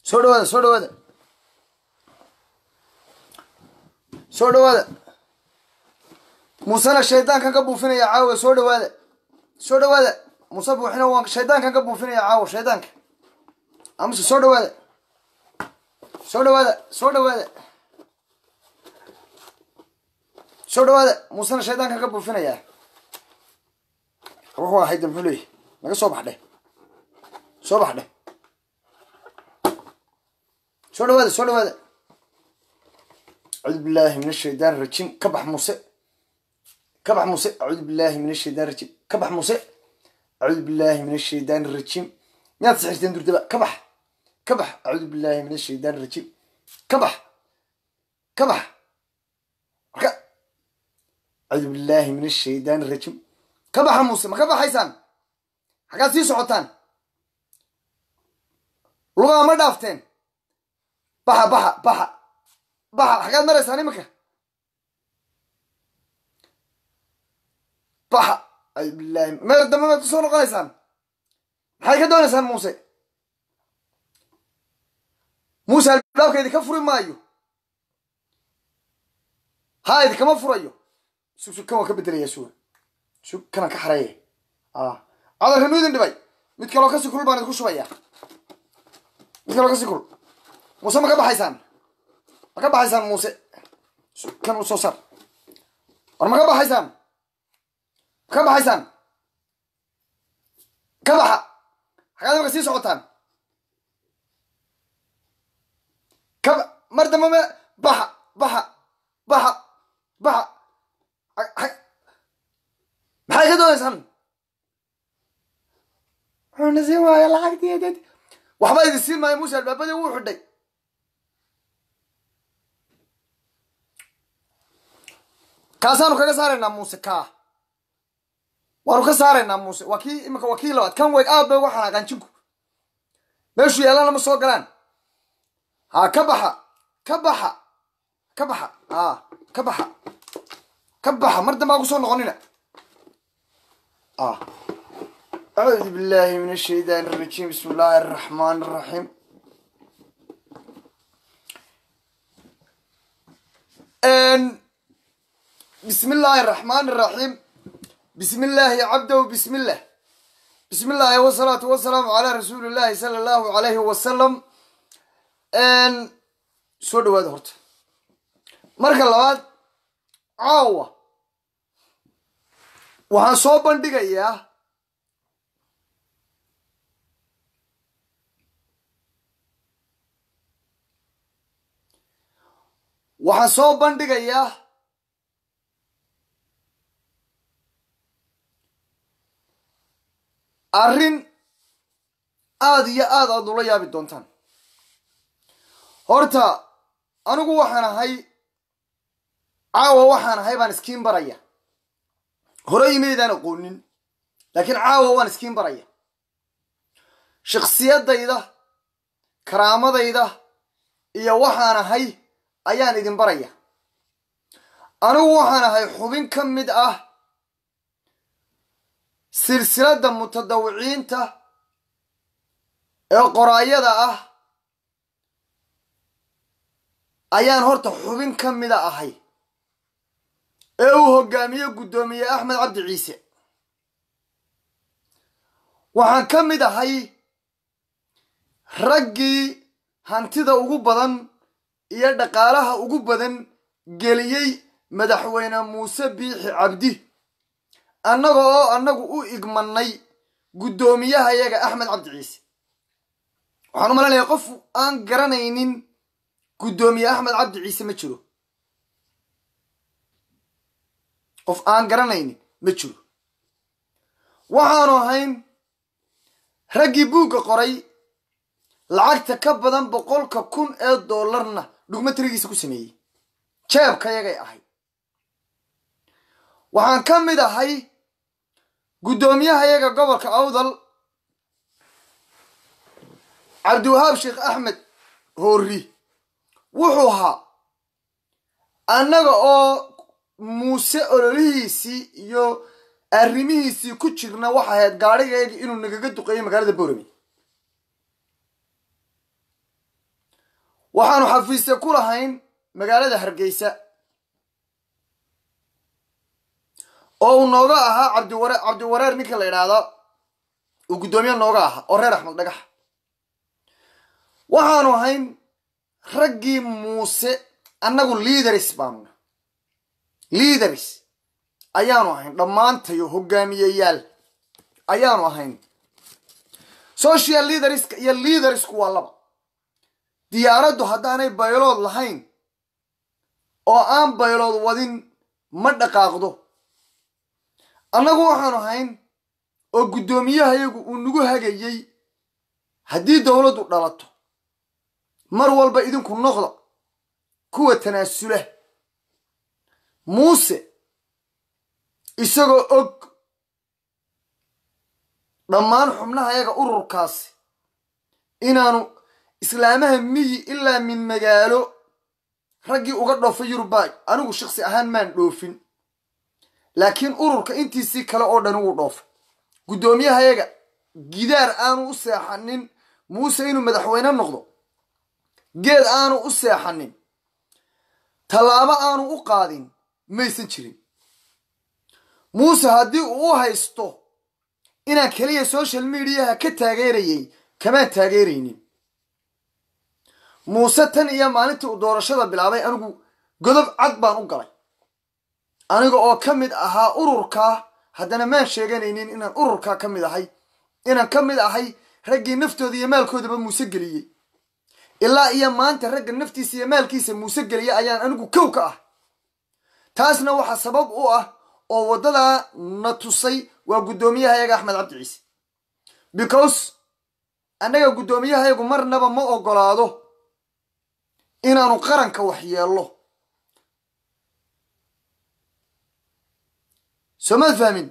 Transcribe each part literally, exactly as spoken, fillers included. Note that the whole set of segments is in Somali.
soo dhawaada soo dhawaada soo dhawaada muusena shaydaankan ka buufinaya caawa soo dhawaada soo dhawaada muuse buuxina waan shaydaankan ka buufinaya caawa shaydaanka amse soo dhawaada soo dhawaada soo dhawaada soo dhawaada muusena shaydaankan ka buufinaya wuxuu ahayd muxuu leeyahay laga soo baxdhe soo baxdhe soo dhawaada soo dhawaada أعوذ بالله من الشيطان الرجيم كبح موسى كبح موسى أعوذ بالله من الشيطان الرجيم كبح موسى أعوذ بالله من الشيطان الرجيم يا تسحرتين دور دبا كبح كبح أعوذ بالله من الشيطان الرجيم كبح كبح أعوذ بالله من الشيطان الرجيم كبح موسى ما كبح حيسان حاجات سي سعوتان لغة ما دافتين بحا بحا بحا بحا حاجات مرساني مكا بحا أعوذ بالله ما يردم ما تصور قايسان حاجة دون إنسان موسى موسى البلاو كيدي كفر مايو هاي دي كما فريو شوف شو كما كبدل يسوع شو كان كحريه اه على الرميد اللي مid kale oo ka sikul baan ku shubaya mid kale oo ka sikul Muuse ma ka baxaysan ma ka baxaysan Muuse kan u soo sar war ma ka baxaysan ka baxaysan ka baxa xagaad ma sii socotaan ka mardama ma baxa baxa baxa baxa maxay ka doonaysan ونزي ويا لعك دي دي وحبا يدسين ما يموسى البابا دي وحو دي كاسانو كاكا سارينا موسى كا وانو كسارينا موسى وكي إمكا وكيلوات كان ويك آب بيوحنا كان شنكو ميشو يالانا مصوى قران ها كبحا كبحا كبحا ها كبحا كبحا مرد ما قصوا نغنينا اه أعوذ بالله من الشيطان الرجيم بسم الله الرحمن الرحيم أن بسم الله الرحمن الرحيم بسم الله عبده بسم الله بسم الله والصلاة والسلام على رسول الله صلى الله عليه وسلم أن سودو هذا هرت مركز اللواد عاوة وحان صوبان دقايا waxaan soo bandhigayaa arrin aad iyo aad aad ula yaabi doontaan horta anigu waxaan ahay caawa waxaan ahay baan iskiin baraya hore imeydaan aqoonin laakiin caawa waan iskiin baraya shakhsiyadayda karaamadayda iyo waxaan ahay ayaan idin baraya anigu waxaan ahay xubin ka mid ah silsiladda mutadawiciinta ee qoraayada ah ayaan horta xubin ka mida ahay ee uu hogaamiye guddoomiye axmed cabdi ciise waxaan ka mid ahay raggii hantida ugu badan iyo dhaqaalaha ugu badan geliyay madaxweyne muuse biixi cabdi annaga oo annagu u igmanay guddoomiyaha iyaga axmed cabdi ciise waxaan u maleynayaa qof aan garanaynin guddoomiye axmed cabdi ciise ma jiro qof aan garanaynin ma jiro waxaanu ahayn raggii buugga qoray lacagta ka badan boqolka kun ee doolarna dhugma tirigiisa ku sameeyey jeebka yagay ahay waxaan ka mid ahay guddoomiyaha yaga gobolka awdal cabdiwahaab sheekh axmed hoori wuxuu ahaa annaga oo muuse ololihiisii iyo arrimihiisii ku jirna waxa ahayd gaadhigayga inuu nagaga duqeeyo magaalada boorame waxaanu xafiisya ku lahayn magaalada Hargeysa oo uu nooga ahaa cabdiwareer cabdiwareer ninka la yiraahdo uu gudoomiye nooga ahaa oo reer Axmed Dhagax waxaanu ahayn raggii muuse annagu leaders baanu leaders ayaanu ahayn dhammaantayo hogaamiyeyaal ayaanu ahayn social leaders iyo leaders ku walaba diyaaraddu haddaanay baylood lahayn oo aan baylood wadin ma dhaqaaqdo annagu waxaanu ahayn oo gudoomiyahayagu uu nagu hagayay haddii dawladdu dhalato mar walba idinku noqda kuwa tanaasula muuse isagoo og dhammaan xubnaha yaga ururkaasi inaanu islaamaha miyi ilaa min magaalo raggii uga dhoofay Yurubay anigu shakhsi ahaan maan dhoofin laakiin ururka intiisii kale oo dhan uu dhoofay gudoomiyaha yaga gidaar aanu u seexanin muuse inuu madaxweyne noqdo geed aanu u seexanin talaabo aanu u qaadin maysan jirin muuse haddii uu haysto inaan kaliya social media ka taageerayay kama taageeraynin muuse tan iyo maalintii uu doorashada bilaabay anigu godob cad baan u galay aniga oo kamid ahaa ururka haddana ma sheeganaynin inaan ururka kamid ahay inaan kamid ahay raggii naftooda iyo maalkoodaba muuse geliyay ilaa iyo maanta ragga naftiisa iyo maalkiisa muuse geliyay ayaan anigu kow ka ah taasna waxa sabab u ah oo wadada na tusay waa gudoomiyahayaga Axmed Cabdi Ciise because anaga gudoomiyahayagu marnaba ma ogolaado inaanu qaranka wax yeelo soo fahmin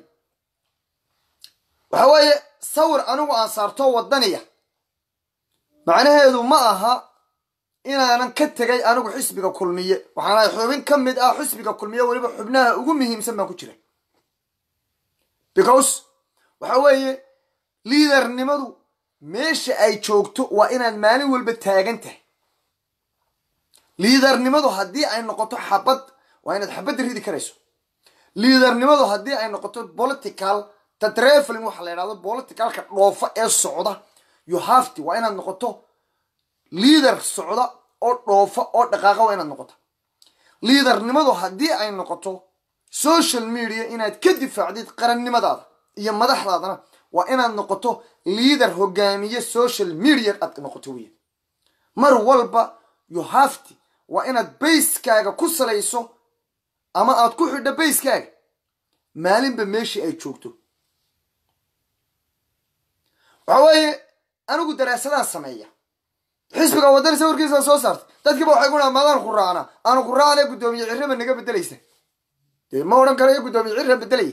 waxa weeye sawir anigu aan saarto wadaniya macnaheedu ma aha inaanan ka tagay anigu xisbiga kulmiye waxaan xubin kamid ah xisbiga kulmiye waliba xubnaha ugu muhiimsan baan ku jiray because waxa weeye leadernimadu meesha ay joogto waa inaad maalin walba taagan tahay leadernimadu haddii ay noqoto xabad waa inaad xabad ridi karayso leadernimadu haddii ay noqoto political traveling waxa la yiraahdo politicalka dhoofa ee socda you have to waa inaad noqoto leader socda oo dhoofa oo dhaqaaqa waa inaad noqoto leadernimadu haddii ay noqoto social media inaad ka difaacdid qarannimadaada iyo madaxdaadana waa inaad noqoto leader hogaamiye social media aad noqoto wiil mar walba you have to waa inaad base-kaaga ku salayso ama aad ku xidho base-kaaga maalinba meeshii ay joogto waxa weeye anigu daraasadaan sameeya xisbiga wadani sawirkiisa soo saartay dadkiiba waxay ku dhahaan maadaan ku raacna aanu ku raacnay gudoomiye cirraba naga bedelaysa dee ma odhan karayo gudoomiye cirra bedelaya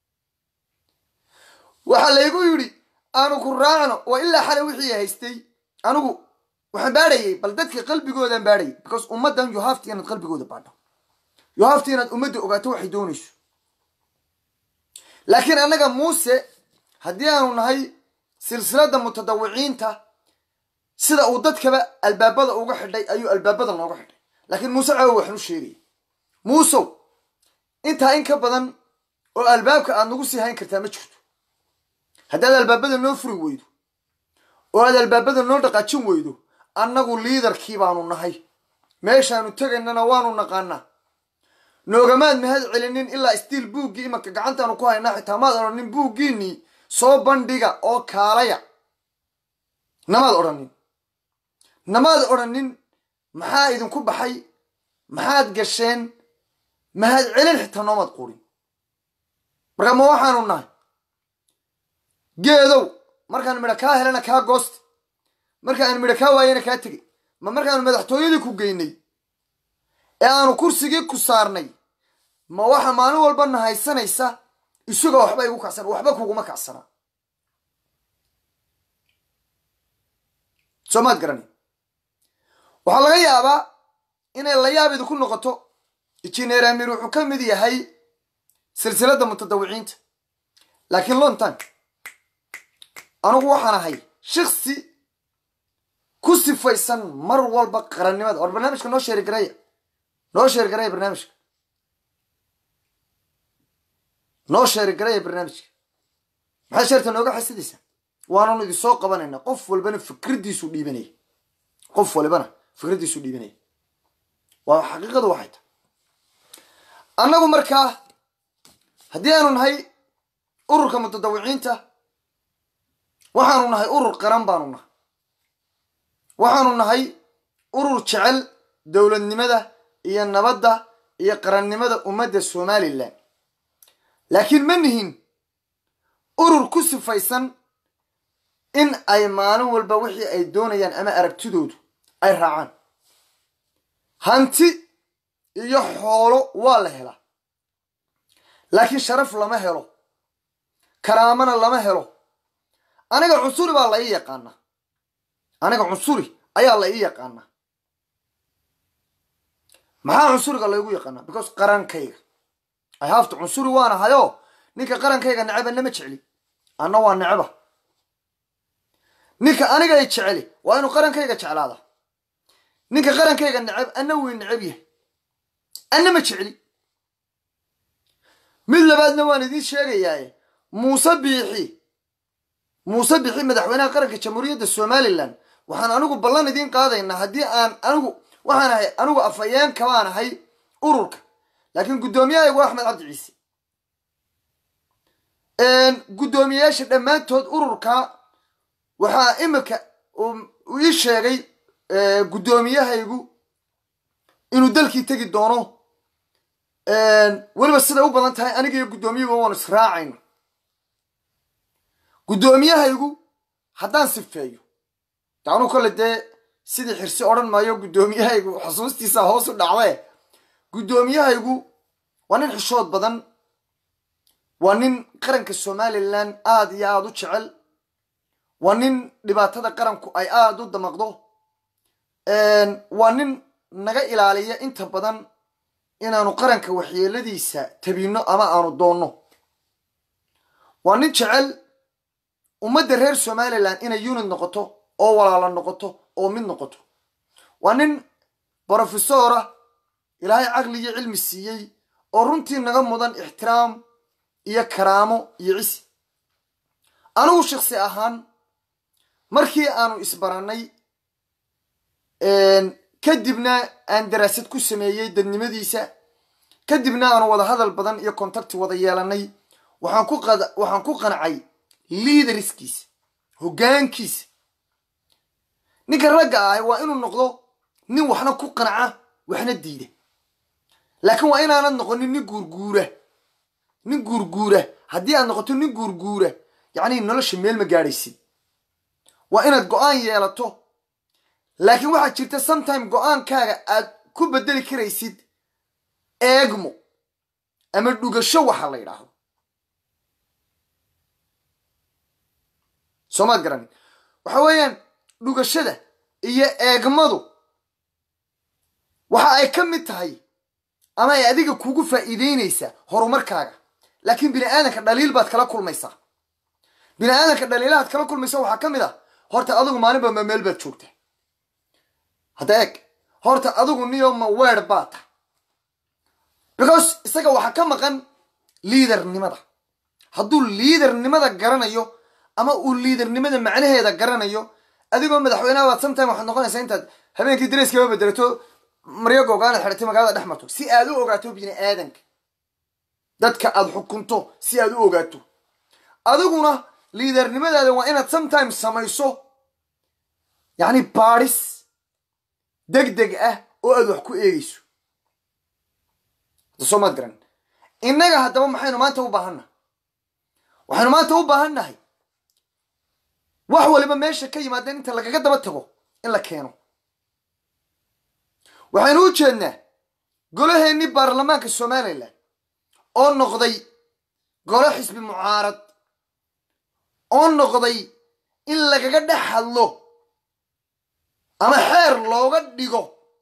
waxaa laygu yidhi aanu ku raacno waa ilaa xalay wixii haystay anigu waxaan baadhayay bal dadka qalbigoodaan baadhayay because ummaddan you have to inaad qalbigooda baadho you have to inaad ummadda ogaato waxay doonayso laakiin annaga muuse haddii aanu nahay silsilada mutadawiciinta sida uu dadkaba albaabada uga xidhay ayuu albaabada nooga xidhay laakiin muuse caawa waxaan u sheegay muusow intaa in ka badan oo albaabka aad nagu sii hayn kartaa ma jirto haddaad albaabada noo furi weydo oo aad albaabada noo dhaqaajin weydo annagu liidarkii baanu nahay meeshaanu tegaynana waanu naqaanaa noogamaad mahad celinin ilaa stiil buuggii imanka gacantaanu ku haynaa xitaa maad odhanin buuggiinii soo bandhiga oo kaalaya namaad odhanin namaad odhanin maxaa idinku baxay maxaad gasheen mahad celin xitaa noomaad qurin marka ma waxaanu nahay geedow markaan midha kaa helana kaa goosta markaan midha kaa waayana kaa tegay ma markaanu madaxtooyadii ku geynay ee aanu kursigii ku saarnay ma waxa maalin walba na haysanaysa isagoo waxba igu kacsan waxba kuguma kacsanaa soo maad garani waxaa laga yaabaa inay la yaab idinku noqoto injineer amiir wuxuu ka mid yahay silsilada mutadawiciinta laakiin long time anigu waxaan ahay shakhsi كوسي فايسن مر والبقرة النماد أو برنامج كنو شير قراية نو شير قراية برنامج نو شير قراية برنامج maxay sheertan oga xasidaysa waana idin soo qabanayna qof walbana fikradiisu dhiibanay qof walbana fikradiisu dhiibanay waa xaqiiqadu waxay tahay annagu markaa hadii aanu nahay ururka mutadawiciinta waxaanu nahay urur qaran baanu nahay waxaanu nahay urur jecel dawladnimada iyo nabadda iyo qarannimada ummadda Soomaaliland laakiin ma nihin urur ku sifaysan in ay maalin walba wixii ay doonayaan ama aragtidoodu ay raacaan hanti iyo xoolo waa la helaa laakiin sharaf lama helo karaamana lama helo aniga cunsuri baa la ii yaqaana aniga cunsuri ayaa la ii yaqaana maxaa cunsuriga la igu yaqaana because qarankayga I have to cunsuri waana hayo ninka qarankayga nacaba nama jecli anna waa nacaba ninka aniga ay jeceli waa inuu qarankayga jeclaada ninka qarankayga nacab anna way nacab yahay anna ma jecli mid labaadna waan idin sheegayaa Muuse Biixi Muuse Biixi madaxweynaha qaranka Jamhuuriyadda Soomaaliland waxaan anigu ballan idin qaadaynaa hadii aan anigu waxaan ahay anigu afayeen ka waan ahay ururka laakiin gudoomiyaha Axmed Cabdi Ciise een gudoomiyaasha dhamaantood ururka waxa imika uu ii sheegay gudoomiyahaygu inuu dalkii tagi doono een waliba sida u badan tahay aniga iyo gudoomiyuhu waan israacayna gudoomiyahaygu haddaan sifeeyo taanu kale dee sidii xirsi oran maayo gudoomiyahaygu xusuustiisa hoos u dhacday gudoomiyahaygu waa nin xishood badan waa nin qaranka Soomaaliland aad iyo aad u jecel waa nin dhibaatada qaranku ay aad u damaqdo een waa nin naga ilaaliya inta badan inaanu qaranka waxyeeladiisa tabino ama aanu doonno waa nin jecel ummadda reer Soomaaliland inay unit noqoto oo walaalo noqoto oo mid noqoto waa nin professora ilaahay aqli iyo cilmi siiyay oo runtii naga mudan ixtiraam iyo karaamo iyo cisi anigu shakhsi ahaan markii aanu isbaranay een kadibna aan daraasad ku sameeyay dadnimadiisa kadibna aanu wada hadal badan iyo contact wada yeelanay waxaan ku waxaan ku qancay leaderskiis hoggaankiis ninka ragga ah waa inuu noqdo nin waxna ku qanca waxna diida laakiin waa inaanad noqonin nin guurguura nin guurguura haddii aad noqoto nin guurguura yacni nolosha meel ma gaadhaysid waa inaad go'aan yeelato laakiin waxaa jirta sometime go'aankaaga aad ku bedeli karaysid eegmo ama dhugasho waxa la yidhaahdo soomaad garanin waxa weeyaan dhugashada iyo eegmadu waxa ay ka mid tahay ama ay adiga kugu faa'iideynaysaa horumarkaaga laakiin bini aadanka dhaliil baad kala kulmaysaa bini aadanka dhaliilaad kala kulmaysaa waxaa ka mid ah horta adigu maalinba ma meel baad joogtaa hadda eeg horta adigu niyo ma weer baad tahay because isaga waxaa ka maqan liidernimada hadduu liidernimada garanayo ama uu liidernimada macnaheeda garanayo adigoo madaxweynaha waad sometime waxaad noqonaysaa intaad habeenkii dareyskaba bedelato maryo googaanad xidhatay magaalada dhex marto si aad u ogaato bini aadanka dadka aad xukunto si aad u ogaato adiguna liidernimadaada waa inaad sometime samayso yacni baadhis degdeg ah oo aad wax ku eegayso soo maad garan innaga haddaba maxaynu maanta u baahannahay waxaynu maanta u baahannahay wax waliba meesha ka yimaadeen inta lagaga daba tago in la keeno waxaynu u jeednaa golaheennii baarlamaanka Somaliland oo noqday golo xisbi mucaarad oo noqday in lagaga dhex hadlo ama xeer looga dhigo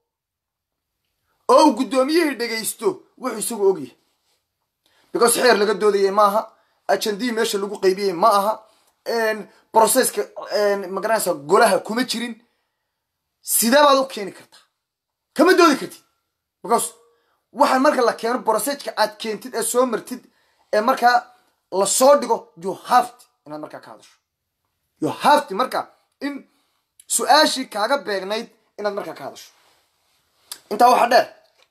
oo guddoomiyihii dhagaysto wuxuu isagu ogyahay because xeer laga doodayay maaha ajandii meesha lagu qaybiyay ma aha processka magaranaysa golaha kuma jirin sidee baad u keeni kartaa kama doodi kartid because waxaan marka la keeno procedure aad keentid ee soo martid ee marka la soo dhigo you have to inaad marka ka hadasho you have to marka in su'aashii kaaga beegnayd inaad marka ka hadasho inta waxa dheer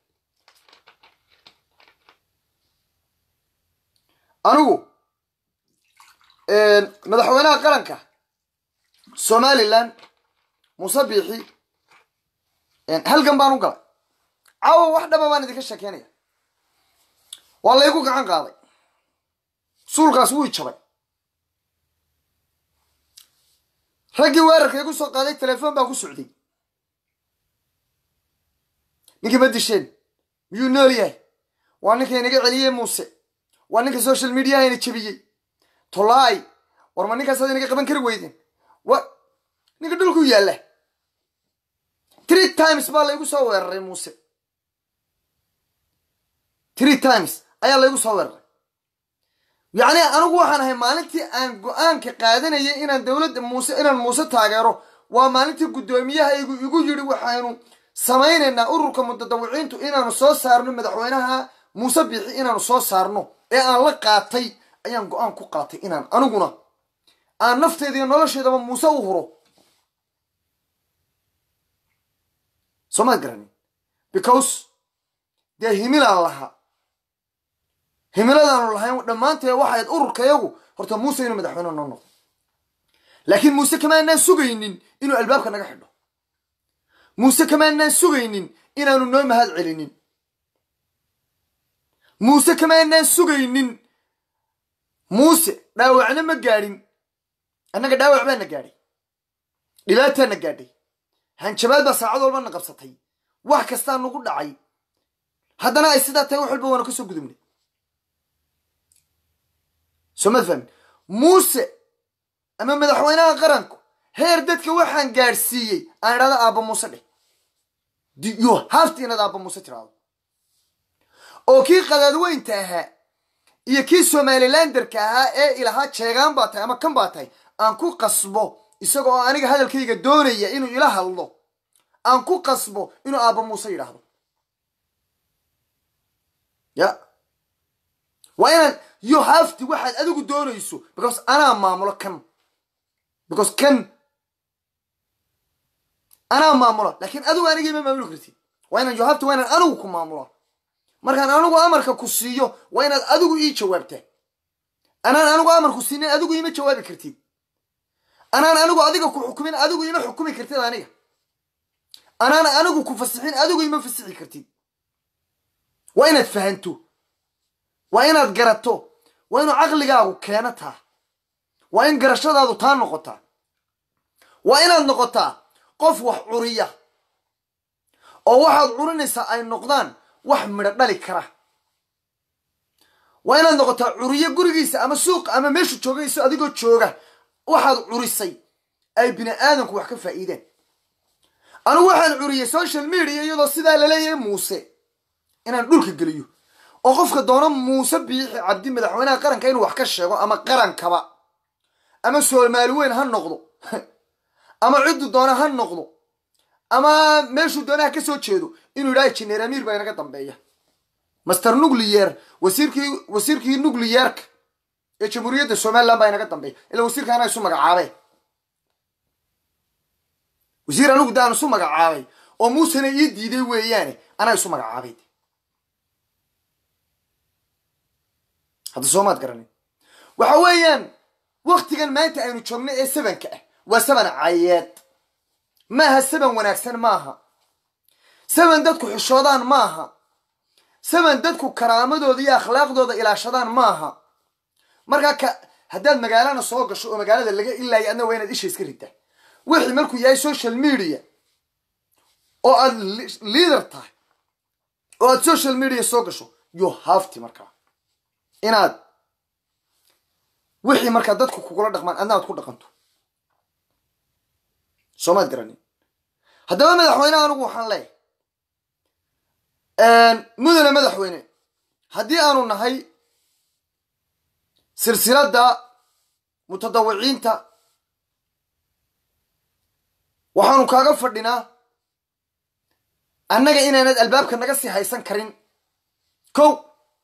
anigu een madaxweynaha qaranka Somaliland Muuse Biixi een halkan baan u galay caawa wax dhaba baan idinka sheekeynaya waa la igu gacan qaaday suulkaas wuu jabay raggii weerarka igu soo qaaday telefoon baan ku socday ninkii ma disheen miyuu nool yahay waa ninkii inaga celiyey Muuse waa ninka social media ina jabiyey tolaay war ma ninkaas inaga qaban kari weydeen wa ninka dhulku yaala three times baa la igu soo weeraray Muuse three times ayaa la igu soo weeraray yani anigu waxaan ahay maalintii aan go'aanka qaadanayay inaan dawladda Muuse inaan Muuse taageero waa maalintii gudoomiyaha igu igu yiri waxaanu sameeynaa ururka mudadawiciintu inaanu soo saarno madaxweynaha Muuse Biixi inaanu soo saarno ee aan la qaatay ayaan go'aan ku qaatay inaan aniguna aan nafteedii nolosheedaba Muuse u huro soma garani because dee himilaan lahaa himiladaan lahayn dhamaantee waxayd ururkayagu horta Muuse inuu madaxweyne noo noqdo laakiin Muuse kama aanan sugaynin inuu albaabka naga xidho Muuse kama aanan sugaynin inaanu noo mahad celinin Muuse kama aanan sugaynin Muuse dhaawacna ma gaadhin annaga dhaawac baan na gaadhay dhibaato na gaadhay hanjabaad baa saacad walba na qabsatay wax kasta nagu dhacay haddana ay sidaa tahay wax walba waana ka soo gudubnay soo fahmin Muuse ama madaxweynaha qaranku heer dadka waxaan gaarsiiyey aan idhaahdo aabba Muuse dheh you have to inaad aabba Muuse tiraahdo oo kii qadaadweynta ahaa iyo kii Somalilanderka ahaa ee ilaha jeegaan baa tahay ama kan baa tahay aan ku qasbo isagoo aniga hadalkayga doonaya inuu ila hadlo aan ku qasbo inuu aabba Muuse yiraahdo ya waa you have to waxaad adigu doonayso because ana maamulo kan because kan ana maamulo laakiin adigu aniga ma maamulo kartid waa inaan you have to waa inaan anigu ku maamulo markaan anigu amarka ku siiyo waa inaad adigu ii jawaabtaa anaan anigu amar ku siinay adigu ima jawaabi kartid anaan anigu adiga ku xukumin adigu ima xukumi kartid aniga anaan anigu ku fasixin adigu ima fasixi kartid waa inaad fahanto waa inaad garato waa inuu caqligaagu keenataa waa in garashadaadu taa noqotaa waa inaad noqotaa qof wax curiya oo waxaad curinaysaa ay noqdaan wax midho dhali kara waa inaad noqotaa curiye gurigiisa ama suuq ama meeshu joogayso adigoo jooga waxaad curisay ay bini aadamku wax ka faa'iideen anigu waxaan curiyay social media iyadoo sidaa la leeyahay Muuse inaan dhulka geliyo oo qofka doona Muuse Biixi Cabdi madaxweynaha qaranka inuu wax ka sheego ama qarankaba ama Soomaali weyn ha noqdo ama cid doona ha noqdo ama meeshu doona ka soo jeedo inuu ilaahay Jineer Amiir baa inaga dambeeya master nuclear wasiirkii wasiirkii nuclearka ee jamhuuriyadda Soomaaliland baa inaga dambeeya ila wasiirkaana isu magacaabay wasiir anigu daan isu magacaabay oo Muuse ii diiday weeyaan ana isu magacaabay هذا سومات قرني وحويان وقت كان ما أنت أنو تشوفنا إيه سبن كأ وسبن عيات ما هالسبن وناكسن ماها سبن دتكو حشودان ماها سبن دتكو كرامة دو دي أخلاق دو دي إلى شدان ماها مركا ك هداد مقالنا صوق شو مقالنا اللي إلا أنه وين إيش يسكريته وحي ملكو ياي سوشيال ميديا أو الليدر تاع أو السوشيال ميديا صوق شو يو هافتي مركا inaad wixii marka dadku ku kula dhaqmaan adnaad ku dhaqanto Soomaad garani hadaba madaxweynaha anigu waxaan leeyahay een mudane madaxweyne hadii aanu nahay silsilada mutadawiciinta waxaanu kaaga fadhinaa annaga inaanad albaabka naga sii haysan karin kow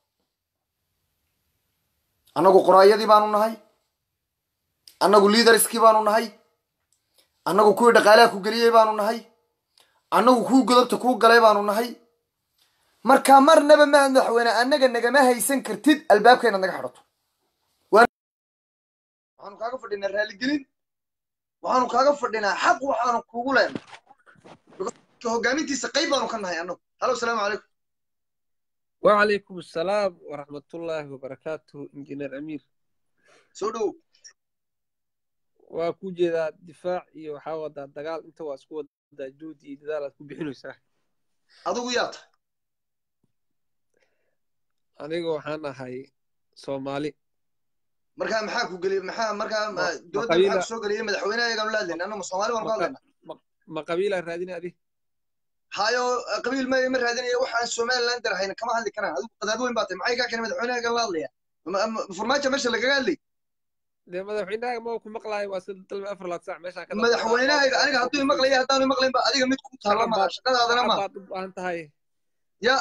annagu qoraayadii baanu nahay annagu liidarskii baanu nahay annagu kuwii dhaqaalaha ku geliyey baanu nahay annagu kuwii godobta kuu galay baanu nahay markaa marnaba madaxweyne annaga nagama haysan kartid albaabka inaad naga xidhato waxaanu kaaga fadhinaa raaligelin waxaanu kaaga fadhinaa xaq waxaanu kuugu leenahay hogaamintiisa qayb baanu ka nahay annagu halo asalaamu calaykum وعليكم السلام ورحمة الله وبركاته إنجنير أمير سودو وكوجي ذا دفاع يحاول ذا دجال أنت واسكود ذا جودي ذا تكون بحنو سه هذا وياك أنا جو حنا هاي صومالي مركا محاك وقلي محا مركا دود محاك سوق اللي مدحوينا يقولون لا لأن أنا صومالي وأنا ما قبيلة هذين هذه هايو قبيل ما يمر هذين يوحى السومال لاندر هاي كمان هذي كنا هذا قداد وين باطل معي كان مدحوينا قال لي فرماجة مش اللي قال لي ده مدحوينا ما هو مقلعي واصل تلم أفر لا تسع مش هكذا مدحوينا أنا قاعد مقلعي هذا مقلعي بقى أديك متكون تهلا ما شكل هذا ما أنت هاي يا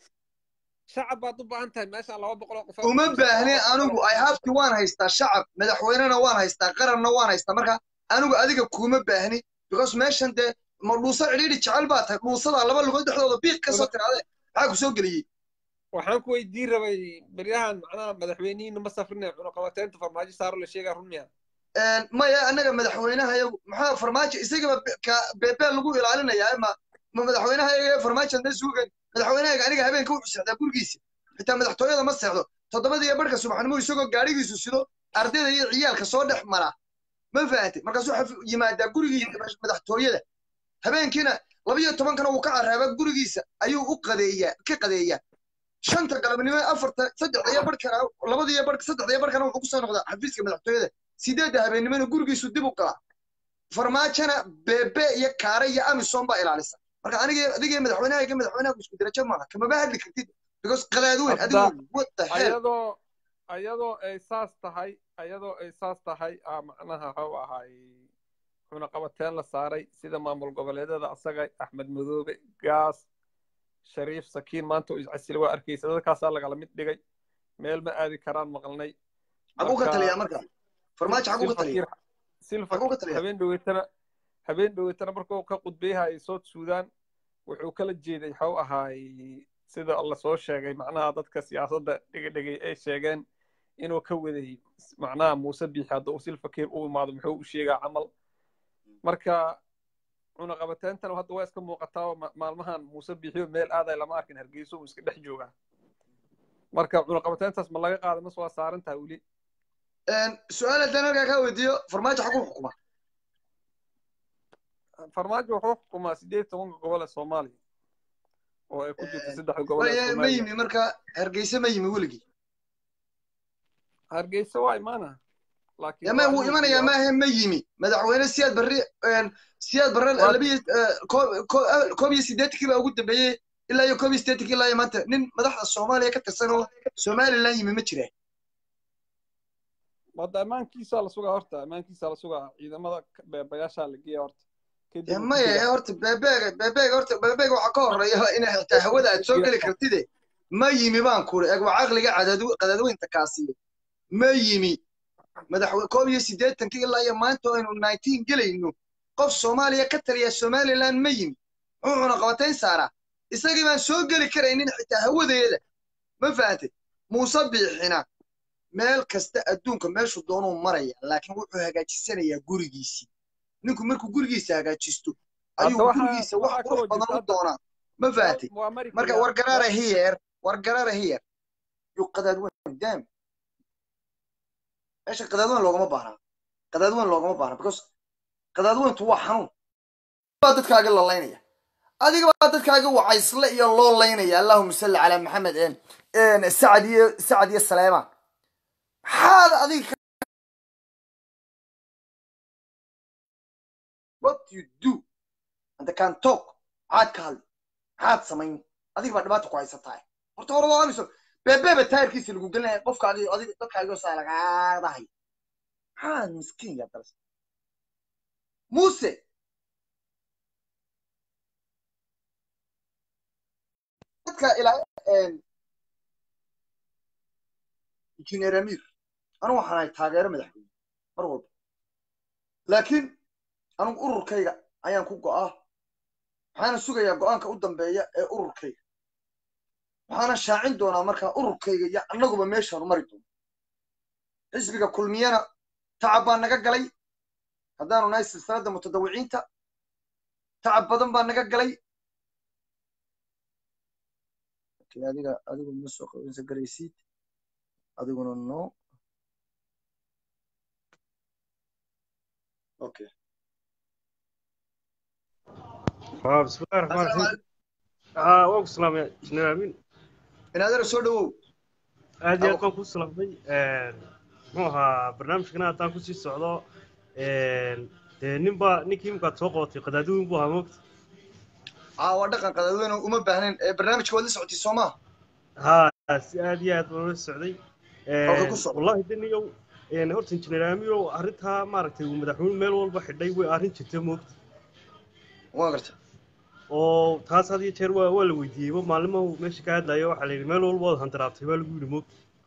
شعب طب أنت ما شاء الله بقول قفا وما بهني أنا I have to one هيستا شعب مدحوينا وان هيستا قرن وان هيستا مركا أنا أديك كوما بهني because ماشي أنت مرلوصة عريري تشعل باتها مرلوصة على بال لقد حضر بيق قصة هذا هاكو سوق لي waxaan ku weydiin rabay bariyahan macnaha madaxweynihiina ma safrinay cunaqabateynta farmaajo saaro la sheegaa run miya een maya anaga madaxweynaha iyagu maxaa farmaajo isaga beebe lagu ilaalinayaa ma madaxweynaha iyaga farmaajo inta suugan madaxweynaha aniga habeenka wuxuu socdaa gurigiisa xitaa madaxtooyada ma seexdo toddobadii barka subaxnimo isagoo gaarigiisu sido ardayda iyo ciyaalka soo dhex mara ma fahanti markaas waxa yimaadaa gurigiisa madaxtooyada habeenkiina laba iyo toban kana uu ka carraaba gurigiisa ayuu u qadeeyaa ka qadeeyaa shanta galabnimo afarta saddex iyo barkana labada iyo barka saddex iyo barkana wuxuu ku soo noqdaa xafiiska madaxtooyada sideed habeenimo gurigiisu dib u qala farmaajana beebe iyo kaare iyo amisom ba ilaalisa marka aniga adiga madaxweynaha iyo madaxweynaha isku darajo maaha kama bahadli kartid because qadaadweyn adiga what the hell ayadoo ayadoo ay saas tahay ayadoo ay saas tahay macnaha waxa ahay cunaqabateen la saaray sida maamul goboleedyada asaga Axmed Madoobe gaas shariif sakiin maanta uu iscasili waa arkaysa dadkaas laga la mid dhigay meel ma aadi karaan maqalnay agu ka taliya marka farmaajo agu ka taliya silfa habeen dhaweetana habeen dhaweetana markuu ka qudbeeyahay South Sudan wuxuu kala jeeday xaw ahay sida Allah soo sheegay macnaha dadka siyaasadda dhigay ay sheegeen inuu ka waday macnaha Muuse Biixi hadda uu silfa kiir uu imaado muxuu u sheegaa camal marka cunaqabateentana hadda waa iska muuqataa maalmahan Muuse Biixi meel aaday lama arkin Hargeysa uu iska dhex joogaa marka cunaqabateentaas ma laga qaaday mas waa saaran tahay wali een su'aal danarka ka weydiyo farmaajo xaq u xukuma farmaajo wuxuu xukumaa sideed iyo toban gobol ee Soomaaliya oo ay ku jirto saddex gobol ee Soomaaliya ma yimi marka Hargeysa ma yimi waligi Hargeysa waa imaana laakiin yama uu imanaya ma ahan ma yimi madaxweyne siyaad barri een siyaad barre labiyo koob iyo siddeed kiiba ugu dambeeyay ilaa iyo koob iyo siddeed ilaa iyo maanta nin madaxda Soomaaliya ka tirsan oo Soomaaliland yimi ma jireen wada amaankiisa la sugaa horta amaankiisa la sugaa ciidamada beebayaasha la geeyo horta ma yahay horta beebeega beebeega horta beebeega waxa ka horeeya in ay hawada aad soo gali kartid ma yimi baan ku eeg waa aqliga cadad qadadweynta kaasiyo ma yimi madaxweyne koob iyo siddeetan ilaa iyo maanta aynu nineteen galayno qof Soomaaliya ka taliya Somaliland ma yimi wuxuu cunaqabateyn saara isagii baan soo gali karaynin xitaa hawadeeda ma fahanti Muuse Biixina meel kasta adduunka meeshu doonuu maraya laakiin wuxuu hagaajisanayaa gurigiisii ninku markuu gurigiisa hagaajisto ayuu gurigiisa wax qurux badan u doonaa ma fahanti marka war garaara here war garaara here yu qadaadweyn daam ايش قدادون لوغما باهنا قدادون لوغما باهنا because qadaadweyntu waa xanuun baa dadkaaga la leynaya adiga baa dadkaaga wacaysle iyo loo leynaya allahumma salli ala maxamed een een sacad iyo sacad iyo salaaman maxaad adiga what you do and the can talk aad ka hadli aad samayn adiga baa dhibaato ku haysataa horta hore loo amiso beebe taayirkiisa lagu galnay qofka adiga adiga dadkaaga soo laagaadahay haa miskiin ya dal Muuse dadka ilaa injineer amiir anu waxaan ahay taageero madaxweyne mar walba laakiin anugu ururkayga ayaan ku go'aa waxaana sugayaa go'aanka u dambeeya ee ururkayga waxaana shaacin doonaa markaa ururkayga iyo annaguba meeshaanu mari doono xisbiga kulmiyana tacab baa naga galay haddaanu nahay silsiladda mutadawiciinta tacab badan baa naga galay adiga adigu ma soo qabansa garaysiid adiguna no okay اه بسم الله الرحمن الرحيم اه وانكم السلام يا جنرال امين inaadara soo dhawow aad iyo aad baan ku salaamay muxuu ahaa barnaamijkana haddaan kusii socdo dee ninba ninkii imikaad soo qabatay qadaadooyin buu ahaa moogta aa waa dhaqan qadaadweyne uma baahnayn barnaamijka waad la socotay soo maa ها سؤال يا دولة السعودية والله دنيو يعني هرت إنجنير أميرو أرنتها ما ركتي ومدحون ميل والبحر داي وأرنت تموت وقرت أو تاس هذه تروى ولا ودي ومعلمه مش قاعد لا يروح على الميل والبحر هنترابط ولا يقول موت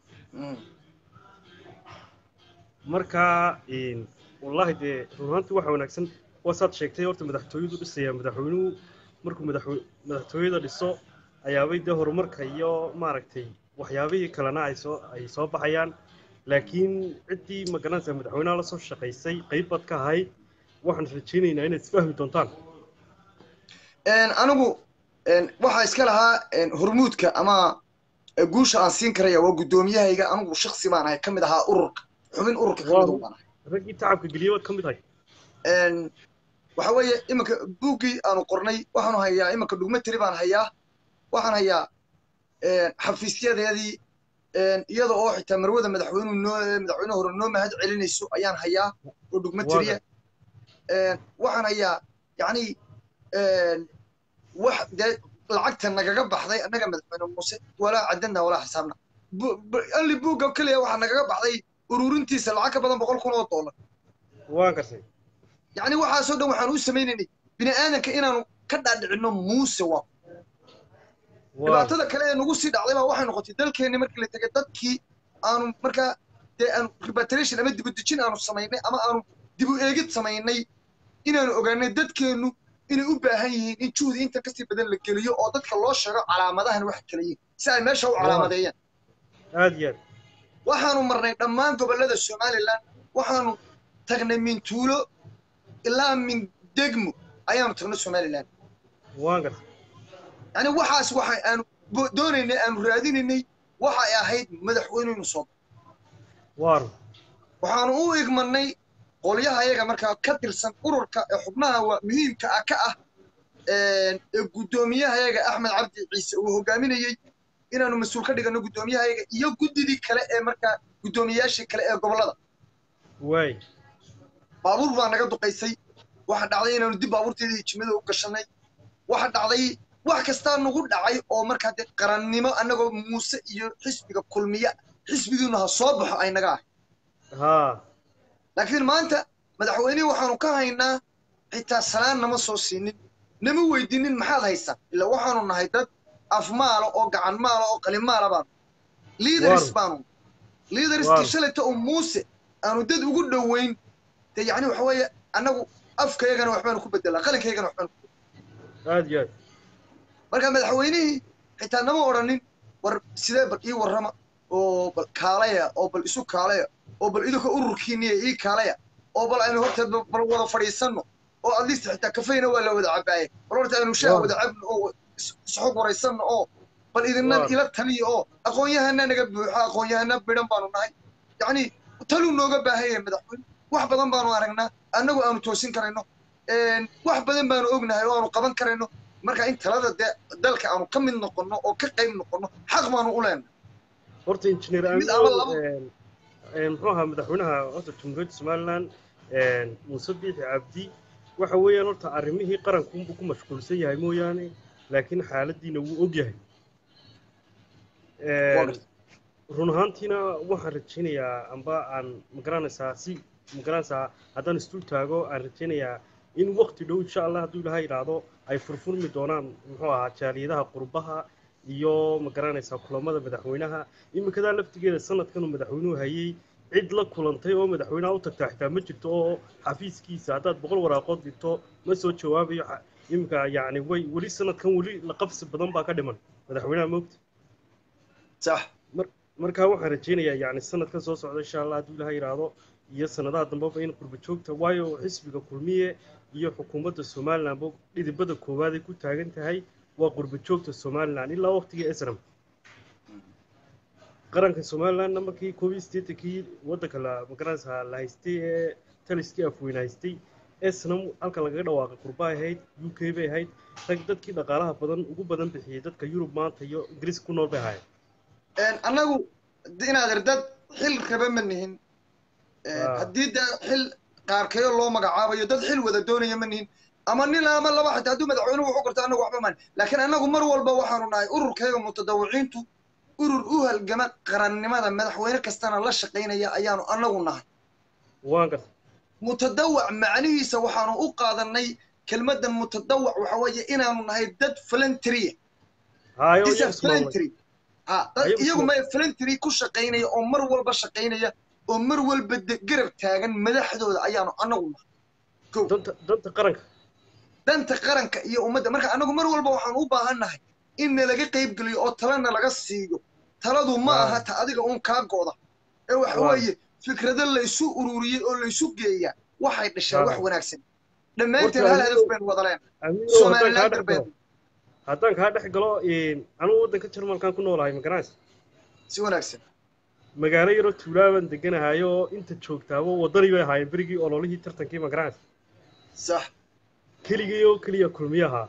مركا إن والله ده رهانت واحد ونكسن وسط شكتي هرت مدحتويدو بس يا مدحونو مركو مدحو مدحتويدو للسوق ayaabay de horumarka iyo maaragtay waxyaabihii kalena ay soo ay soo baxayaan laakiin cidii magaranaysa madaxweynaha la soo shaqeysay qayb bad ka ahayd waxaan rajaynaynaa inay isfahmi doontaan een anigu een waxa iska lahaa een hormuudka ama guusha aan siin karaya waa gudoomiyahayga anigu shakhsi baan ahay kamid ahaa ururka xubin ururka kamid ah baan ahay ragii tacabka geliyood kamid ahay een waxa weeye imanka buugii aanu qornay waxaanu hayaa imanka dhugma tiri baan hayaa waxaan hayaa xafiisyadeedii iyada oo xitaa marwada madaxweynuhu noo madaxweyne hore noo mahad celinayso ayaan hayaa oo dhugma tiriya waxaan hayaa yacni wax dee lacagta nagaga baxday annaga madaxweyne muuse walaa cadadna walaa xisaabna alli buugga keliya waxaa nagaga baxday ururintiisa lacag ka badan boqol kun oo dollar waan gartay yacni waxaasoo dhan waxaan u samaynaynay bini aadanka inaanu ka dhaadhicinno muuse waa dhibaatada kale ee nagu sii dhacday baa waxay noqotay dalkeenni markii la tegay dadkii aanu markaa dee aanu repatriation ama dib u dejin aanu samaynay ama aanu dib u eegid samaynay inaanu ogaanay dadkeennu inay u baahan yihiin in juhdi inta kasii badan la geliyo oo dadka loo sheego calaamadahan wax kala yihiin si ay meesha u calaamadeeyaan aad iyo aad waxaanu marnay dhammaan gobollada somaliland waxaanu tagnay min tuulo ilaa min degmo ayaanu tagnay somaliland waan gartay يعني وحاس وحا أنا دونينا أنا راديني وحا أهيد مدحويني نصاب وارو وحنا هو يجمعني قوليها هيك مركا كتر سن قرر كحبناها ومهم كأكأ القدومية هيك أحمد عبد عيسى وهو جاميني إن أنا مسؤول كده إنه قدومية هيك يجود دي كلا مركا قدومية شيء كلا قبل هذا واي بابور وانا قد قيسي واحد علينا ندي بابور تدي يجمده وقشني واحد علي wax kasta nagu dhacay oo marka dad qarannimo anagoo muuse iyo xisbiga kulmiya xisbigiina ha soo baxo ay naga ha laakiin maanta madaxweynaha waxaanu ka haynaa xitaa salaan nama soo siinin nama weydiinin maxaad haysaa ila waxaanu nahay dad afmaalo oo gacan maalo oo qalimaala baan leaders baanu leaders tishalata oo muuse aanu dad ugu dhaweyn te yani waxa weeye anagu afkaygana waxbaan ku bedelaa qalinkaygana waxbaan aad iyo aad marka madaxweynihii xitaa nama odhanin war sidee bal ii warrama oo bal kaalaya oo bal isu kaalaya oo bal idinka ururkiiniya ii kaalaya oo bal aynu horta bal wada fadhiisanno oo at least xitaa kafayna waa la wada cabaaye bal horta aynu shaah wada cabno oo isxog waraysanno oo bal idinna ila taliya oo aqoon-yahana naga buuxa aqoon-yahana bidhan baanu nahay yacni taluu nooga baahan yahay madaxweyne wax badan baanu aragnaa annagu aanu toosin karayno wax badan baanu ognahay oo aanu qaban karayno marka in talada dalka aanu ka mid noqono oo ka qayb noqono xaq baanu u leenahay horta injineer amiin ee muxuu ahaa madaxweynaha horta jumhuuriyadda somaliland muuse biixi cabdi waxa weeyaan horta arrimihii qaranku unbuu ku mashquulsan yahay mooyaane laakiin xaaladiina wuu og yahay run ahaantiina waxaan rajaynayaa amba aan magaranaysaa si magaranaysaa haddaan isdul taago aan rajaynayaa in waqti dhow insha allah hadduu ilaahay yidhaahdo ay furfurmi doonaan muxuu ahaa jaaliyadaha qurbaha iyo ma garanaysaa kulamada madaxweynaha imikadaa laftigeeda sanadkan uu madaxweynuhu hayay cid la kulantay oo madaxweynaha u tagtaa xitaa ma jirto oo xafiiskiisa haddaad boqol waraaqood dhigto ma soo jawaabayo imika yacni way weli sanadkan weli la qabsi badan baa ka dhiman madaxweynaha moogta sax markaa waxaan rajaynayaa yacni sanadkan soo socda insha allah hadduu ilaha yidhaahdo iyo sanadaha dambeba in qurba joogta waayo xisbiga kulmiye iyo xukuumadda somalilandba dhidibada koowaad ay ku taagan tahay waa qurba joogta somaliland ilaa waqtigii esram qaranka somalilandna markii koob iyo siddeetankii waddanka la magaranaysaa la haystay ee taliskii afweyne haystay esnam halka lagaga dhawaaqay qurba ahayd u k bay ahayd rag dadkii dhaqaalaha badan ugu badan bixiyey dadka yurub maanta iyo ingiriis ku nool bay ahaayeen annagu inaad irdad xil raba ma nihin haddii da xil qaarkeeyo loo magacaabayo dad xil wada doonaya ma nihin ama nin ama laba xitaa hadduu madaxweynuhu wuxuu qorta annagu waxba maan laakiin annagu mar walba waxaanu nahay ururkayga mutadawiciintu urur u halgama qarannimada madaxweyne kastana la shaqaynaya ayaanu annagu nahay waan garta mutadawac macnihiisa waxaanu u qaadanay kelmaddan mutadawac waxa weeye inaanu nahay dad voluntary hayo voluntary ha dad iyagu ma voluntary ku shaqaynaya oo mar walba shaqaynaya oo mar walba garab taagan madaxdooda ayaanu annagu nahay danta danta qaranka danta qaranka iyo ummadda marka annagu mar walba waxaan u baahannahay in nalaga qayb geliyo oo talana laga siiyo taladu ma aha ta adiga uun kaa go'da ee waxa weeye fikrado laysu ururiyey oo laysu geeyaa waxay dhashaa wax wanaagsan dhammaanteen hal hadaf baynu wada leenahay somaliland darbeed haddaan kaa dhex galo anugu waddanka jarmalkaan ku noolahay ma garanaysa si wanaagsan magaalo yaroo tuulaabaan deganahayo oo inta joogtaaba waddani bay ahaayeen berigii ololihii tartankii ma garanaysa sax keligii oo keliya kulmiyahaa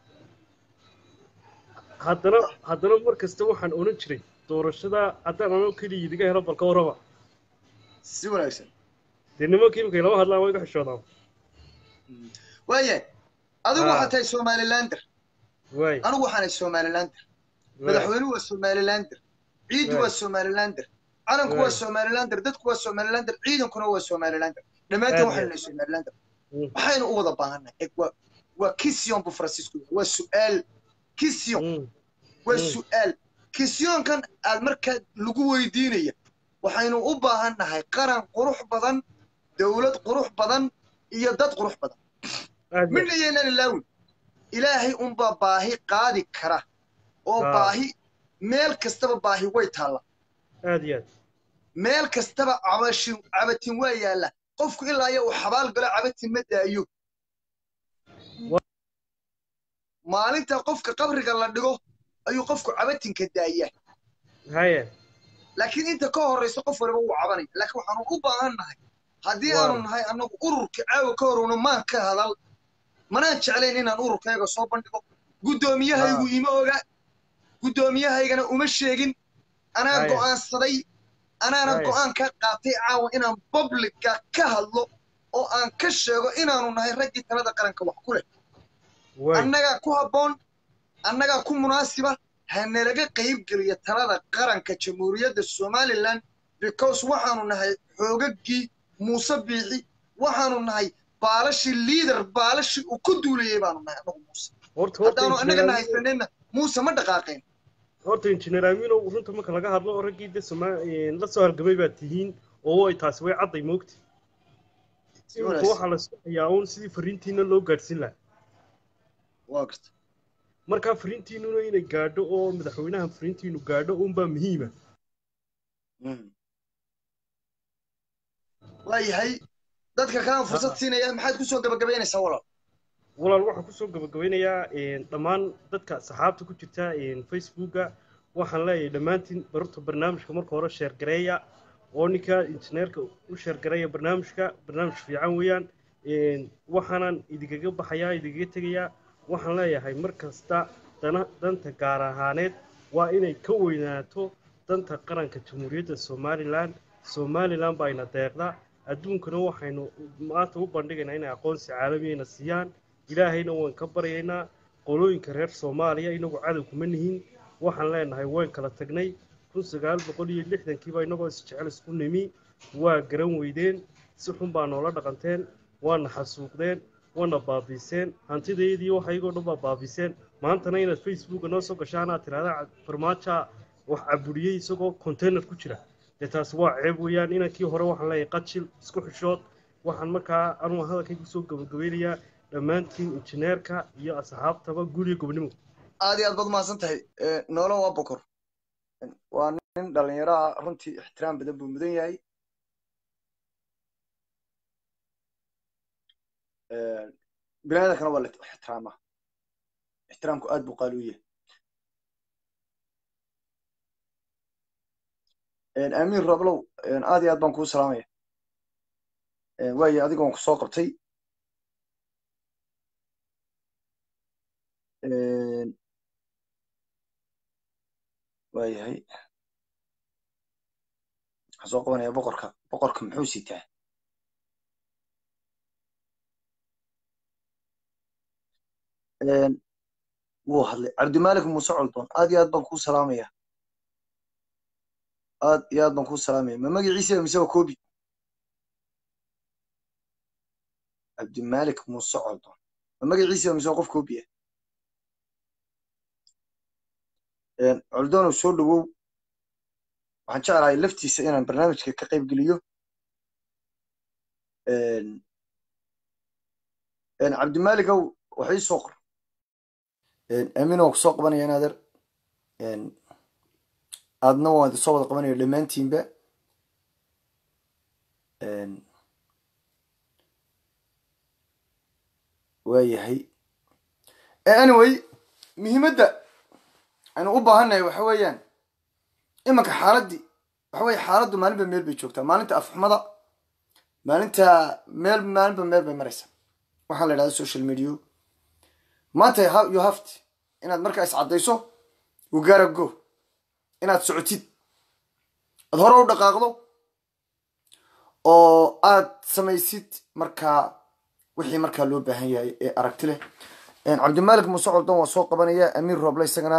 haddana haddana mar kasta waxaan odhan jiray doorashada haddaan anoo keligii idiga helo balka warraba si wanaagsan dee nimankii imikay lama hadlaan waa iga xishoodaan waayahay adigu waxaa tahay somalilander waay anigu waxaanay somalilander madaxweynuhu waa somalilander ciidu waa somalilander calanku waa somalilander dadku waa somalilander ciidankuna waa somalilander dhammaanteen waxaynu nahay somalilander waxaynu u wada baahannahay waa waa kisyon bu francisco waa su'aal kisyon waa su'aal kisyonkan aad markaa lagu weydiinaya waxaynu u baahannahay qaran qurux badan dawlad qurux badan iyo dad qurux badan midna yeynaan ilaawin ilaahay unbaa baahi qaadi kara oo baahi meel kastaba baahi way taalla aad iyo aad meel kastaba cabashin cabatin waa yaalla qofku ilaa iyo uu xabaal galo cabatin ma daayo maalinta qofka qabriga la dhigo ayuu qofku cabatinka daayaa haye laakiin inta ka horeysa qof waliba wuu cabanaya laakiin waxaanu u baahannahay haddii aanu nahay annagu ururka caawa ka horowna maan ka hadal manaan jeclayn inaan ururkayga soo bandhigo guddoomiyahaygu ima oga guddoomiyahaygana uma sheegin anaa go'aansaday anaana go'aan ka qaatay caawa inaan publica ka hadlo oo aan ka sheego inaanu nahay raggii talada qaranka wax ku leh annagaa ku habboon annagaa ku munaasiba ha nalaga qayb geliya talada qaranka jamhuuriyadda somaliland because waxaanu nahay xoogaggii muuse biixi waxaanu nahay baalashii liader baalashii uu ku duulayay baanu nahay annagu muuse haddaanu annaga nahaysanayna muuse ma dhaqaaqeen horta injineer aamino runta marka laga hadlo raggii de la soo halgamay baad tihiin oo ay taasi way cadday moogti imika waxaa la socoyaa uun sidii fariintiina loo gaadhsiin lahaa waa garta markaa fariintiinuna inay gaadho oo madaxweynaha fariintiinu gaadho uunbaa muhiima waayahay dadka kalaan fursad siinaya maxaad ku soo gabagabaynaysaa walaal walaal waxaan kusoo gabagabeynayaa dhammaan dadka saxaabta ku jirta facebooka waxaan leeyahay dhammaantiin barurta barnaamijka marka hore sheergareeya oo ninka injineerka u sheergareeya barnaamijka barnaamij fiican weeyaan waxaanan idinkaga baxayaa idinkaga tegayaa waxaan leeyahay mar kasta dana danta gaar ahaaneed waa inay ka weynaato danta qaranka jamhuuriyadda somaliland somaliland baa ina deeqda adduunkana waxaynu maanta u bandhigaynaa inay aqoonsi caalamiyayna siiyaan ilaahayna waan ka baryaynaa qolooyinka reer soomaaliya inagu cadow kuma nihin waxaan leenahay waan kala tagnay kun sagaal boqol iyo lixdankiiba inagoo isjecel isku nimi waa garan weydeen si xun baa noola dhaqanteen waana xasuuqdeen wana baabiiseen hantideedii waxaygoo dhan baa baabiiseen maantana inaad facebooka noo soo gashaan aad tiraahdaa farmaaja wax caburiyey isagoo container ku jira dee taasi waa ceeb weeyaan inankii hore waxaan leeyahay qajil isku xishood waxaan markaa anuu hadalkayga soo gabagabeynayaa dhammaantiin injineerka iyo asxaabtaba guriga gobnimo aad iyo aad baad mahadsan tahay noolo waa bokor waa nin dhalinyaro ah runtii ixtiraam badan buu mudan yahay binaadankana waa la ixtiraamaa ixtiraamku aad buu qaali u yahay amiin roblow aad iyo aad baan kuu salaamaya waaye adigoon ku soo qabtay waayahay waxaan soo qabanaya boqorka boqorka muxuu sitaa wuu hadlay cabdimalik muuse coldoon aad iyo aad baan kuu salaamaya aad iyo aad baan kuu salaamaya ma magaciisa mise waa kobi cabdimalik muuse coldoon ma magaciisa mise waa qof kobi ah coldoon uu soo dhawow waxaan jeclahay laftiisa inaan barnaamijka ka qayb geliyo cabdimaalikow waxay soo qor amiin waan ku soo qabanaya naader aadna waan idin soo wada qabanaya dhammaantiinba waayahay anyway muhiimadda aynu u baahannahay waxa weeyaan imanka xaaladdii waxa weye xaaladdu maalinba meel bay joogtaa maalinta afxumada maalinta meel maalinba meel bay maraysaa waxaan la idhahda social media maanta you have to inaad markaa iscaddayso ugaara go inaad socotid aad hore u dhaqaaqdo oo aad samaysid markaa wixii markaa loo baahan yahay ee aragti leh cabdimalik muuse coldoon waa soo qabanaya amiin rooble isagana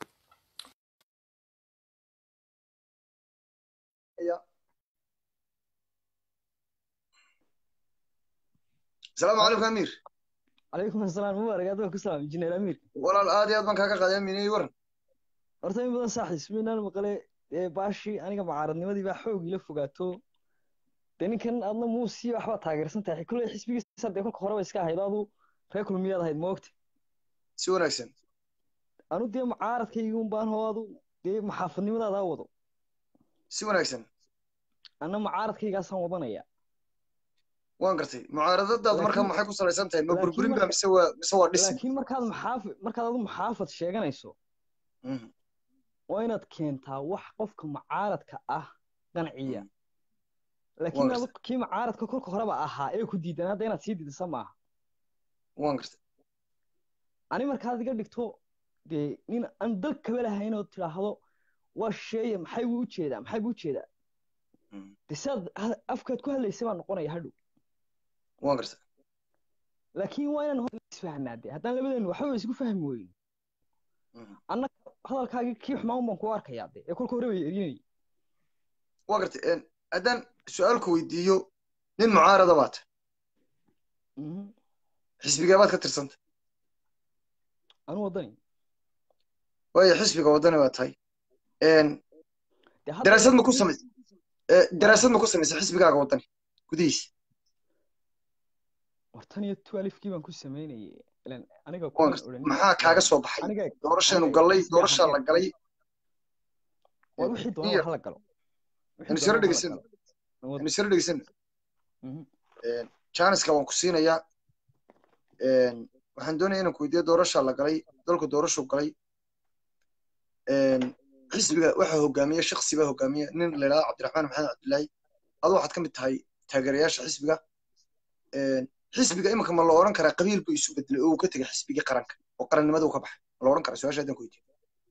السلام عليكم امير. عليكم السلام مبارك هذا كسلام انجينير امير. والله الادي ادبان كاكا قادم مني ورن. horta in badan saaxiis minaan maqale ee baashi aniga mucaaradnimadii baa xoog ila fogaato deninkan adna muusi waxba taageersan tahay kulay xisbigiisa de kolka hore iska ahaydadu reer kulmiyaad ahayd moogta si wanaagsan anu de mucaaradkaygu un baan hoodu de maxaafadnimadaada wado si wanaagsan ana mucaaradkaygaasaan wadanaya waan gartay mucaaradadaadu markaa maxay ku salaysan tahay ma burburin baa mise waa mise waa dhisin laakiin markaad maxaafad markaad adu maxaafad sheeganayso waa inaad keentaa wax qofka mucaaradka ah qanciya laakiin adu kii mucaaradka kolka horeba ahaa ee ku diidan hadda inaad sii diidisa maaha waan gartay ani markaad iga dhigto dee nin aan dal kaba lahayn oo tidhaahdo waa sheeye maxay buu u jeedaa maxay buu u jeedaa de sidaad afkaad ku hadlaysa baa noqonaya hadhow waan gartay laakiin waa inaan hor isfahnaa de haddaan labadeenu waxba isku fahmi weyn annaga hadalkaagii kii xumaan baan ku arkayaa de ee kolka hore way erinayay waa gartay haddaan su-aalku weydiiyo nin mucaarada baata xisbigee baad ka tirsanta anu wadani waayo xisbiga wadani baa tahay daraasad ma ku samay daraasad ma ku samaysay xisbigaaga wadani gudihiisa hortan iyo twelve-kii baan ku samaynayay ilan aniga maxaa kaaga soo baxay doorasheenu gallay doorashaa la galay waa wixii doonaa hala galo insira dhegeysan insira dhegeysan janiska waan ku siinayaa waxaan doonayaa inaan ku weydiiyo doorashaa la galay dalku doorashuu galay xisbiga waxaa hogaamiya shaksi baa hogaamiya nin la yidhahdo cabdiraxmaan maxamed cabdillaahi adu waxaad ka mid tahay taageerayaasha xisbiga xisbiga iminka ma la oran karaa qabiil buu isu bedelay oo uu ka tegay xisbigii qaranka oo qarannimada uu ka baxay ma la oran karaa su-aasha haddaan ku weydiiyo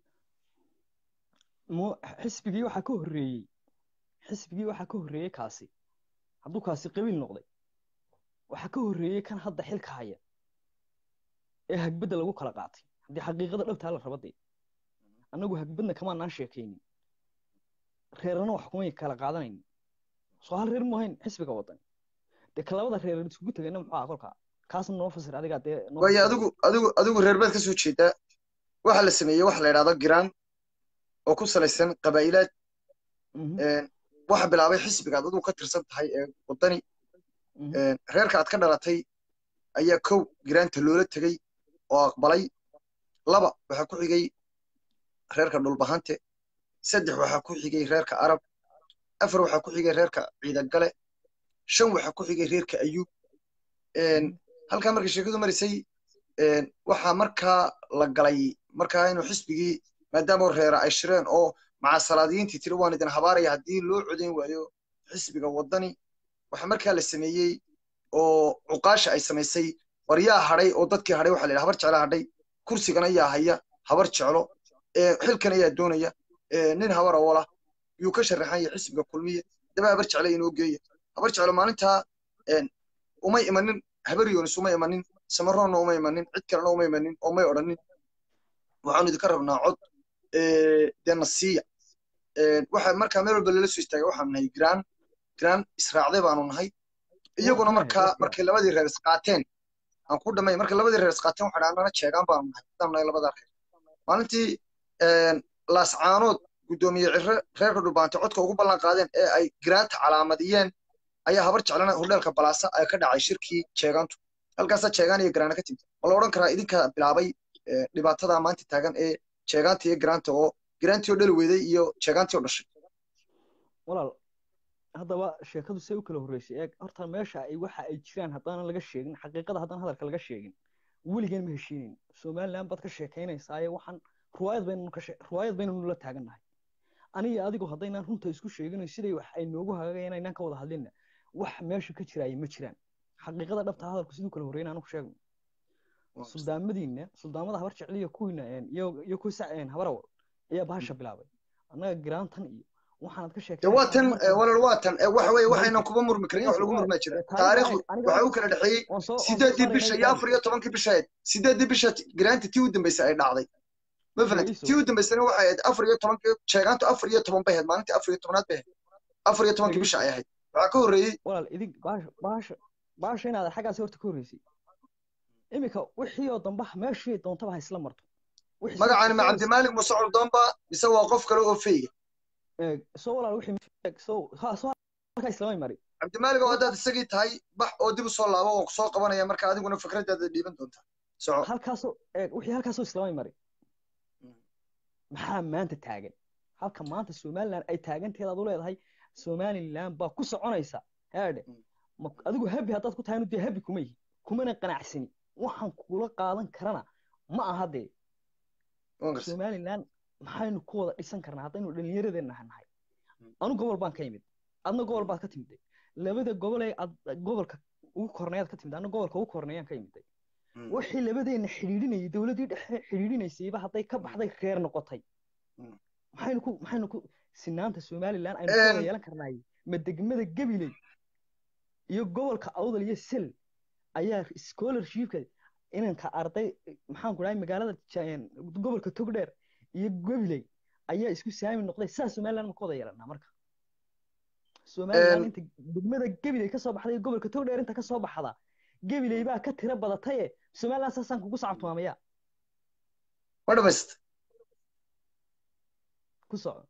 mo xisbigii waxaa ka horreeyey xisbigii waxaa ka horreeyey kaasi hadduu kaasi qabiil noqday waxaa ka horreeyey kan hadda xilka haya ee hagbadda lagu kala qaatay haddii xaqiiqada dhabtaa la raba dee annagu hagbadna kamaanaan sheekaynin reerana wax kumay kala qaadanaynin soo hal reer mu ahayn xisbiga wadani dee ka labada reer iskugu tegayna muxuu ahaa kolkaa kaasna noo fasir adiga dee noo waayo fasir adigu adigu adigu reer baad ka soo jeedaa waxa la sameeyey waxa la yidhahdo giraan oo ku salaysan qabaa'ilaad Mhm, waxa bilaabay xisbiga aad adigu ka tirsan tahay ee wadani mhm, reerka aad ka dhalatay ayaa kow giraanta loola tegey oo aqbalay laba waxaa ku xigay reerka dhulbahante saddex waxaa ku xigay reerka arab afar waxaa ku xigay reerka ciidagale shan waxaa ku xigay reerka ayuub mhm, halkaa markay sheekadu marisay waxaa markaa la galay markaa inuu xisbigii maadaama reera ay shireen oo macasalaadiyiintii tiri waan idin habaaraya haddii loo codayn waayo xisbiga wadani waxa markaa la sameeyey oo cuqaasha ay samaysay war yaa hadhay oo dadkii hadhay waxa la yidhaha habar jecla hadhay kursigan ayaa haya habar jeclo xilkan ayaa doonaya nin habar awola yuu ka sharaxan yahay xisbiga kulmiye daba habar jecle inoo geeya habar jeclo maalintaa umay imanin habar yoonis uma imanin samaroonna uma imanin cid kalena uma imanin oo may odhanin waxaanu idinka rabnaa cod dee nasiiya waxa markaa meel walba lala soo istaagay waxaanu nahay giraan giraan israacday baanu nahay iyaguna markaa markay labadii reer isqaateen aan ku dhamay markay labadii reer isqaateen waxaa dhaanana jeegaan baanu nahay hadaan nahay labadaa reer maalintii laascaanood guddoomiye cirre reerka dhulbaante codka ugu ballan qaadeen ee ay giraanta calaamadiyeen ayaa habar jeclana hurdheelka balaasa ay ka dhacay shirkii jeegaantu halkaasaa jeegaan iyo giraana ka timid ma la odhan karaa idinka bilaabay dhibaatada maanta taagan ee jeegaanta iyo giraanta oo giraantii oo dhali weeday iyo jeegaantii oo dhashay walaal haddaba sheekadu say u kala horreysay eeg horta meesha ay waxa ay jiraan haddaanan laga sheegin xaqiiqada haddaan hadalka laga sheegin weligeen ma heshiinin somaliland baad ka sheekaynaysaa waxaan ruwaayad baynu ka ruwaayad baynu la taagannahay aniga adigu haddaynaan runta isku sheegin siday wax ay noogu hagaagayaan inaan ka wada hadlinna wax meesha ka jiraaya ma jiraan xaqiiqada dhabta hadalku siduu kala horreeyay aanu ku sheegno suldaamadiina suldaamada habar jecliya kuwiina iyo iyo kuwi saceen habarawal ayaa bahasha bilaabay annaga giraantan iyo waxaanad ka sheegtay waa tan walaal waa tan waxa weeye waxaynan kuba murmi karin wax lagu murmaa jira taariikhdu waxa uu kala dhaxeeyey sideedii bisha iyo afar iyo tobankii bishaeed sideedii bisha giraanta tii u dambeysay ay dhacday ma fahanti tii u dambeysana waxay ahayd afar iyo tobankii sheegaantu afar iyo toban bay ahayd maalintii afar iyo tobanaad bay ahayd afar iyo tobankii bisha ay ahayd waxaa ka horreeyey walaal idig bahasha bahasha bahasha inaad xaggaasi horta ka horreysay imika wixii oo dambe meeshii doontaba ha isla marto magacaani ma cabdimaalig muse culdoonba mise waa qof kale oo feeya soo walaal wixii soo ha soo halka islamay mari cabdimaalig oo haddaad isagii tahay bax oo dib u soo laabo oo soo qabanaya marka adiguna fikradaada dhiiban doontaa soco halkaasoo wixii halkaasoo islamay mari maxaa maanta taagan halka maanta somaliland ay taaganteeda aad u leedahay somaliland baa ku soconaysa heedhe adigu habi haddaad ku tahay inu dee habi kuma yihi kumana qanacsani waxaan kula qaadan karana ma aha dee somaliland maxaynu ku wada dhisan karnaa haddaynu dhallinyaradeenna nahay anu gobol baan ka yimid adna gobol baad ka timid labada gobol ee aad gobolka ugu korneeyaad ka timid adna gobolka ugu korneeyaan ka yimid wixii labadeenna xidhiidhinayay dowladdii dhexe xidhiidhinaysayba hadday ka baxday reer noqotay maxaynu ku maxaynu ku sinaanta somaliland aynu ku wada yeelan karnaay ma degmada gabiley iyo gobolka awdal iyo sel ayaa scholarshipka inanka arday maxaan ku dhahay magaalada gobolka togdheer iyo gabiley ayaa isku saami noqday saa somaliland ma ku wada yeelanaa marka somaliland inta degmada gabiley ka soo baxday gobolka togdheer inta ka soo baxda gabiley baa ka tira badatay somaliland saasaan kugu sacabtumaamaya ma dhamayst ku soco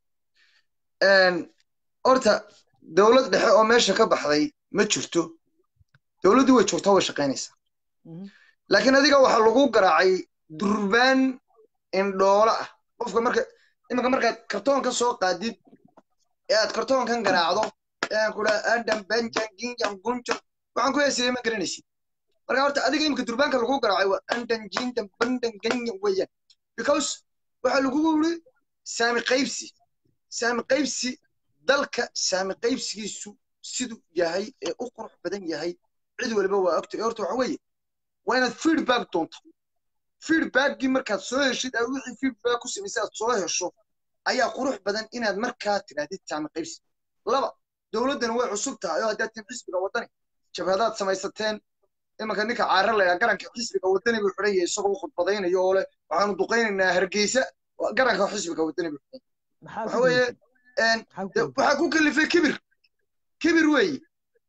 horta dowlad dhexe oo meesha ka baxday ma jirto dowladdu way joogtaa way shaqaynaysaa laakiin adiga waxaa lagu garaacay durbaan indhoola ah qofka marka iminka markaad kartoonka soo qaadid ee aad kartoonkan garaacdo ee aan ku dhaha adam benjan ginjan gunjan waxaan ku heesayay ma garanaysid marka horta adiga iminka durbaanka lagu garaacay waa andan jindan bandan ganyan weeyaan because waxaa lagu yiri saami qaybsi saami qaybsi dalka saami qaybsigiisu siduu yahay ee u qurux badan yahay cid walba waa ogtay horta waxa weeye waa inaad feedback doonto feedbackgii markaad soo heshid aad wixii feedback ku samaysay aad soo hesho ayaa qurux badan inaad markaa tidhaahdid saami qaybsi laba dowladdana way cusub tahay oo haddaad tin xisbiga waddani jabhadaad samaysateen imanka ninka caara layaa garanka xisbiga waddani buu xidhan yahay isagoo khudbadaynayo oo leh waxaanu duqaynaynaa hargeysa garanka xisbiga waddani buu xidhan waxa weeye waxaa ku kalifay kibir kibir weeye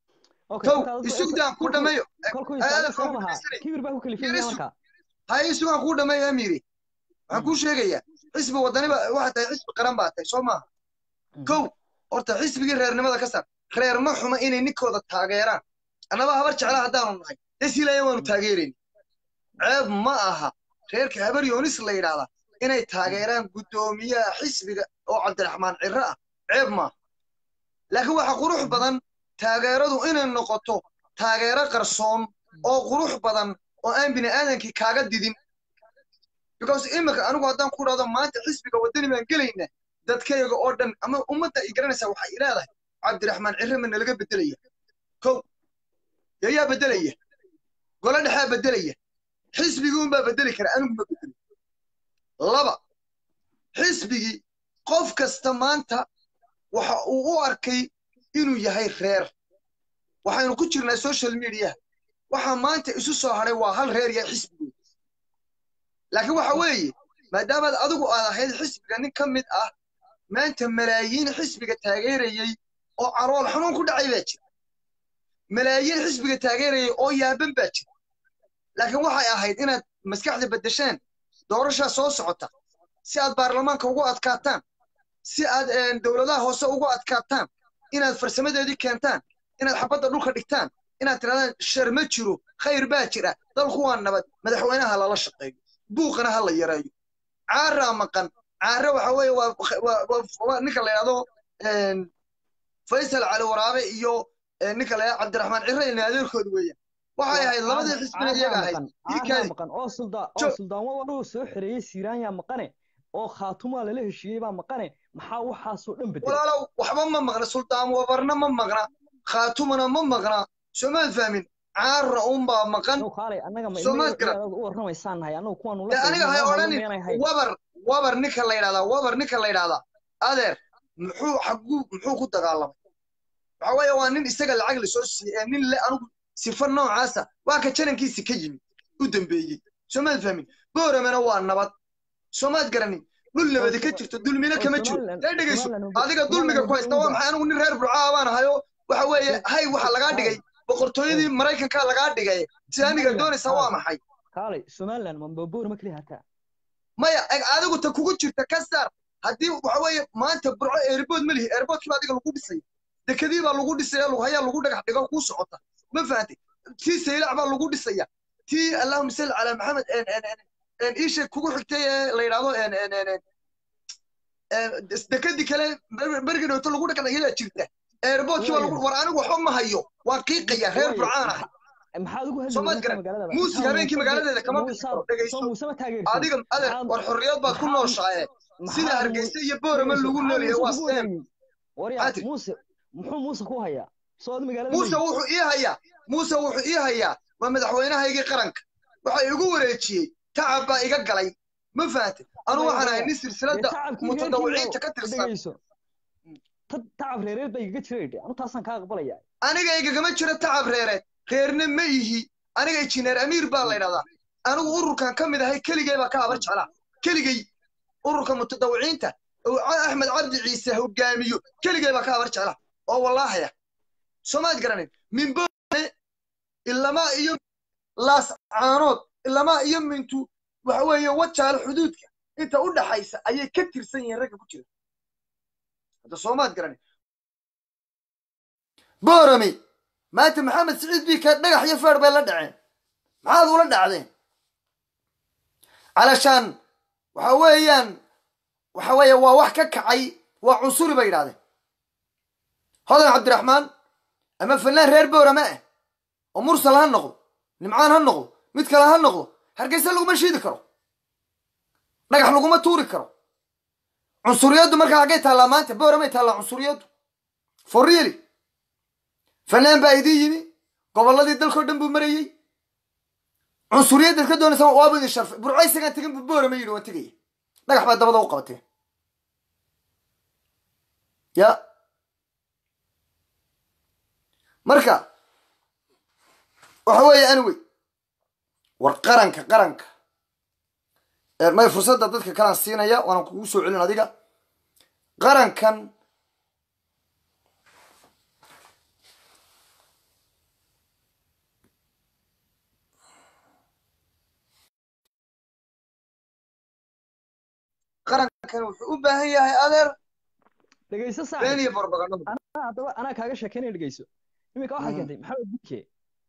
kow isugdaan ku dhameeyo kolkuu isaga sabab ahaa kibir baa ku kalifay marka hay isugaan ku dhameeyo amiri waxaan kuu sheegayaa xisbi wadaniba waxa tahay xisbi qaran baa tahay soo maaha kow horta xisbigii reernimada ka saar reer ma xuma inay ninkooda taageeraan annaba habar jeclaa haddaanu nahay desiilaya waanu taageerayn ceeb ma aha reerka habar yoonis la yidhaahdaa inay taageeraan guddoomiyaha xisbiga oo cabdiraxmaan cirre ah ceeb maaha laakiin waxa qurux badan taageeradu inay noqoto taageero qarsoon oo qurux badan oo aan bini aadankii kaaga didin because imika anigu haddaan ku dhahdo maanta xisbiga waddani baan gelaynaa dadkayga oo dhan ama ummadda ay garanaysaa waxay leedahay cabdiraxmaan cirre ma nalaga beddelaya kow yayaa beddelaya golo dhexaa beddelaya xisbigii unbaa beddeli kara anigu ma beddeli laba xisbigii qof kasta maanta waxa uu u arkay inuu yahay reer waxaynu ku jirnaa social media waxaa maanta isu soo hadhay waa hal reer iyo xisbigood laakiin waxa weeye maadaamaad adigu aad ahayd xisbiga nin ka mid ah maanta malaayiin xisbiga taageerayey oo carool xanuun ku dhacay baa jira malaayiin xisbiga taageerayey oo yaaban baa jira laakiin waxay ahayd inaad maskaxda beddeshaan doorashaa soo socota si aad baarlamaanka ugu adkaataan si aad dowladaha hoose ugu adkaataan inaad farsamadeedii keentaan inaad xabadda dhulka dhigtaan inaad tirahdaan shar ma jiro khayr baa jira dalku waa nabad madaxweynaha lala shaqeeyo buuqana ha la yareeyo caaraa maqan caara waxa weeye waa ninka la yidhahdo faysal cali waraabe iyo ninka la yidhahdo cabdiraxmaan cirre ilna adeerkooda weeyaan waxay ahayd labadii xisbina iyaga ahayd maqan oo suldaan oo suldaan waa soo xireeyay siiraanya maqane oo khaatuma lala heshiiyey baa maqane maxaa waxaasoo dhan bedelay walaalow waxba ma maqna suldaan wabarna ma maqna khaatumana ma maqna soomaad fahmin caara unbaa maqan soomaad garan u warramaysaan nahay anagu kuwaan ula aniga hay odhanin wabar wabar ninka la yidhahdaa wabar ninka la yidhahdaa adeer muxuu xaguu muxuu ku dagaalamay waxa weeye waa nin isaga lacag la soo siiyey nin le anigu sifa noocaasa waa ka janankiisi ka yimid u dambeeyey soomaad fahmin booramana waa nabad soomaad garanin dhul nabadi ka jirto dulmina kama jiro ee dhegayso adiga dulmiga ku haysta waa maxay anigu nin reer burcaa baan ahayo waxa weeye hay waxa lagaa dhigay boqortooyadii maraykanka lagaa dhigay islaamiga doonaysa waa maxay kaalay somaliland ma boorama kaliya hataa maya adigu ta kugu jirta ka saar haddii waxa weeye maanta burco airbood ma lihi airboodkii baa adiga lagu dhisay dekadii baa lagu dhisaya lughaya lagu dhagax dhigo kuu socota ma fahantay tii saylac baa lagu dhisaya tii allahuma salli calaa maxamed iisha kugu xigtay ee la yidhahdo dekadii kale bergi dhowto lagu dhaqanayaa jirta airboodkii baa lagu war anigu waxba ma hayo waan qiiqaya reer burcaan ahay maxaad ugu soomaad garan muusi habeenkii magaaladeeda kama bixiro dhegayso adiga adeer war xorriyad baad ku nooshahay sida hargeysa iyo boorama lagu noolyahay waa seen muuse muxuu muuse ku hayaa soo magaalada muuse wuxuu ii hayaa muuse wuxuu ii hayaa waa madaxweynahaygii qaranka waxa igu wareejiyey tacab baa iga galay ma fahantay anu waxaan ahay nin silsiladda mutadawiciinta ka tirsan tacab reereed baa igaga jiray anu taasaan kaa aqbalaya aniga igagama jiro tacab reereed reerna ma ihi aniga injineer amiir baa la yidhahdaa anigu ururkan ka mid ahay keligay baa ka habar jeclaa keligay ururka mutadawiciinta oo axmed cabdi ciise hogaamiyo keligay baa ka habar jeclaa oo wallaahaya soomaad garanin minboone ilamaa iyo laas caanood ilamaa iyo mintu waxa weeye wajaal xuduudka inta u dhaxaysa ayay ka tirsan yihiin ragga ku jira hadda soomaad garanin boorami maanta maxamed siciid biika dhagax iyo feer bay la dhaceen maxaad ula dhacdeen calashaan waxa weeyaan waxa weeye waa wax ka kacay waa cunsuri bay yidhahdeen hodan cabdiraxmaan ama fanaan reer boorame ah oo mursal ha noqdo nimcaan ha noqdo mid kale ha noqdo hargeysa laguma shiidi karo dhagax laguma tuuri karo cunsuriyaddu markaa haggay taallaa maanta booramay taallaa cunsuriyaddu for really fanaan baa idin yimi gobolladii dalkao dhan buu marayey cunsuriyaddaad ka doonaysa waabu idin sharfay burcaysagaan tegin buu boorama yidhi waan tegaya dhagax baa dabada u qabatee ya marka waxa weeye anyway war qaranka qaranka may fursadda dadka kalaan siinaya waana kugu soo celin adiga qarankan qarankan wuxuu u baahan yahay adeer dhegayso been saaxiib iyo barbagandho anaa haddaba anaa kaaga sheekeynaya dhegayso iminka waxaad Mhm. keentay maxamed buke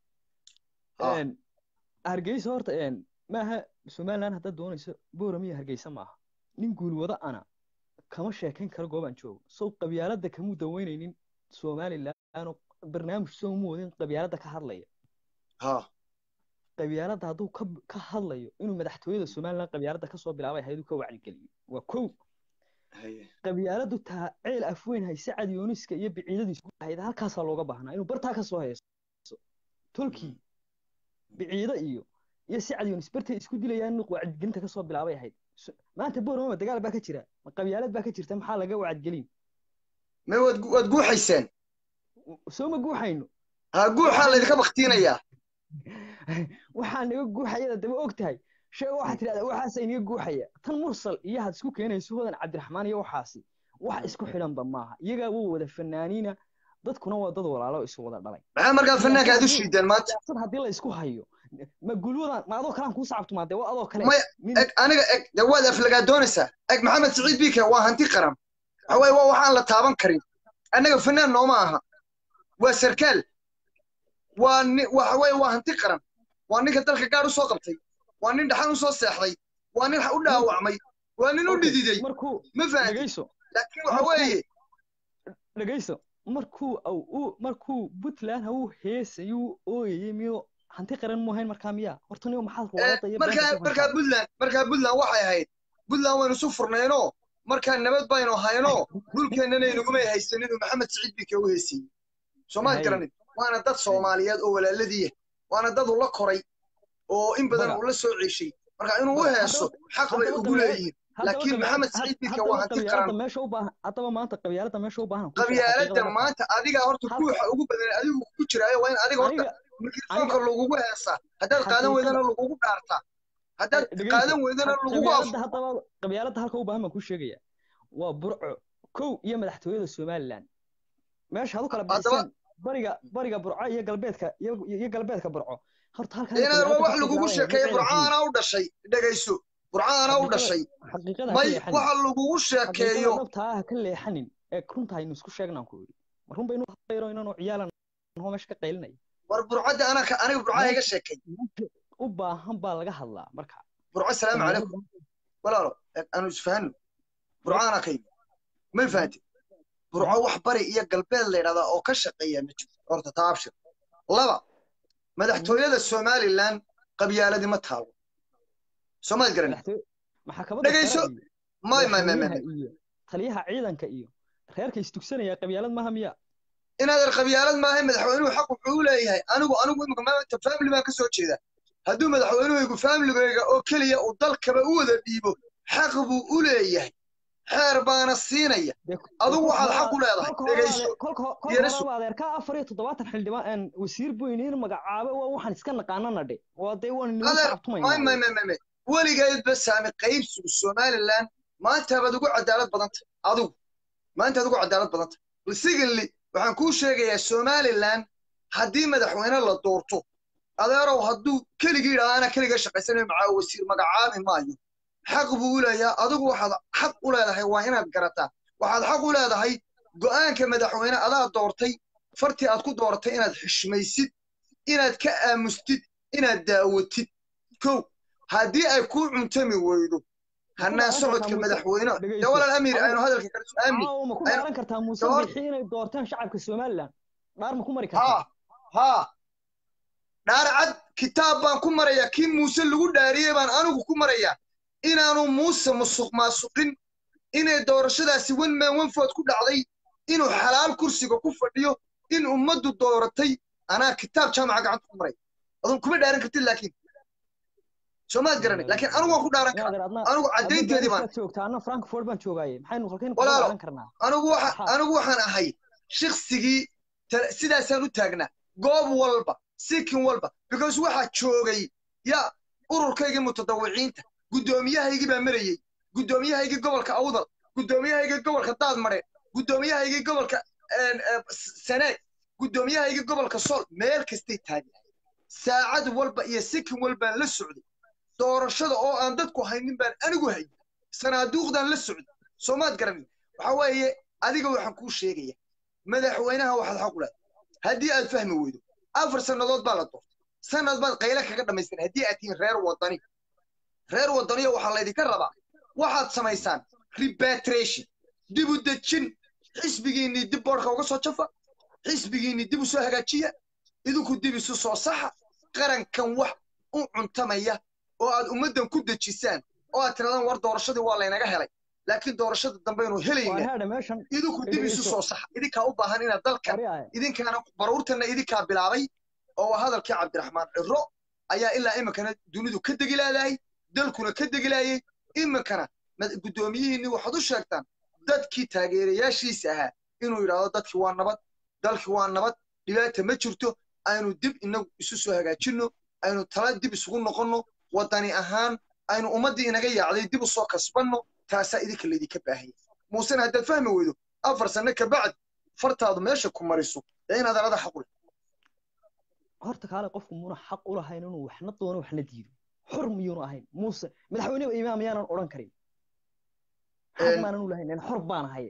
Ha. een hargeysa horta een maaha somaliland haddaad doonayso booram iyo hargeysa maaha nin guulwada ana kama sheekayn karo goobaan joogo sow qabyaaladda kamuu daweynaynin somaliland oo barnaamij soo uma wadin qabyaaladda ka hadlaya ha qabyaaladda hadduu ka ka hadlayo inuu madaxtooyada somaliland qabyaaladda kasoo bilaabay ahayd uu ka wacyigeliyey waa kow haye qabyaaladdu taa ceel afweyn hayse cadyooniska iyo biciidadiisu ahayd halkaasaa looga baahnaa inuu bartaa ka soo haysto tolkii biciido iyo iyo si cadyoonis bartay isku dilayaan inuu wacyigelinta kasoo bilaabay ahayd So- maanta boorama dagaal baa ka jira ma qabyaalad baa ka jirta maxaa laga wacyigelin ma waad gu- waad guuxayseen soo ma guuxayno ha guuxaa laydinka baktiinayaa waxaan iga guuxayada daba og tahay sheega waxaad tidhahdaa waxaasa inaga guuxaya tan mursal iyo had isku keenayso hodan cabdiraxmaan iyo waxaasi wax isku xidhanba maaha iyagaa wuu wada fanaaniina dadkuna waa dad walaalo isu wada dhalay maxaa markaa fanaanka aad u shiideen maanta siyaasad haddii la isku hayo ma gulwadan ma adoo kalaan kuu sacabtumaa dee waa adoo kale maya nin eg aniga eg dee waad aflagaa doonaysaa eg maxamed siciid biike waa hanti qaran waxa waaye waa waxaan la taaban karin annaga fanaan nooma aha waa sarkaal waa ni waxa waaye waa hanti qaran waa ninka dalka gaar u soo qabtay waa nin dhaxan u soo seexday waa nin u dhaawacmay waa nin u Okay, dhididay markuu ma fahanti dhegayso laakiin waxa markuu- weeye dhegayso markuu au uu markuu puntland ha uu heesayuu ooyayay miyuu hanti qaran mu ahayn markaa miyaa horta niyo maxaad Eh, ruwaadada iyo markaa beenta ku markaa haysaa puntland markaa puntland waxay ahayd puntland waynu isu furnaynoo markaa nabad baynu haynoo dhulkeennana inagumay haysanin uu maxamed siciid biike u heysiyey soomaad Hay. garanin waana dad soomaaliyeed oo walaaladiiya waana dad ula koray oo in badan Baga. uu la soo ceeshay marka inuu u Baga, heeso xaq bay haddaba ugu qabyaalad- leeyihiin haddaba laakiin qabyaalad- maxamed siciid biike haddaba waa hanti qabyaaladda qaran meesha u baahan haddaba maanta qabyaaladda meesha u baahan ku sheeg qabyaaladda xaqiiqada maanta adiga horta Halka- guuxa ugu badan adigu ku jiraayo waa in adiga horta aniga mikrofoonka aniga- lagugu heesaa haddaad qaadan Xaqiiqada- weydana lagugu dhaartaa haddaad dhegayso, qaadan weydana lagugu qabyaaladda afo haddaba qabyaaladda halka u baahan baan kuu sheegaya waa burco kow iyo madaxtooyada somaliland meesha hadu kala Haddaba- bixiseen bariga bariga burco iyo galbeedka iyo iyo galbeedka burco horta halkan inaad waa wax lagugu sheekeeya burcaana u dhashay dhegayso burcaana u dhashay xaqiiqada may ha waxa lagugu sheekeeyo dhabtaa ha ka leexanin ee runta aynu isku sheegnaan ku yidhi ma run baynu hayro inaanu ciyaalan hoo meesha ka qaylinay war burcadda ana ka aniga burcaa iga sheekay u baahan baa laga hadlaa marka burco salaamu calaykum walaalo aanu isfahanno burcaana ka yimi may fahanti burco wax bari iyo galbeed la yidhahdaa oo ka shaqeeya ma jirto horta taabshir laba madaxtooyada somaliland qabyaaladii ma taabo soomaad garan madaxtooy maxaa dhegayso may may may may iyo taliyaha ciidanka iyo reerka istugsanaya qabyaalad maaha miya inaadan qabyaalad maahay madaxweynuhu xaq wuxuu u leeyahay anigu anigu imika maanta family baan ka soo jeeda hadduu madaxweynuhaygu familygayga oo keliya uu dalkaba u wada dhiibo xaq buu u leeyahay xeer baana siinaya adigu waxaad xaq u leedahay dhegayso kolka hore adeerka afar iyo toddobaatan xildhibaan wasiir buyniin magacaabo waa waxaan iska naqaanana dhe waa dee waan nima may may may may weligeedba saami qaybsigu somaliland maanta baad ugu cadaalad badanta adigu maanta aad ugu cadaalad badanta secondly waxaan kuu sheegayaa somaliland haddii madaxweyne la doorto adeerow hadduu keligii yidhahda ana keliga shaqaysanayo macaa wasiir magacaabi maayo xaq buu u leeyahay adigu waxaad xaq u leedahay waa inaad garataa waxaad xaq u leedahay go'aanka madaxweyne adaa doortay fartii aad ku dooratay inaad xishmaysid inaad ka aamustid inaad daawatid kow haddii ay kuu cuntami weydo hanaan socodka madaxweyne dee walaal amiir aynu hadalka kala su-aami ma ku dhaaran kartaa muuse bixi inay doortaan shacabka somaliland dhaar ma ku mari kartaa ha ha dhaar cad kitaab baan ku marayaa kii muuse lagu dhaariyey baan anigu ku marayaa inaanu muuse musuq maasuqin inay doorashadaasi one man one vote ku dhacday inuu xalaal kursiga ku fadhiyo in ummaddu dooratay anaa kitaab jaamaca gacanta ku maray adun kuma dhaaran kartid laakiin soomaad garanay laakiin anigu waan ku dhaaran karaa anigu caddaynteedii baan joogtaa anna frankfurt baan joogaaye maxaynu halkaynu ku walaalo dhaaran karnaa anigu waxa anigu waxaan ahay shaqsigii sidaasaan u taagnaa goob walba sikin walba because waxaa joogay ya ururkaygii mutadawiciinta guddoomiyahaygii baa marayey guddoomiyahaygii gobolka awdal guddoomiyahaygii gobolka daadmare guddoomiyahaygii gobolka sanaag guddoomiyahaygii gobolka sool meel kastay taagnaay saacad walba iyo sikin walbaan la socday doorashada oo aan dadku haynin baan anigu hayay sanaaduuqdan la socda soomaad garanin waxa weeye adiga waxaan kuu sheegaya madaxweynaha waxaad xaq u leedahay haddii aad fahmi weydo afar sannadood baa la doortay sanad baad qayla kaga dhammaysteen haddii aad tihiin reer wadani reer wadaniyo waxaa laydinka rabaa waxaad samaysaan repatriation dib u dejin xisbigiinnii dib boodhka uga soo jafa xisbigiinnii dib u soo hagaajiya idinku dib isu soo saxa qarankan wax u cuntamaya oo aad ummaddan ku dejisaan oo aad tiradaan war doorashadii waa laynaga helay laakiin doorashada dambe inuu helayna idinku dib isu soo saxa idinkaa u baahan inaad dalkan idinkaana baruurtanna idinkaa bilaabay oo waa hadalkii cabdiraxmaan ciro ayaa ilaa iminkana dunidu ka degi laadahay dalkuna ka degi laayay iminkana guddoomiyihiinni waxaad u sheegtaan dadkii taageerayaashiisa ahaa inuu yidhaahdo dadkii waa nabad dalkii waa nabad dhibaata ma jirto aynu dib inagu isu soo hagaajinno aynu tala dib isugu noqonno waddani ahaan aynu ummaddii inaga yaacday dib u soo kasbanno taasaa idinka laydinka baahaya muusena haddaad fahmi weydo afar sanno ka bacdi fartaadu meesha ku mariso ee inaad arada xaq u leh horta kaale qofku muuna xaq u lahayn inuu waxna doono waxna diido xor miyuunu ahayn muuse madaxweyne imaam yaanan odhan karin xaq maanan u lahayn xor baan ahaye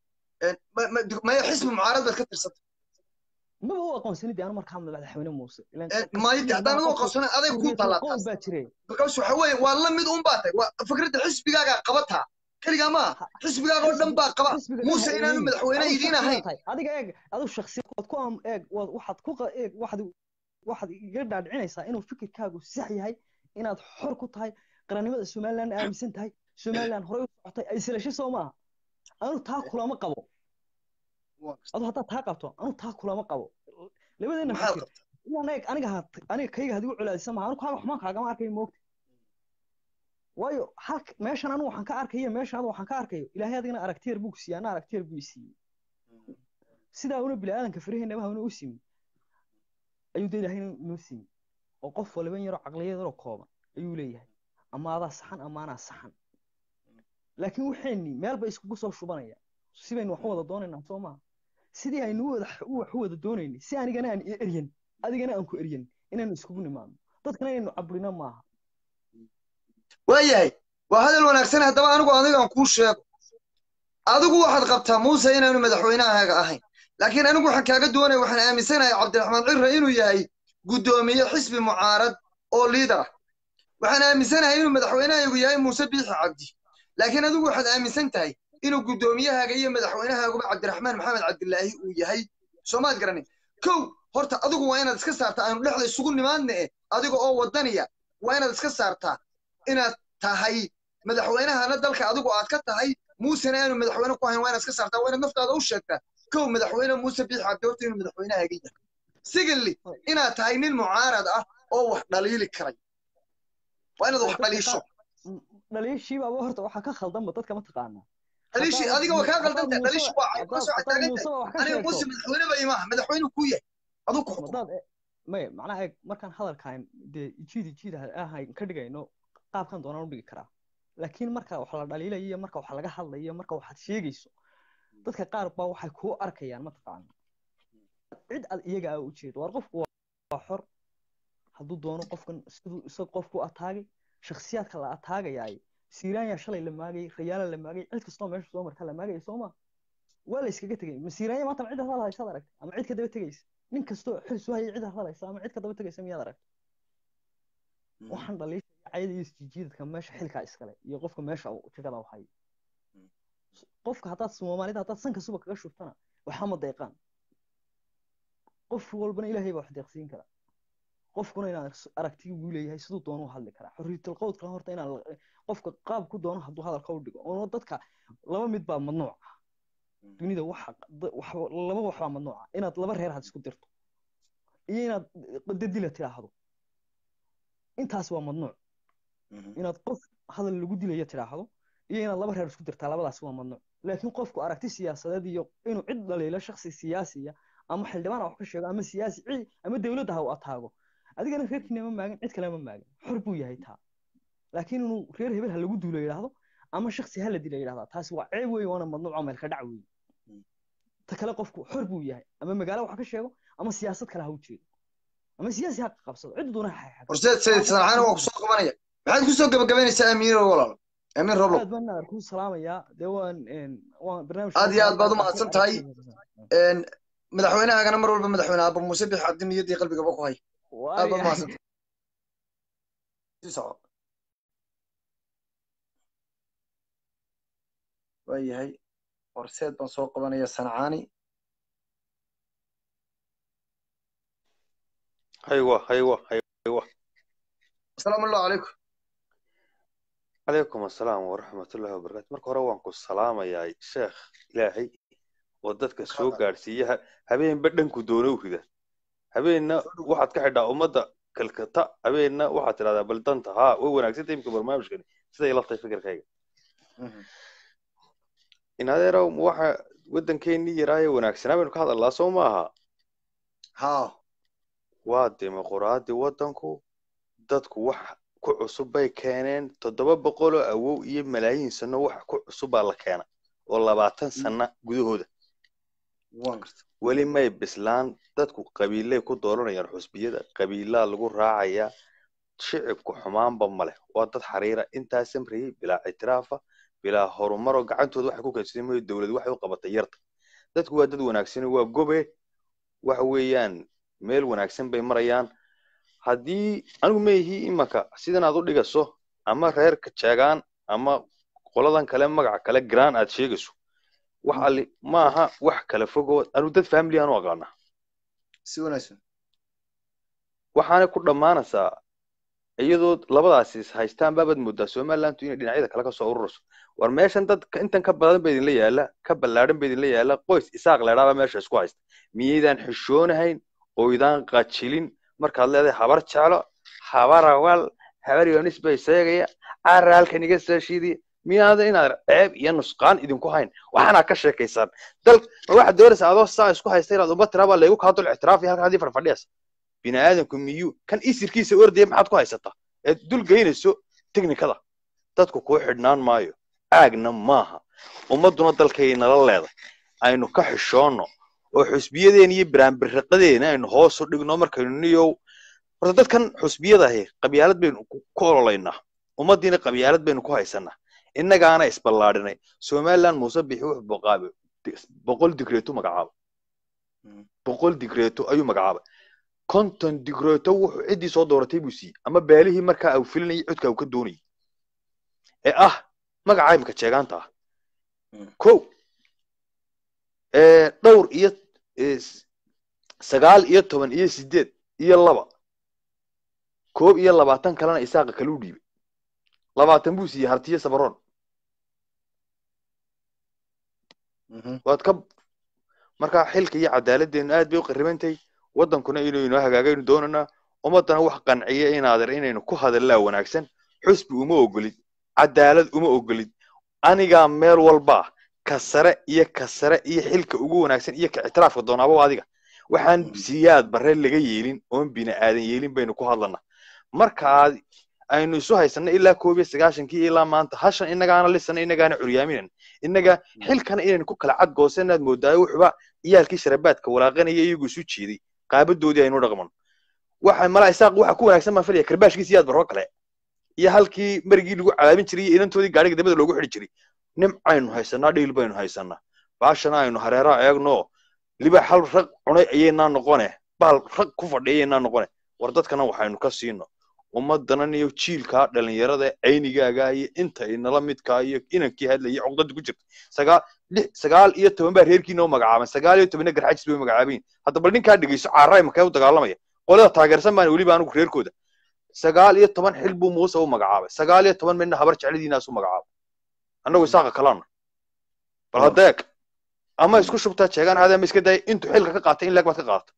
maya xisbi mucaarad baad ka tirsantay maba u aqoonsanidii anu markaa madaxweyne muuse maydi haddaan u aqoonsanan aday kuu tallaataas markaas waxa weeye waa la mid un baa tahay waa fikradda xisbigaagaa qabataa keligaa maaha xisbigaaga oo dhan baa qaba muuse inaanu madaxweyne idiin ahayn adiga eeg adu shakhsiyaad ku am eeg waxaad ku eeg waxaad waxaad iga dhaadhicinaysaa inuu fikirkaagu sax yahay inaad xor ku tahay qarannimada somaliland aaminsan tahay somaliland horey u socotay ay silasho soo maaha anu taa kulama qabo adu haddaad taa qabto anu taa kulama qabo labadeena fikir inaan eeg aniga aniga kayga hadigu culaadisa maaha anu kaaga xumaan kaagama arkayo moogta waayo halk meeshan anu waxaan ka arkayo meeshan anu waxaan ka arkayo ilaahay adigana aragtiyeer buu ku siiyey ana aragtiyeer buu siiyey sidaa una bini aadanka faraheennaba una u simin ayuu dee ilaahay noo simin oo qof waliban yaroo caqliyeed yaroo kooban ayuu leeyahay ama adaa saxan ama anaa saxan laakiin waxayni meel bay iskugu soo shubanaya sibaynu wax u wada doonaynaa soo maaha sidii aynu wax u wada doonaynay si anigana aan eryan adigana aan ku eryan inaanu iskugu nimaadno dadkana inaynu caburino maaha waayahay waa hadal wanaagsan haddaba anigu adigaan kuu sheego adigu waxaad qabtaa muuse inaanu madaxweynahaaga ahayn laakiin anigu waxaan kaaga doonaya waxaan aaminsanahay cabdiraxmaan cirre inuu yahay guddoomiye xisbi mucaarad oo liidar ah waxaan aaminsanahay inuu madaxweynahaygu yahay muuse biixi cabdi laakiin adigu waxaad aaminsan tahay inuu guddoomiyahaaga iyo madaxweynahaaguba cabdiraxmaan maxamed cabdilaahi uu yahay soomaad garanin kow horta adigu waa inaad iska saartaa aynu dhexda isugu nimaadna eh adiga oo wadaniya waa inaad iska saartaa inaad tahay madaxweynahana dalka adigu aad ka tahay muusena aanu madaxweyne ku ahayn waa inaad iska saartaa waa inaad naftaada u sheegtaa kow madaxweyne muuse biixi cabdi horta inuu madaxweynahaaga yahay secondly inaad tahay nin mucaarad ah oo wax dhaliili karay waa inaad wax dhaliisho dhaliishii baaba horta waxaa ka khaldanba dadka ma taqaanaa dhaliishi adiga waa kaa qaldantahay dhaliishi waa cay ka soo taagantahay aniga muuse madaxweyne ba imaha madaxweyne ku yahay aduu ku xukumo may macnaha eeg markaan hadalkaan dee jiidi jiida ahayn ka dhigayno qaabkan doonaan u dhigi karaa laakiin marka wax la dhaliilayo iyo marka wax laga hadlayo marka waxaad sheegayso dadka qaar baa waxay kuu arkayaan ma taqaana cid aad iyaga ah u jeedo war qofku waa xor hadduu doono qofkan siduu isaga qofku ataagay shakhsiyaadka la ataagayaay siiraanya shalay la maagay rayaala la maagay cid kastoo meesha soo marka la maagay soo ma waa la iskaga tagay ma siiraanya maanta cid hadal haysa aragtay ama cid ka daba tagaysa nin kastoo xil soo hayay cid hadal haysa ama cid ka daba tagaysa miyaad aragtay waxaan dhaliishay cayda iyo isjiidadka meesha xilka iskale iyo qofka meesha uu tigada u hayo qofka haddaad Soomaalida haddaad sanka suba kaga shubtana waxa ma deeqaan qof walbana ilaahay baa wax deeqsiin kara qofkuna inaan aragtiga uu leeyahay sidoo doono u hadli kara xorriyatul qowlka horta inaan qofka qaab ku doono hadduu hadalka u dhigo oo dadka laba mid baa mamnuuc ah dunida waxa laba wax baa mamnuuc ah inaad laba reer had isku dirto iyo inaad dadila tiraahdo intaas waa mamnuuc inaad qof hadal lagu dilayo tiraahdo iyo inaad laba reer isku dirtaa labadaas waa mamnuuc laakiin qofku aragti siyaasadeed iyo inuu cid dhaliilo shakhsi siyaasiya ama xildhibaan wax ka sheego ama siyaasi ama dawladda ha u ataago adigana reerkiina ma maagin cid kale ma maagin xor buu yahay taa laakiin inuu reer hebel ha lagu duulo yiraahdo ama shakhsi ha la dilo yiraahdo taas waa ceeb weey waana mamnuuc oo meel ka dhac weey ta kale qofku xor buu yahay ama magaalo wax ka sheego ama siyaasad kale ha u jeedo ama siyaasi ha qabsado cid doona ha horseed sayid sanacana waa ku soo qabanaya maxaad ku soo gabagabaynaysaa amiiro walaal amin roblo aad baan ku salaamayaa dee waan waan barnaamijka aad iyo aad baad u mahadsan tahay een madaxweynahaagana mar walba madaxweyne abu muuse bix cabdi niyadii qalbigaba ku hay aad baad u mahadsan tahay waayahay horseed baan soo qabanaya sancaani haywa haywa haywa asalaamu calaykum calaykum assalaam waraxmatullahi wabarakaatu marka hore waan ku salaamayaa sheekh ilaahay oo dadka soo gaarsiiya habeenba dhanku doono u rida habeenna waxaad ka xidhaa ummadda kalkata habeenna waxaad tidhahdaa bal danta haa way wanaagsan tahay imka barnaamijkani siday ila tahay fikirkayga in adeerow waxa waddankeennii yaraaye wanaagsanaa baynu ka hadallaa soo maaha haa waa dimuquraadi waddanku dadku wax ku cusub bay keeneen toddoba boqol oo awow iyo malaayiin sano wax ku cusub baa la keena oo labaatan sano gudahooda weli may bislaan dadku qabiilay ku dooranayaan xusbiyada qabiilaa lagu raacayaa shicibku xumaanba male waa dad xariira intaa samriyey bilaa ictiraafa bilaa horumaro gacantooda waxay ku keensadeen mooy dawlad waxay u qabatay yarta dadku waa dad wanaagsan waa gobe waxa weeyaan meel wanaagsan bay marayaan haddii anigu meeyihii imaka sidan aad u dhigaso ama reerka jeegaan ama qoladan kale magaca kale graan aad sheegayso wax ali maaha wax kala fogoo anigu dad family aan u aqaana si wanaagsan waxaana ku dhammaanaysaa iyadoo labadaasi haystaan baabad muddaa Somaliland inay dhinacyada kale ka soo ururso war meeshan dad intan ka badan bay idin la yaala ka ballaaran bay idin la yaala qoys isaaq leedaaba meesha isku haysta miyeedaan xishoonahayn oo idaan qaajilin markaad leedahay habar jeclo habar awal habar yoonis bay sheegaya araalkan iga soo shiidi miyaada inaad ceeb iyo nusqaan idinku hayn waxaana ka sheekaysaan dal waxa dooraysa adoo saa isku haysta inaad umad tiraba leeyo ka hadal ictiraaf iyo halkaadii farfadhiyas bini aadamku miyu kan isirkiisa ordaya maxaad ku haysataa ee dul geynayso teknikada dadku ku xidhnaan maayo aagna maaha ummaduna dalkayna la leedahay aynu ka xishoono oo xusbiyadeen iyo biraanbirqadeena aynu hoos u dhigno markaynu niyow horta dadkan xusbiyada ah qabyaalad baynu ku ololeynaa ummadiina qabyaalad baynu ku haysanaa innagaana isballaadhinay Somaliland Muuse bixi wuxuu boqaabay boqol digreeto magacaabo boqol digreeto ayuu magacaabay konton digreeto wuxuu cidii soo dooratay buu sii ama beelihii markaa uu filinayay codka uu ka doonayay ee ah magaca imka jeegaanta ah kow ee dhowr iyo sagaal iyo toban iyo sideed iyo laba koob iyo labaatan kalena isaaqa kala u dhiibay labaatan buu siiyay hartiye sabaroon waad ka markaa xilka iyo cadaaladdeenu aad bay u qaribantay waddankuna inuu inoo hagaagaynu doonanaa ummadana wax qanciya inaader inaynu ku hadallaa wanaagsan xusbi uma ogolid cadaalad uma ogolid anigaa meel walba ka sare iyo ka sare iyo xilka ugu wanaagsan iyo ka ictiraafka doonaaba adiga waxaan siyaad barre laga yeelin oon bini aadan yeelin baynu ku hadlanaa markaa aynu isu haysanno ilaa koob iyo sagaashankii ilaa maanta hashan innagaana lisana innagaana curyaaminan innaga xilkana inaynu ku kala cad goosanaad moodaayo wuxuba iyaalkii sharabaadka walaaqanaya iyagu isu jeeday qaabadoodii aynu dhaqman waxa mala isaaq waxa ku wanaagsan ma faliya karbaashkiisa yaad barro kale iyo halkii marigii lagu calaabin jiray inantoodii gaariga dabada loogu xidhi jiray nimcaynu haysanaa dhiil baynu haysanaa baashana aynu hareeraha eegno liba hal rag cunay ayaynaa noqone baal rag ku fadhiyaynaa noqone war dadkana waxaynu ka siino ummadana iyo jiilka dhalinyarada aynigaaga iyo inta inala midka iyo inankii hadlayay codad ku jirta sagaal sagaal iyo toban baa reerkiina u magacaaban sagaal iyo toban garxajis bay magacaabeen hadda bal ninka dhigayso caaray markay u dagaalamaya qolada taageersan baan waliba anigu reerkooda sagaal iyo toban xil buu Muuse u magacaabay sagaal iyo toban midna habar jecladiina soo magacaabay annagu isaaqa kalana bal hadeek ama isku shubtaa jeegan aadama iska day intuu xilka ka qaatay in laag baad ka qaato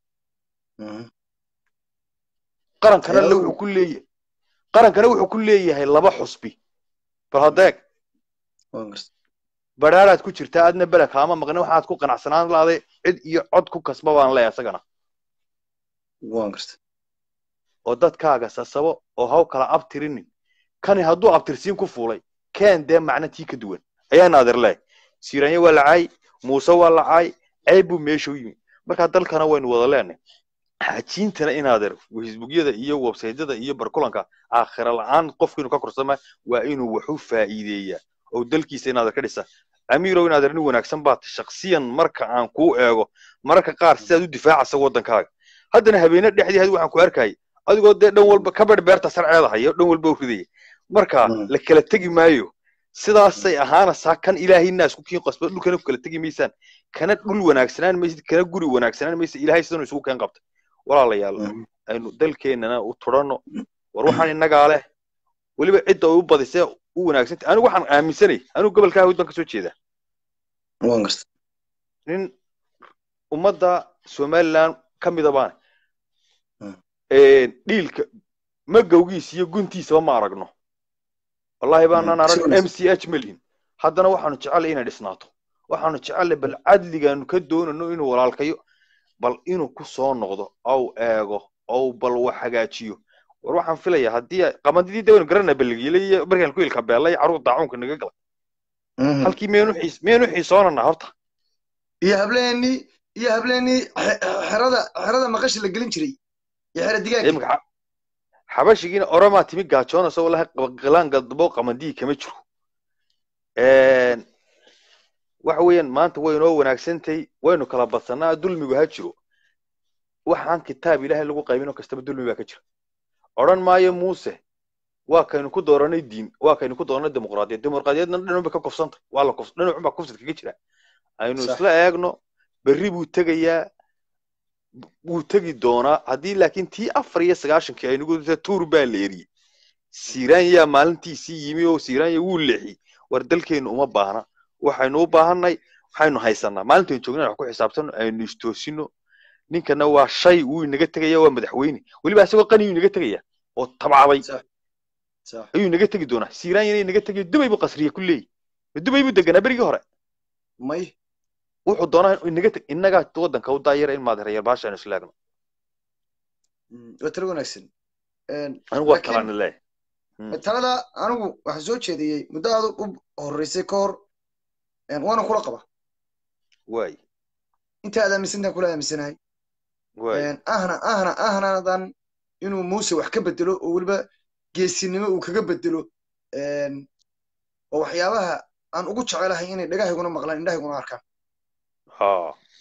qarankana wuxuu ku leeyahay qarankana wuxuu ku leeyahay laba xusbi bal hadeek baraaraad ku jirtaa adna balak ama maqna waxaad ku qanacsanaan laaday cid iyo cod ku kasba baan leeyahay asagana waan gartay oo dadkaaga sasabo oo haw kala abtirinin kani hadduu abtirsiin ku fuulay keen dee macnatii ka duwan ayaan adeer leey siiranya waa lacay Muuse waa lacay aybu meeshu yimi marka dalkana waynu wada leenahay xajiintana inaad er facebookyada iyo website-yada iyo barkulanka aakhira la'aan qofku inuu ka korsama waa inuu wax u faa'iideeyaa oo dalkiisa inaad ka dhisa amiirow inaad er nin wanaagsan baad shakhsiyan marka aan kuu eego mararka qaar sidaad u difaacaysa waddankaaga haddana habeena dhexdii had waxaan ku arkayay adigoo dee dhan walba ka badhbeerta sarceeda hayo dhan walba u ridaya marka la kala tegi maayo sidaasay ahaanaysaa kan ilaahayna isku kiin qasba dhulkana ku kala tegi maysaan kana dhul wanaagsanaan maysid kana guri wanaagsanaan maysid ilaahay sidoo isugu keen qabtay walaalayaal aynu dalkeenana u turano war waxaan inaga leh waliba cid oo u badisay u wanaagsan anigu waxaan aaminsanay anigu gobolka Hawd baan ka soo jeedaa waan gartay nin ummadda Somaliland kamida baan ee dhiilka magawgiis iyo guntiisa ma aragno wallahi baan arag M C H milyan haddana waxaanu jecelahay inay dhisnaato waxaanu jecelahay bal cadligaanu ka doonano inuu walaalkayo bal inuu ku soo noqdo aw eego aw bal wax hagaajiyo war waxaan filayaa haddii qamadidii dawin garana balgiilay markaan ku ilka beelay caruur daacuunka naga galay halkii meenu xiis meenu xiisoonana horta iyo hableeni iyo hableeni xerada xerada maqash la gelin jiray iyo xerada digaag xabashigiina orama timi gaajoona soo walaha qalan gadbo qamadii kama jiro een waxa weeyaan maanta way noo wanaagsantay waynu kala badsanaa dulmigu ha jiro waxaan kitaab ilaahay lagu qaybino kastaba dulmi baa ka jira oran maayo muuse waa kaynu ku dooranay diin waa kaynu ku dooranay dimuqraadiyad dimuqraadiyadna dhanba ka kofsanta waa la kofs dhinac ba kofsad kaga jira aynu isla eegno berri buu tagayaa wuu tagi doonaa haddii laakiin tii afar iyo sagaashankii aynu gudubta tuur baa la eriyey siiraanya maalintiisii yimi oo siiraanya wuu leexiyey war dalkeenu uma baahna waxaynu u baahanay waxaynu haysanaa maalintan joognaa wax ku xisaabtano aynu istoosino ninkana waa shay uu inaga tagaya waa madaxweyne waliba asagoo qani uu inaga tagaya oo tabcabay ayuu inaga tagi doonaa siiraanya inaga tagay dubay buu qasriye ku leeyahay dubay buu deganaa berigii hore may wuxuu doonaa inaga tag inaga waddanka u daayira in maad reer baashan islaagno watar wanaagsan een anigu waa talaan leeyahay talada anigu waxaan soo jeediyay muddo aad u horeysay ka hor een waana kula qaba way inta aad aaminsantahay kula aaminsanahay way een ahna ahna ahnadan inuu muuse wax ka bedelo oo waliba geesinimo uu kaga bedelo een oo waxyaabaha aan ugu jecelahay inay dhagahayguna maqlaan indhahayguna arkaan ha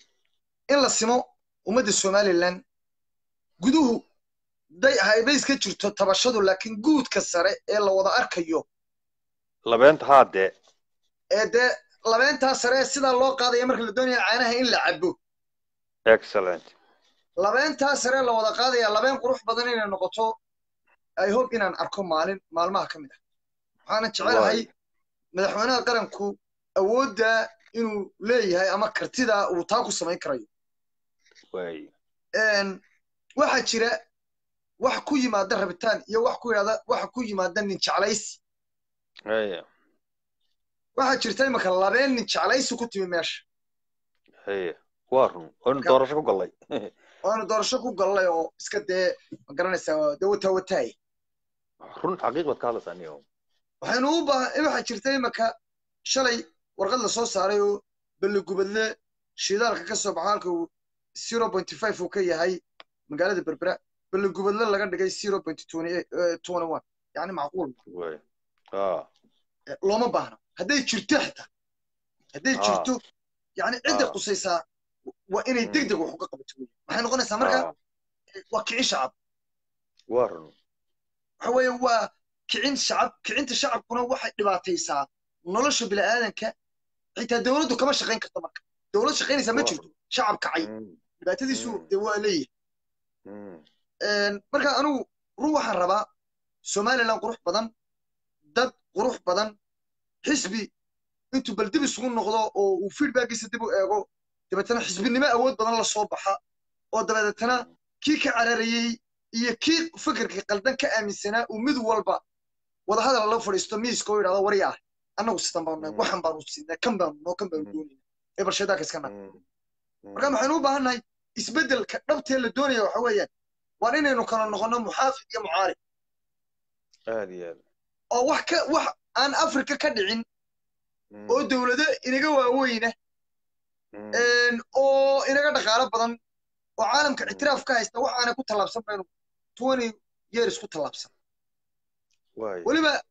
in la simo ummadda Somaliland guduhu day hayba iska jirto tabashadu laakiin guudka sare ee la wada arkayo labeenta haade ee de labeenta sare sida loo qaadayo marka la doonayo caanaha in la cabo excellent labeenta sare la wada qaadaya labeen qurux badan inay noqoto ay hope inaan arko maalin maalmaha kamid ah waxaan jecelahay madaxweynaha qaranku awoodda inuu leeyahay ama kartida uu taa ku samayn karayo way een waxa jira wax ku yimaada rabitaan iyo wax ku yiraahda wax ku yimaada nin jeclaysi haya waxa jirta imaka labeen nin jeclaysi ku timi meesha haya warun on doorasho ku galay oo doorasho ku galay oo iska dee ma garanaysaa dawata watay run xaqiiqad ka hadlaysanio waxaanu u baahan waxa jirta imaka shalay warqad la soo saaray oo balgubadle shidaalka ka soo baxay halka zero point five uu ka yahay magaalada Berbera balgubadle laga dhigay zero point two one yani macquul way ah looma baahna haday jirto xitaa haday jirto yani cid qusaysa waa inay degdeg wax uga qabato waxay noqonaysaa marka waa kicin shacab warun waxa weeye waa kicin shacab kicinta shacabkuna waxay dhibaataysaa nolosha bilaadanka xitaa dawladdu kama shaqayn karto marka dawlad shaqaynaysa ma jirto shacab kacay dhibaatadiisu dee waa leeyahay een marka anigu run waxaan rabaa Somaliland qurux badan dad qurux badan xisbi intuu baldib isugu noqdo oo uu feedbackiisa dib u eego dabeetana xisbinimo awood badan la soo baxa oo dabeetana kii ka cararayay iyo kii fikirka qaldan ka aaminsanaa uu mid walba wada hadal la fadhiisto miiska oo yiraahdo wariya annagu sidan baan waxan baan u siinaa kan baan noo kan baan doonayna ee barshada ka iskana marka maxaan u baahanahay isbedelka dhabtee la doonayo waxa weeyaan waa inaynu kala noqono muxaafid iyo mucaarif aad iyo aad oo wax ka wax aan Afrika ka dhicin oo dawladda inaga waaweyna een oo inaga dhaqaale badan وعالمك اعتراف كايست وحنا كنت لابسن بينو twenty years كنت لابسن واي ولما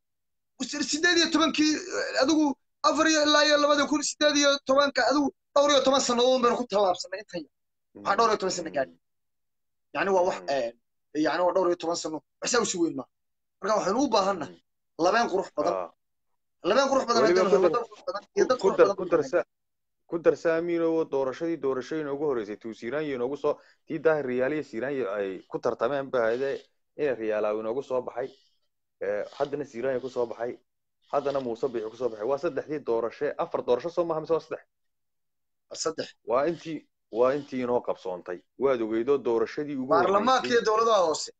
سيدادية tobankii adigu afar iyo ilaa iyo labada kun sideed iyo tobanka adigu dhowr iyo toban sanadood baynu ku tallaabsanay inta waxaa dhowr iyo toban sano gaadhay yani waa wax yani waa dhowr iyo toban sano waxsaa usi weyn maa marka waxaynu u baahannahay labeen qurux badan labeen qurux badan iyo dad qurux badan ku darsa amiino doorashadii doorashooyin ugu horeysay tuusiiraan iyo inoogu soo tii daahir riyaaliya siiraan ay ku tartameen bahayde in riyaalaaw inoogu soo baxay haddana siiraan ku soo baxay haddana muuse biixi ku soo baxay waa saddexdii doorasho afar doorasho soo maaha mise waa saddex saddex waa intii waa intii inoo qabsoontay waad ogeydo doorashadii ugu baarlamaanka iyo dowladaha hoose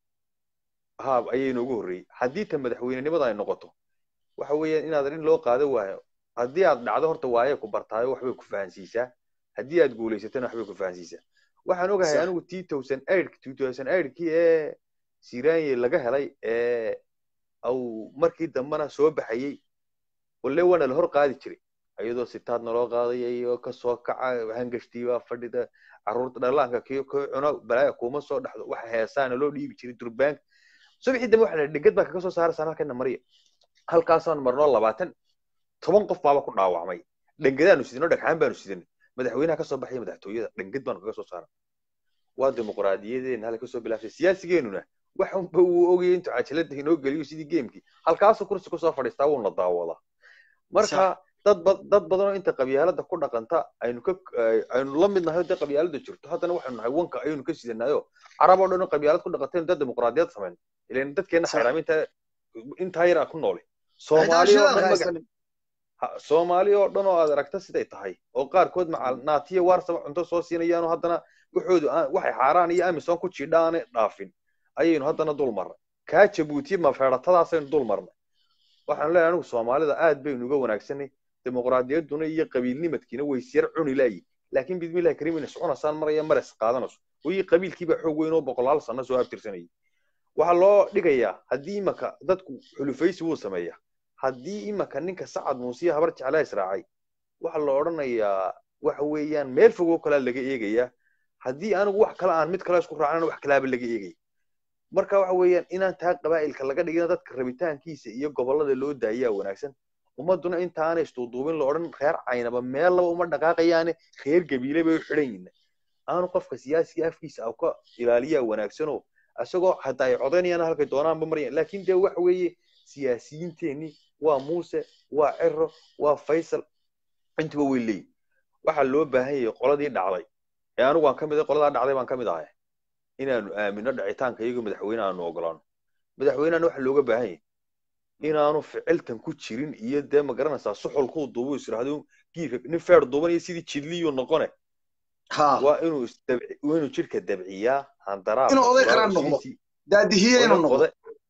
haab ayay inoogu horreeyey haddii ta madaxweynenimada ay noqoto waxa weeyaan inaadan in loo qaado waayo haddii aad dhacdo horta waaye ku bartaayo waxbay ku fahansiisaa haddii aad guulaysatana waxbay ku fahansiisaa waxaan ogahay anigu two thousand eight two thousand eight kii ee siiraanye laga helay ee aw markii dambana soo baxayay walle wana la hor qaadi jiray ayadoo sitaad naloo qaadayay oo ka soo kaca hangashtiiba fadhida caruurta dhalaanka kii ku cuno balaa kuma soo dhaxdo waxa heesaan loo dhiibi jiray durbaank subaxii dambe waxa la dhigad baa ka soo saaraysan halkan mariya halkaasaan marno labaatan toban qof baaba ku dhaawacmay dhangadaanu sidino dhagxaan baanu sidin madaxweynaha ka soo baxay madaxtooyada dhangad baanu kaga soo saaray waa dimuqraadiyadeena halka soo bilaabtay siyaasigeenuna waxaan ba uu ogay inta cajalada inoo galiyo sidii geemkii halkaas kursi ku soo fadhiistaa uu na daawada marka dad dad badan oo inta qabyaalada ku dhaqanta aynu ka aynu la mid nahay dad qabyaalada jirto haddana waxaanu nahay wanka aynu ka sidanayo carab oo dhan oo qabyaalad ku dhaqateen dad dimuqraadiyad sameyn ileen dadkeena xaraaminta inta yar ku nool Soomaaliya oo dhan Soomaaliya oo dhan oo aad aragta siday tahay oo qaarkood macal naatiya waarsaba cunto soo siinayaan oo haddana waxoodu waxay xaaraan iyo amisoon ku jiidhaan dhaafin ayaynu haddana dul marnay kaa Jabuuti ma feeratadaasaynu dul marnay waxaan leeyahay anigu Soomaalida aad baynu uga wanaagsanay dimuqraadiyaduna iyo qabiilnimadkiina way sir cuni laayeen laakiin bismillaah kariim in soconasaan maraya maras qaadanayso way qabiilkiiba xoog weyn oo boqolaal sano soo abtirsanay waxa loo dhigayaa haddii imaka dadku xulufaysi uu sameeyaa haddii imaka ninka Sacad Muuse habar jeclaa israacay waxa la oranayaa waxa weeyaan meel fog oo kala laga eegaya haddii anigu wax kala aan mid kale isku raacana wax kala laga eegay marka waxa weeyaan inaan taa qabaa'ilka laga dhigina dadka rabitaankiisa iyo gobolada loo daayaa wanaagsan umaduna intaanay istuuduubin la oran reer caynaba meel laba uma dhaqaaqayaan reer gabiile bay u xiran yihiin aanu qofka siyaasiga afkiisa oo ka ilaaliya wanaagsan oo asagoo hadaa ay codeynayaan halka doonaan mariyaan laakiin de wax weeye siyaasiyiinteeni waa Muuse waa Cirro waa Faysal intuba weylay waxa loo baahan yahay qoladii dhacday ee anigu waan kamid ah qolada dhacday baan kamid ahay inaanu aamino dhacitaanka iyaga madaxweynaha aanu ogolaan madaxweynaha waxa looga baahan yahay inaanu ficiltan ku jirin iyo de ma garanaysaa suxulku duubo israado giif nin feer duuban iyo sidii jidliyo noqone ha waa inuu istabci inuu jirka dabciyaa handara inuu oday qaraan noqdo daadihiye inuu noqdo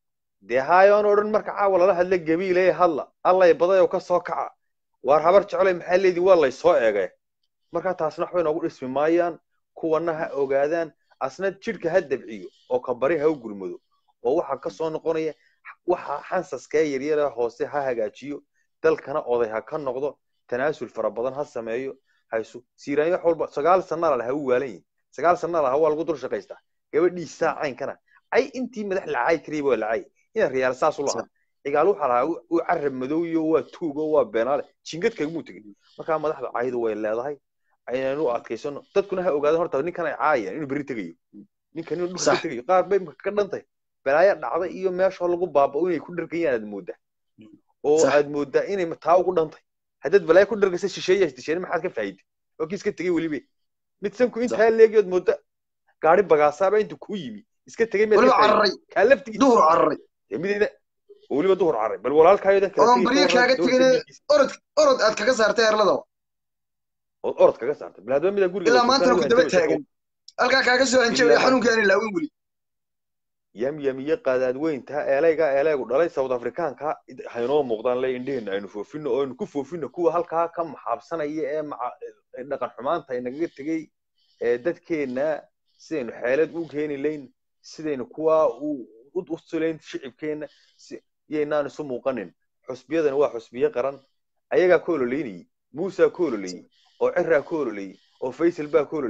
de haayoon oran marka caawala la hadla gabiilay hadla allay baday oo ka soo kaca war habar jeclay maxay leedii waa lay soo eegay marka taasna waxay noogu dhismi maayaan kuwana ha ogaadaan asna jirka ha dabciyo oo ka bari ha u gurmado oo waxa ka soo noqonaya waxa xansaska yaryar hoose ha hagaajiyo dalkana oday ha ka noqdo tanaasul fara badan ha sameeyo hayso siiraayo wax walba sagaal sano la ha u waalan sagaal sano la ha waa lagu dur shaqaysta gabadhiisa caynkana ay intii madax lacay kariibo lacay in riyaal saas u lahaa igaal waxa la u carab madow iyo waa tuugo waa beenaale jingad kaga mutagin marka madaxda caaydu way leedahay aynaanu adkaysano dadkuna ha ogaadaan horta ninkan ay caayeen inuu bari tagayo ninkan inuu dhulka tagayo qaar bay ka dhantay balaaya dhacday iyo meesha lagu baabao inay ku dhargayaan aad moodaa oo aad moodaa inay taa ugu dhantay hadad balaaya ku dhargaysa shisheeyay shisheeyay maxaad ka faa'iiday oo kiiska tagay waliba mid sanku inta leegiyood moodaa gaari bagaasaaba inta ku yimi iska tagay meel ka carray ka laftii duhur carray midina waliba duhur carray bal walaalkaayodan kala tagay oo bariya kaaga tagay orod orod aad kaga saartay erlada oo orod kaga saartay bilaadba mid guriga ila maanta ku daba taagan halka kaaga soo anjabay xanuunkan ilaa weyn wali yam yam iyo qaadaad weynta eelayga eelaygu dhalay South Africaanka haynoo muuqdaan lay indheen aynu foofino oo aynu ku foofino kuwa halka ka maxaabsanaya ee dhaqan xumaanta inaga tagay ee dadkeena sidaynu xeelad u keeni layn sidaynu kuwa u u suleyn shicibkeena yeynaan isu muuqanin xusbiyadan waa xusbiye qaran ayaga koololeeyay Muuse koololeeyay oo Cirra koololeeyay oo Faysal baa koololeeyay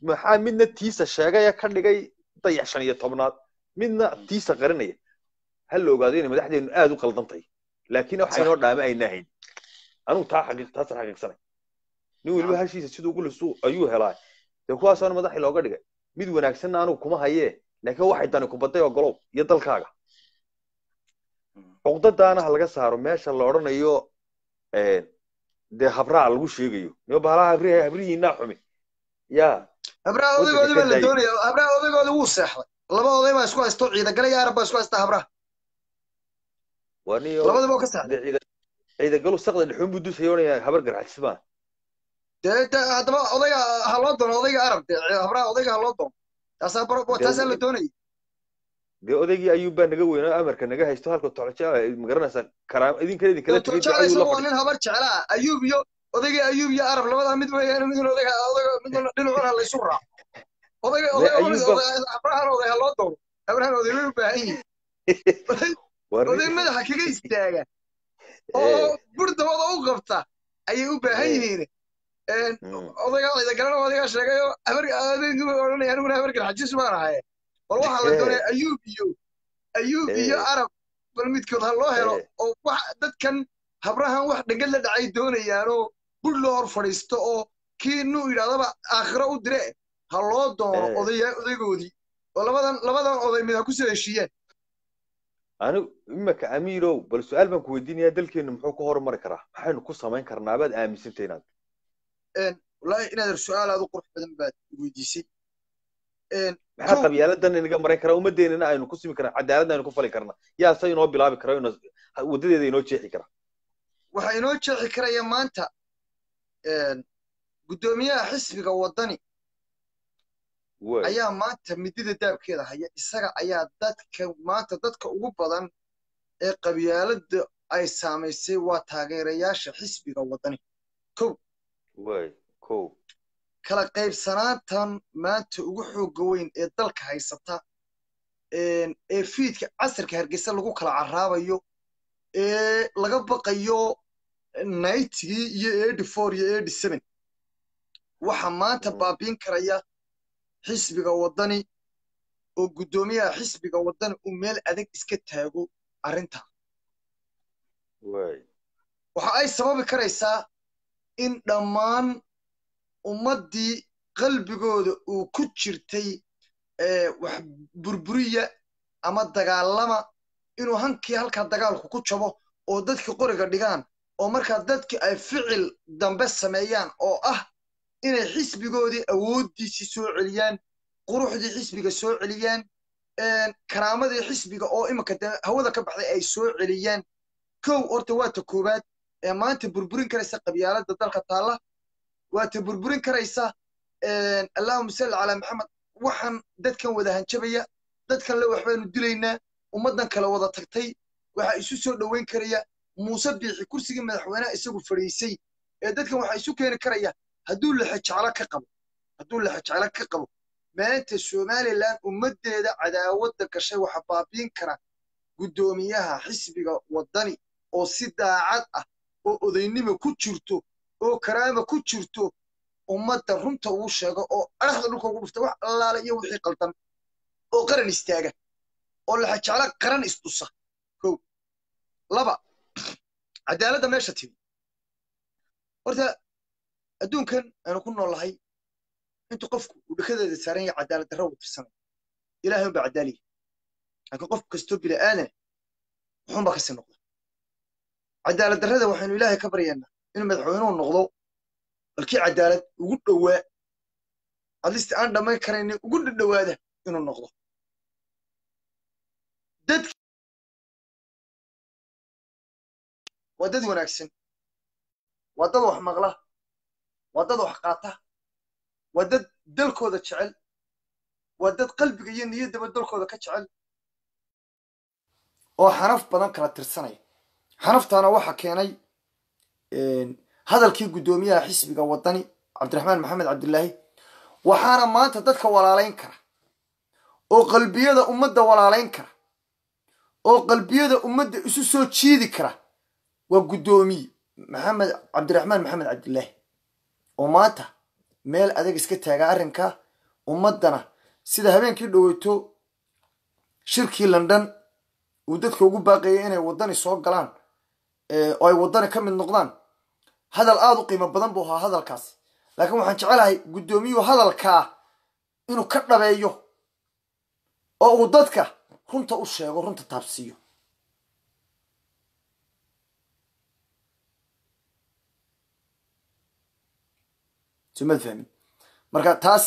maxaa midna tiisa sheegaya ka dhigay dayax shan iyo tobnaad midna tiisa qarinaya hal la ogaado inay madaxdeenu aad u qaldantahay laakiin waxa inoo dhaama ayna ahayn anigu taa xaqiiq taas xaqiiqsanay nin waliba hashiisa sidoo ugu lisu ayuu helaa de kuwaasoo madaxii looga dhigay mid wanaagsanna anigu kuma hayee laakiin waxay tani ku baday oo golow iyo dalkaaga cuqdadaana ha laga saaro meesha la odhanayo dee habraac lagu sheegayo niyo baalaha habrihi habrihiinaa xumi yaa habraha odaygoodii baa la doonaya habraha odaygoodii wuu seexday laba oday baa isku haysto ciidagale iyo arab baa isku haysta habraha waniyo labadaba ka saxday ciidagalu saqda dhixuun buu dusayoonaya habar garxajis baa dee haddaba odayga ha loo doono odayga arab dee habraha odayga ha loo doono taasaa baro taasaa la doonayay dee odaygii ayuub baa naga weynaa amarka naga haysto halka tocjo ma garanaysaa karaam idinkala idinkala tegay ayuu waa nin habar jeclaa ayuub iyo odaygii ayuub iyo arab labadaa mid weeyaan midna odayga odayga midna dhinacuna la isu raaco odayga odayga habrahan oday ha loo doono habrahan oday way u baahan yihiin oday madaxa kaga istaaga oo burdabada u qabta ayay u baahan yihiin odayga ciidagalana odaygaa sheegayo habar odaygu odhanaya aniguna habar garxajis baan ahaye bal waxaa la doonaya ayuub iyo ayuub iyo arab bal midkood ha loo helo oo wax dadkan habrahan wax dhangad la dhacay doonayaanoo bur loo hor fadhiisto oo kii nuu yidhahdaba aakhiro u dire ha loo doono odaya odaygoodii oo labadan labadan oday mid ha ku soo heshiiyeen anigu imaka amiirow bal su-aal baan ku weydiinayaa dalkeenu muxuu ka horumari karaa maxaynu ku samayn karnaa baad aaminsantay inaad wallaahi inaad su-aal aad u qurux badan baad weydiisay maxaa qabyaaladan inaga maran karaa ummadeenana aynu ku simi karnaa cadaaladna aynu ku fali karnaa yaa se inoo bilaabi kara wadadeeda inoo jeexi kara waxaa inoo jeexi karaya maanta guddoomiyaha xisbiga waddani ayaa maanta midida daabkeeda haya isaga ayaa dadka maanta dadka ugu badan ee qabyaalada ay saamaysay waa taageerayaasha xisbiga waddani kow kow kala qaybsanaantan maanta ugu xooga weyn ee dalka haysata ee fiidka casarka hargeysa lagu kala carraabayo ee laga baqayo naytigii iyo eighty four iyo eighty seven waxa maanta baabiin karaya xisbiga waddani oo guddoomiyaha xisbiga waddani uu meel adag iska taago arrinta waxa ay sababi karaysaa in dhammaan ummaddii qalbigooda uu ku jirtay wax burburiya ama dagaalama inuu hankii halkaa dagaalku ku jabo oo dadka qoriga dhigaan oo markaa dadki ay ficil dambe sameeyaan oo ah inay xisbigoodii awooddiisii soo celiyaan quruxdii xisbiga soo celiyaan karaamadii xisbiga oo iminka dee hawada ka baxday ay soo celiyaan kow horta waa ta koowaad ee maanta burburin karaysa qabyaaladda dalka taalla waa ta burburin karaysa allahuma salli calaa maxamed waxaan dadkan wada hanjabaya dadkan le waxbaynu dilaynaa ummaddan kale wada tagtay waxaa isu soo dhoweyn karaya muuse biixi kursigii madaxweynaha isagu fadhiisay ee dadkan waxaa isu keeni karaya hadduu lexejeclo ka qabo hadduu lexejeclo ka qabo maanta somalilan ummaddeeda cadaawadda gashay waxa baabiin kara guddoomiyaha xisbiga waddani oo si daacad ah oo odaynimo ku jirto oo karaama ku jirto ummadda runta uu sheego oo araxda dhulka ugu dhufta wax allaale iyo wixii qaldan oo qaran istaaga oo lexejeclo qaran istusa kow laba cadaaladda meesha timi horta adduunkan aanu ku noolahay intuu qofku uu dhakadeeda saaran yahay cadaalad darro uu tirsanay ilaahay unbaa cadaaliya laakiin qof kastoo bini aadan wuxuunbaa kasii noqda cadaalad darrada waxaynu ilaahay ka baryaynaa inuu madaxweynuhu noqdo balkii cadaalad ugu dhowaa adlista aan dhammayn karaynin ugu dhadhowaada inuu noqdo dad waa dad wanaagsan waa dad wax maqla waa dad wax qaata waa dad dalkooda jecel waa dad qalbiga iyo niyaddaba dalkooda ka jecel oo xanaf badan kala tirsanaya xanaftaana waxa keenay hadalkii guddoomiyaha xisbiga waddani cabdiraxmaan maxamed cabdilaahi waxaana maanta dadka walaalayn kara oo qalbiyada ummadda walaalayn kara oo qalbiyada ummadda isu soo jiidi kara waa guddoomiye maxamed cabdiraxmaan maxamed cabdilaahi oo maanta meel adag iska taaga arrinka ummadana sida habeenkii dhaweyto shirkii london uu dadka ugu baaqayay inay waddani soo galaan oo ay waddani ka mid noqdaan hadal aada u qiimo badan buu ahaa hadalkaasi laakiin waxaan jecelahay guddoomiyuhu hadalkaa inuu ka dhabeeyo oo uu dadka runta u sheego runta taabsiiyo sumad fahmin marka taas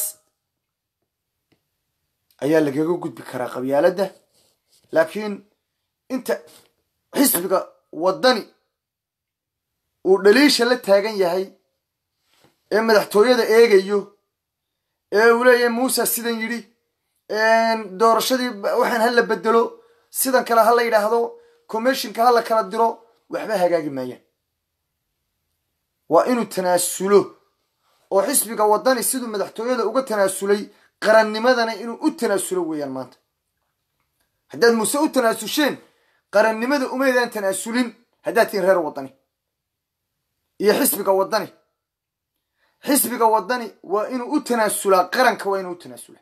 ayaa lagaga gudbi karaa qabyaaladda laakiin inta xisbiga waddani uu dhaliisha la taagan yahay ee madaxtooyada eegayo ee uu leeyahay muuse sidan yidhi doorashadii waxaan hala bedelo sidan kale ha la yidhaahdo commissionka ha la kala diro waxba hagaagi maayaan waa inuu tanaasulo oo xisbiga waddani siduu madaxtooyada uga tanaasulay qarannimadana inuu u tanaasulo weeyaan maanta haddaad muuse u tanaasusheen qarannimada umaydaan tanaasulin haddaad tihiin reer waddani iyo xisbiga waddani xisbiga waddani waa inuu u tanaasulaa qaranka waa inuu u tanaasulaa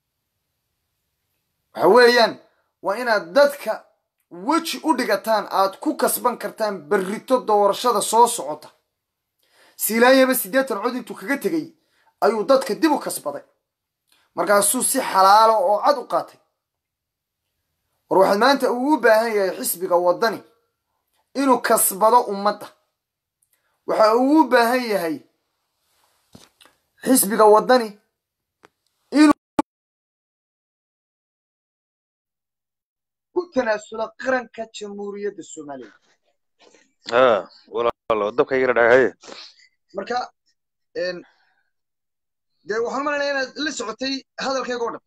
waxa weeyaan waa inaad dadka weji u dhigataan aad ku kasban kartaan berrito doorashada soo socota siilaanyaba siddeetan cod intuu kaga tegay ayuu dadka dib u kasbaday markaasuu si xalaalo oo cad u qaatay war waxaad maanta uu u baahan yahay xisbiga waddani inuu kasbado ummadda waxa uu u baahan yahay xisbiga waddani inuu ku tanaasulo qaranka jamhuuriyadda soomaaliya ها ولا والله دبك يقرا دحاي marka een dee waxaan maleynayaa inaad la socotay hadalkayga oo dhan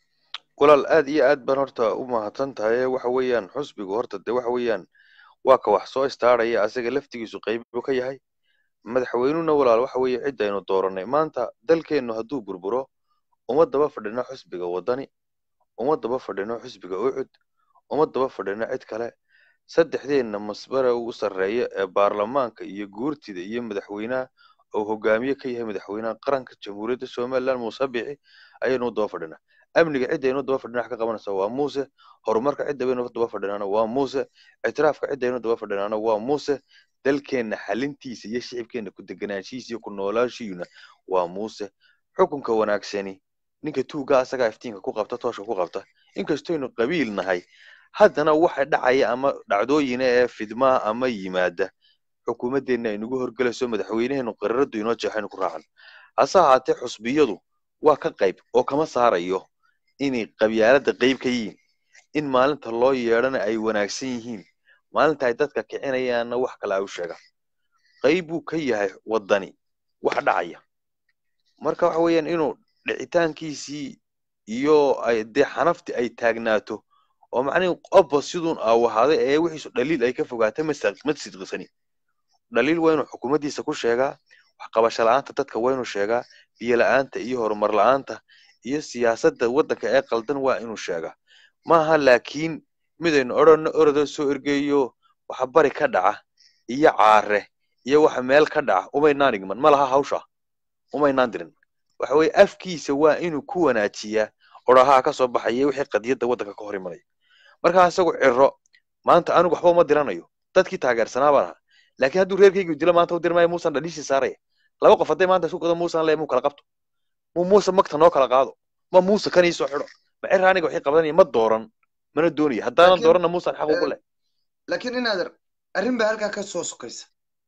walaal aad iyo aad baan horta u mahadsan tahay waxa weeyaan xusbigu horta de waxa weeyaan waa ka wax soo istaaraya asaga laftigiisu qayb uu ka yahay madaxweynuhuna walaal waxa weeye cid aynu dooranay maanta dalkeenu hadduu burburo uma daba fadhino xusbiga waddani uma daba fadhino xusbiga ucud uma daba fadhino cid kale saddexdeena masbara ugu sarreeya ee baarlamaanka iyo guurtida iyo madaxweynaha oo hogaamiye ka yahay madaxweynaha qaranka jamhuuriyadda Soomaaliland Muuse Biixi ayaynu daba fadhinaa amniga cid aynu daba fadhinaa ka qabanaysa waa Muuse horumarka cid aynu daba fadhinaana waa Muuse ictiraafka cid aynu daba fadhinaana waa Muuse dalkeena xalintiisa iyo shicibkeena ku deganaanshiisa iyo ku noolaashiina waa Muuse xukunka wanaagsani ninka tuuga asaga iftiinka ku qabta toosha ku qabta inkastoo aynu qabiil nahay haddana waxa dhacaya ama dhacdooyin ee fidmaa ama yimaada xukuumadeena ay nagu horgalayso madaxweynaheenu qararadu inoo jeexaynu ku raacan hase ahaatee xusbiyadu waa ka qayb oo kama saarayo inay qabyaalada qayb ka yihiin in maalinta loo yeedhana ay wanaagsan yihiin maalinta ay dadka kicinayaanna wax kale ay u sheegaan qayb buu ka yahay waddani wax dhacaya marka waxa weeyaan inuu dhicitaankiisii iyo ay dee xanafti ay taagnaato oo macnaheedu qofba sidun aa wahaaday ee wixiisu dhaliil ay ka fogaatay ma sidqisani dhaliil waa inuu xukuumaddiisa ku sheegaa wax qabasho la'aanta dadka waa inuu sheegaa biyo la'aanta iyo horumar la'aanta iyo siyaasadda waddanka ee qaldan waa inuu sheegaa maaha laakiin midaynu odhanno orada soo ergeeyo waxa bari ka dhaca iyo caare iyo waxa meel ka dhaca umaynaan igman ma laha hawsha umaynaan dirin waxa weeye afkiisa waa inuu ku wanaajiyaa oraha ka soo baxay wixii qadiyada waddanka ka hor imanay marka asagu cirro maanta anigu waxba uma diranayo dadkii taageersanaa baan ahaa laakiin hadduu reerkaygu dilo maanta u dirmaayo muusan dhaliishii saaraya laba qof hadday maanta isku gado muusan lee muu kala qabto muu muuse magta noo kala qaado ma muuse kan iisoo xidho ma cirra aniga waxay qabanaya ma dooran mana doonayo haddaanan dooranna muusan xaq ugu leh laakiin inaader arrin baa halkaa ka soo sokaysa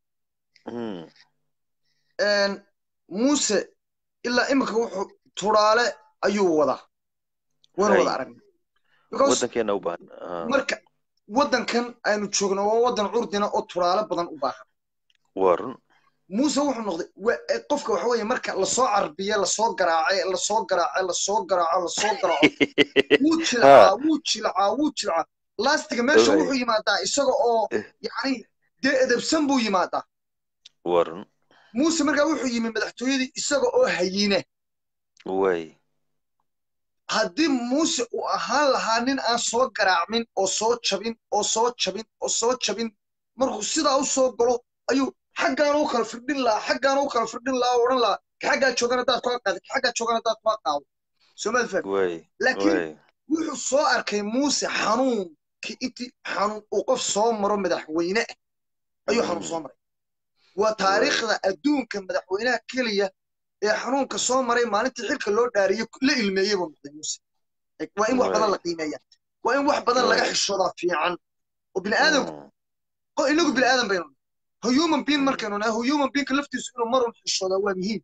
muuse ilaa imika wuxuu turaale ayuu wadaa waan wada aragnay waddankeena u baahan marka waddankan aynu joogno waa waddan curdina oo turaale badan u baahan waa run muuse wuxuu noqday qofka waxa weeye marka lasoo carbiye lasoo garaacay lasoo garaacay lasoo garaaco lasoo garaaco wuu jilcaa wuu jilcaa wuu jilcaa laastiga meesha wuxuu yimaadaa isaga oo yacni dee edebsan buu yimaadaa waa run muuse markaa wuxuu yimi madaxtooyadii isaga oo hayine way haddii muuse uu ahaan lahaa nin aan soo garaacmin oo soo jabin oo soo jabin oo soo jabin markuu sidaa u soo galo ayuu xaggaan u kala firdhin lahaa xaggaan u kala firdhin lahaa oo odhan lahaa xaggaa joogan haddaad kuga qaadid xaggaa joogan haddaad kuga qaado soomad faham laakiin wuxuu soo arkay muuse xanuunkii intii xanuun uu qof soo maro madaxweyne ayuu xanuun soo maray waa taariikhda adduunka madaxweynaha keliya ee xanuunka soo maray maalintii xilka loo dhaariyay la ilmeeyay buu noqday muuse waa in wax badan la qiimeeyaa waa in wax badan laga xishoodaa fiican oo bini aadamku oo inagu bini aadam baynu human being markaynu nahay human being laftiisu inuu marun xishoodaa waa muhiim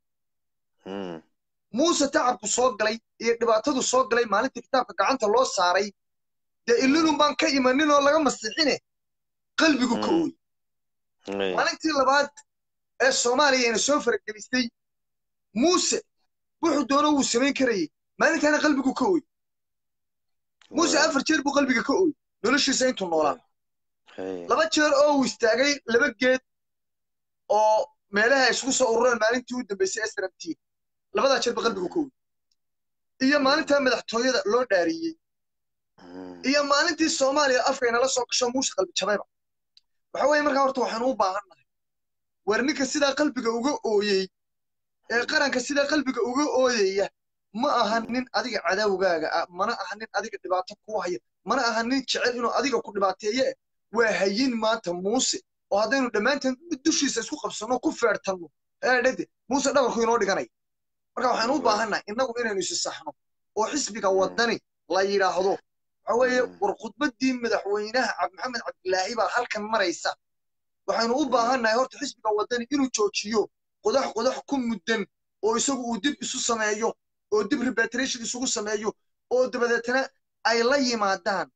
muuse tacabku soo galay iyo dhibaatadu soo galay maalintii kitaabka gacanta loo saaray dee illinun baan ka imanin oo laga masixine qalbigu ka ooy maalintii labaad ee soomaaliya ina soo faragelistay muuse wuxuu doono wuu samayn karayay maalintaana qalbigu ka ooy muuse afar jeer buu qalbiga ka ooy noloshiisa intuu noolaa laba jeer oo uu istaagay laba geed oo meelaha isugu soo urureen maalintii u dambeysay S R M T labadaa jeer buu qalbigu ka ooy iyo maalintaa madaxtooyada loo dhaariyey iyo maalintii soomaaliya afka inala soo gasho muuse qalbi jabayba waxa weeye markaa horta waxaanu u baahannahay war ninka sidaa qalbiga uga ooyey ee qaranka sidaa qalbiga uga ooyaya ma aha nin adiga cadawgaaga ah mana aha nin adiga dhibaato ku haya mana aha nin jecel inuu adiga ku dhibaateeye waa hayin maanta muuse oo haddaynu dhammaanteen dushiisa isku qabsanno ku feertanno eedhade muuse dhabarku inoo dhiganaya marka waxaanu u baahannahay innagu inaynu isi saxno oo xisbiga waddani la yidhaahdo waxa weeye war khudbaddii madaxweynaha maxamed cabdilaahi baa halkan maraysa waxaynu u baahannahay horta xisbiga waddani inuu joojiyo qodax qodax ku muddan oo isagu uu dib isu sameeyo oo dib repatriation isugu sameeyo oo dabadeetana ay la yimaadaan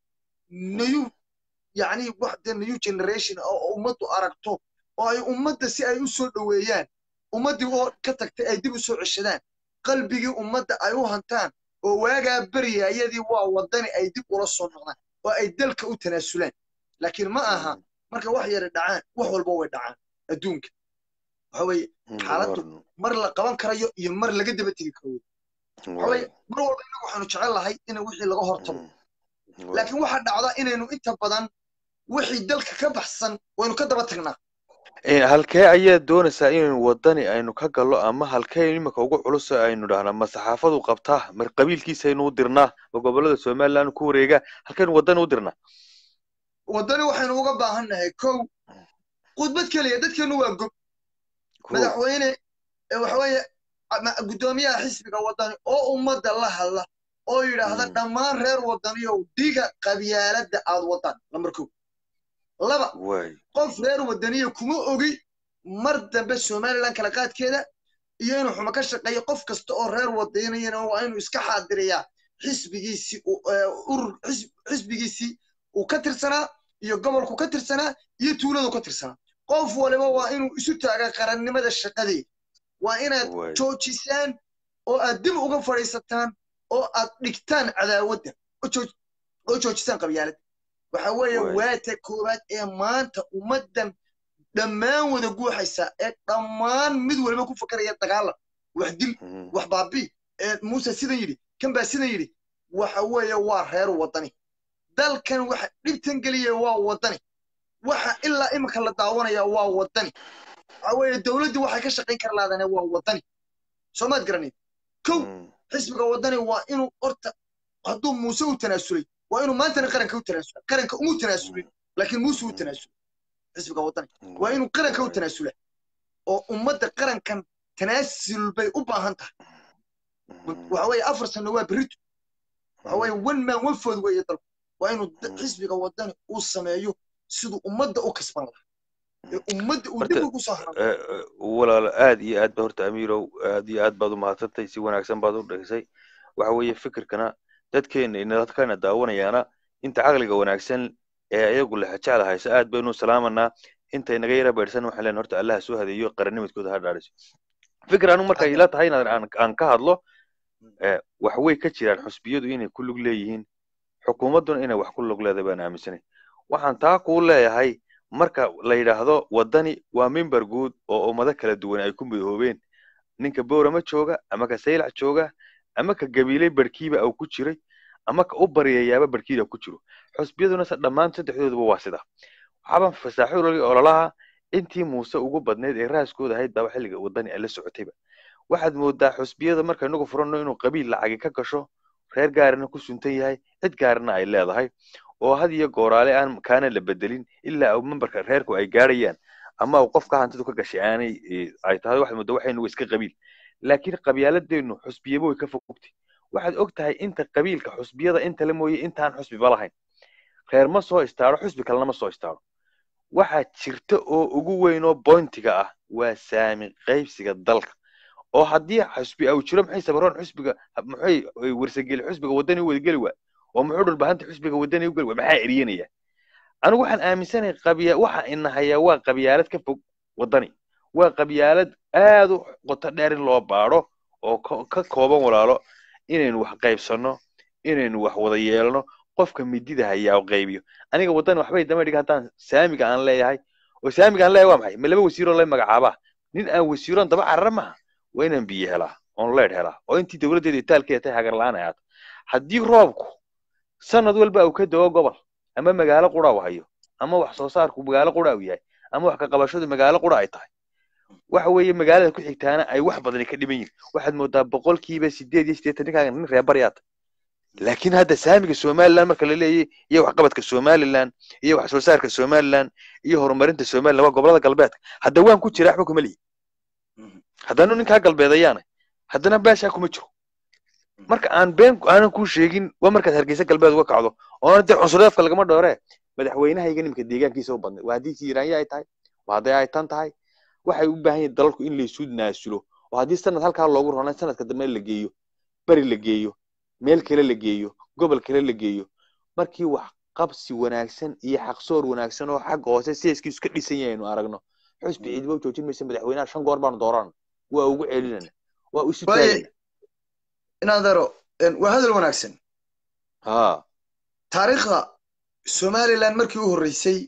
new yacni wax de new generation oo ummaddu aragto oo ay ummadda si ay u soo dhoweeyaan ummaddii oo ka tagtay ay dib u soo ceshadaan qalbigii ummadda ay u hantaan oo waagaa baryayadii waa waddani ay dib ula soo noqdaan oo ay dalka u tanaasulaan laakiin ma aha marka wax yara dhacaan wax walba way dhacaan adduunka waxa weeye xaaladdu mar la qaban karayo iyo mar laga daba tegi karo waxa weeye mar walba innagu waxaanu jecel lahay in wixii laga hortago laakiin waxaa dhacda inaynu inta badan wixii dalka ka baxsan waynu ka daba tagnaa halkee ayaa doonaysaa inaynu waddani aynu ka gallo ama halkee iminka ugu culus aynu dhahnaa ma saxaafadu qabtaa mar qabiilkiisa aynu u dirnaa ma gobollada somaliland ku wareegaa halkaynu waddani u dirnaa waddani waxaynu uga baahannahay kow khudbad keliya dadkeenu waa gob madaxweyne waxa weeye guddoomiyaha xisbiga waddani oo ummadda la hadla oo yidhaahda dhammaan reer waddaniyow diga qabyaaladda aad waddaan lambar kow laba qof reer waddaniya kuma ogi mar dambe somaliland kala qaadkeeda iyo inuu xumo ka shaqeeyo qof kasta oo reer wadaniyana waa inuu iska xaadiriyaa xisbigiisii urur xisbigiisii uu ka tirsanaa iyo gobolku ka tirsanaa iyo tuuladu ka tirsanaa qof waliba waa inuu isu taagaa qarannimada shaqadeeda waa inaad joojisaan oo aad dib uga fadhiisataan oo aad dhigtaan cadaawadda oo joojisaan qabyaaladda waxa weeye waata koowaad ee maanta ummaddan dhammaan wada guuxaysa ee dhammaan mid waliba ku fakaraya dagaalan wax dil wax baabi ee muuse sidan yidhi kan baa sidan yidhi waxa weeye waa reer waddani dalkan waxa dhibtan geliya waa waddani waxa ilaa imika la daawanaya waa waddani waxa weeye dowladdu waxay ka shaqayn kar laadane waa waddani soomaad garanay kow xisbiga waddani waa inuu horta hadduu muuse u tanaasulay waa inuu maantana qaranka u tanaasulay qaranka umu tanaasulin laakiin muuse u tanaasulay xisbiga waddani waa inuu qaranka u tanaasula oo ummadda qarankan tanaasul bay u baahan tahay waxa weeye afar sano waa berrito waxa weeye one man one food weeye dalku waa inuu xisbiga waddani uu sameeyo siduu ummadda u kasban lahaa ummadda uu dib ugu soo haray walaal aad iyo aad ba horta amiirow aad iyo aad baad u mahadsantay si wanaagsan baad u dhagisay waxa weeye fikirkana dadkeena in dadkana daawanayaana inta caqliga wanaagsan ee ayagu la jecel haysa aad baynu salaamanaa inta inaga yara beersan waxaan leenahay horta Allah soo hadeeyo qarannimadkooda ha dhaariso fikranu marka ila tahay inaan aan ka hadlo ee wax way ka jiraan xusbiyadu inay ku lug leeyihiin xukuumaduna inay wax ku lug leedahay baan aaminsanay waxaan taa ku leeyahay marka la yiraahdo waddani waa member guud oo ummado kala duwan ay ku midoobeen ninka boorama jooga ama ka saylac jooga ama ka gabiilay barkiiba oo ku jiray ama ka u bariyayaaba barkiida ku jiro xusbiyaduna dhammaan saddexdooduba waa sida waxaan fasaaxo ololaha intii muuse ugu badneed ee raaskooda ahayd baa xilliga waddani ay la socotayba waxaad moodaa xusbiyada marka inagu furanno inuu qabiil lacagi ka gasho reer gaarina ku suntan yahay cid gaarina ay leedahay oo had iyo gooraale aan kaana la bedelin ilaa uu memberka reerku ay gaarayaan ama uu qofka hantidu ka gashay aanay ay tahay waxaad moodaa waxaynu iska qabiil laakiin qabyaaladeennu xusbiyaba way ka fogtay waxaad og tahay inta qabiilka xusbiyada inta la mooyay intaan xusbiba lahayn reer ma soo istaaro xusbi kalena ma soo istaaro waxaa jirta oo ugu weyn oo bointiga ah waa saami qaybsiga dalka oo haddii xusbi uu jiro maxay sabaroon xusbiga maxay warsageli xusbiga wadani u wadageli waa oo muxuu dhulbahanta xusbiga wadani u gali waa maxaa eriyanaya anigu waxaan aaminsanahay qabiya waxa inahayaa waa qabyaalad ka fog wadani waa qabyaalad aad u qoto dheer in loo baadho oo ka kooban walaalo inaynu wax qaybsanno inaynu wax wada yeelno qofka midida hayaa oo qaybiyo aniga wadani waxbay dama dhig haddaan saamiga aan leeyahay oo saamiga aan leeyahay waa maxay ma laba wasiiroo la magacaabaa nin aan wasiiroon daba carara maaha waa inaan biyo helaa oon leedh helaa oo intii dowladdeeda itaalkeeda tahay hagar la'aan ay ahaato haddii roobku sanad walba uu ka dego gobol ama magaalo qura uu hayo ama wax soo saarku magaalo qura uu yahay ama wax ka qabashadu magaalo qura ay tahay waxa weeye magaalada ku xigtaana ay wax badan ka dhiman yihiin waxaad moodaa boqolkiiba sideed iyo siddeetan ninkaaga nin reer baryaata laakiin hadda saamiga somaliland marka la leeyahay iyo waxqabadka somaliland iyo wax soo saarka somaliland iyo horumarinta somaliland waa gobolada galbeedka hadda waan ku jiraa waxba kuma lihi haddana ninkaa galbeedayaana haddana beeshaa kuma jiro marka aan been aanan kuu sheegin waa markaad hargeysa galbeed uga kacdo oona dee cunsureedka lagama dhooree madaxweynahayga nimka deegaankiisa u badnay waa haddii tiiraanya ay tahay waa hadday ay tan tahay waxay u baahan yihiin dalalku in laysu naasulo oo haddii sanad halkaa loogu ronay sanadka dambe la geeyo bari la geeyo meel kale la geeyo gobol kale la geeyo markii wax qabsi wanaagsan iyo xaqsoor wanaagsan oo xagga hoose siyaskiisu ka dhisan yahay aynu aragno xusbi ciidba u joojin maysa madaxweynaha shan goor baanu dooran waa ugu celinana waa u sitaagana inaadaro waa hadal wanaagsan ha taariikhda somaliland markii u horreysay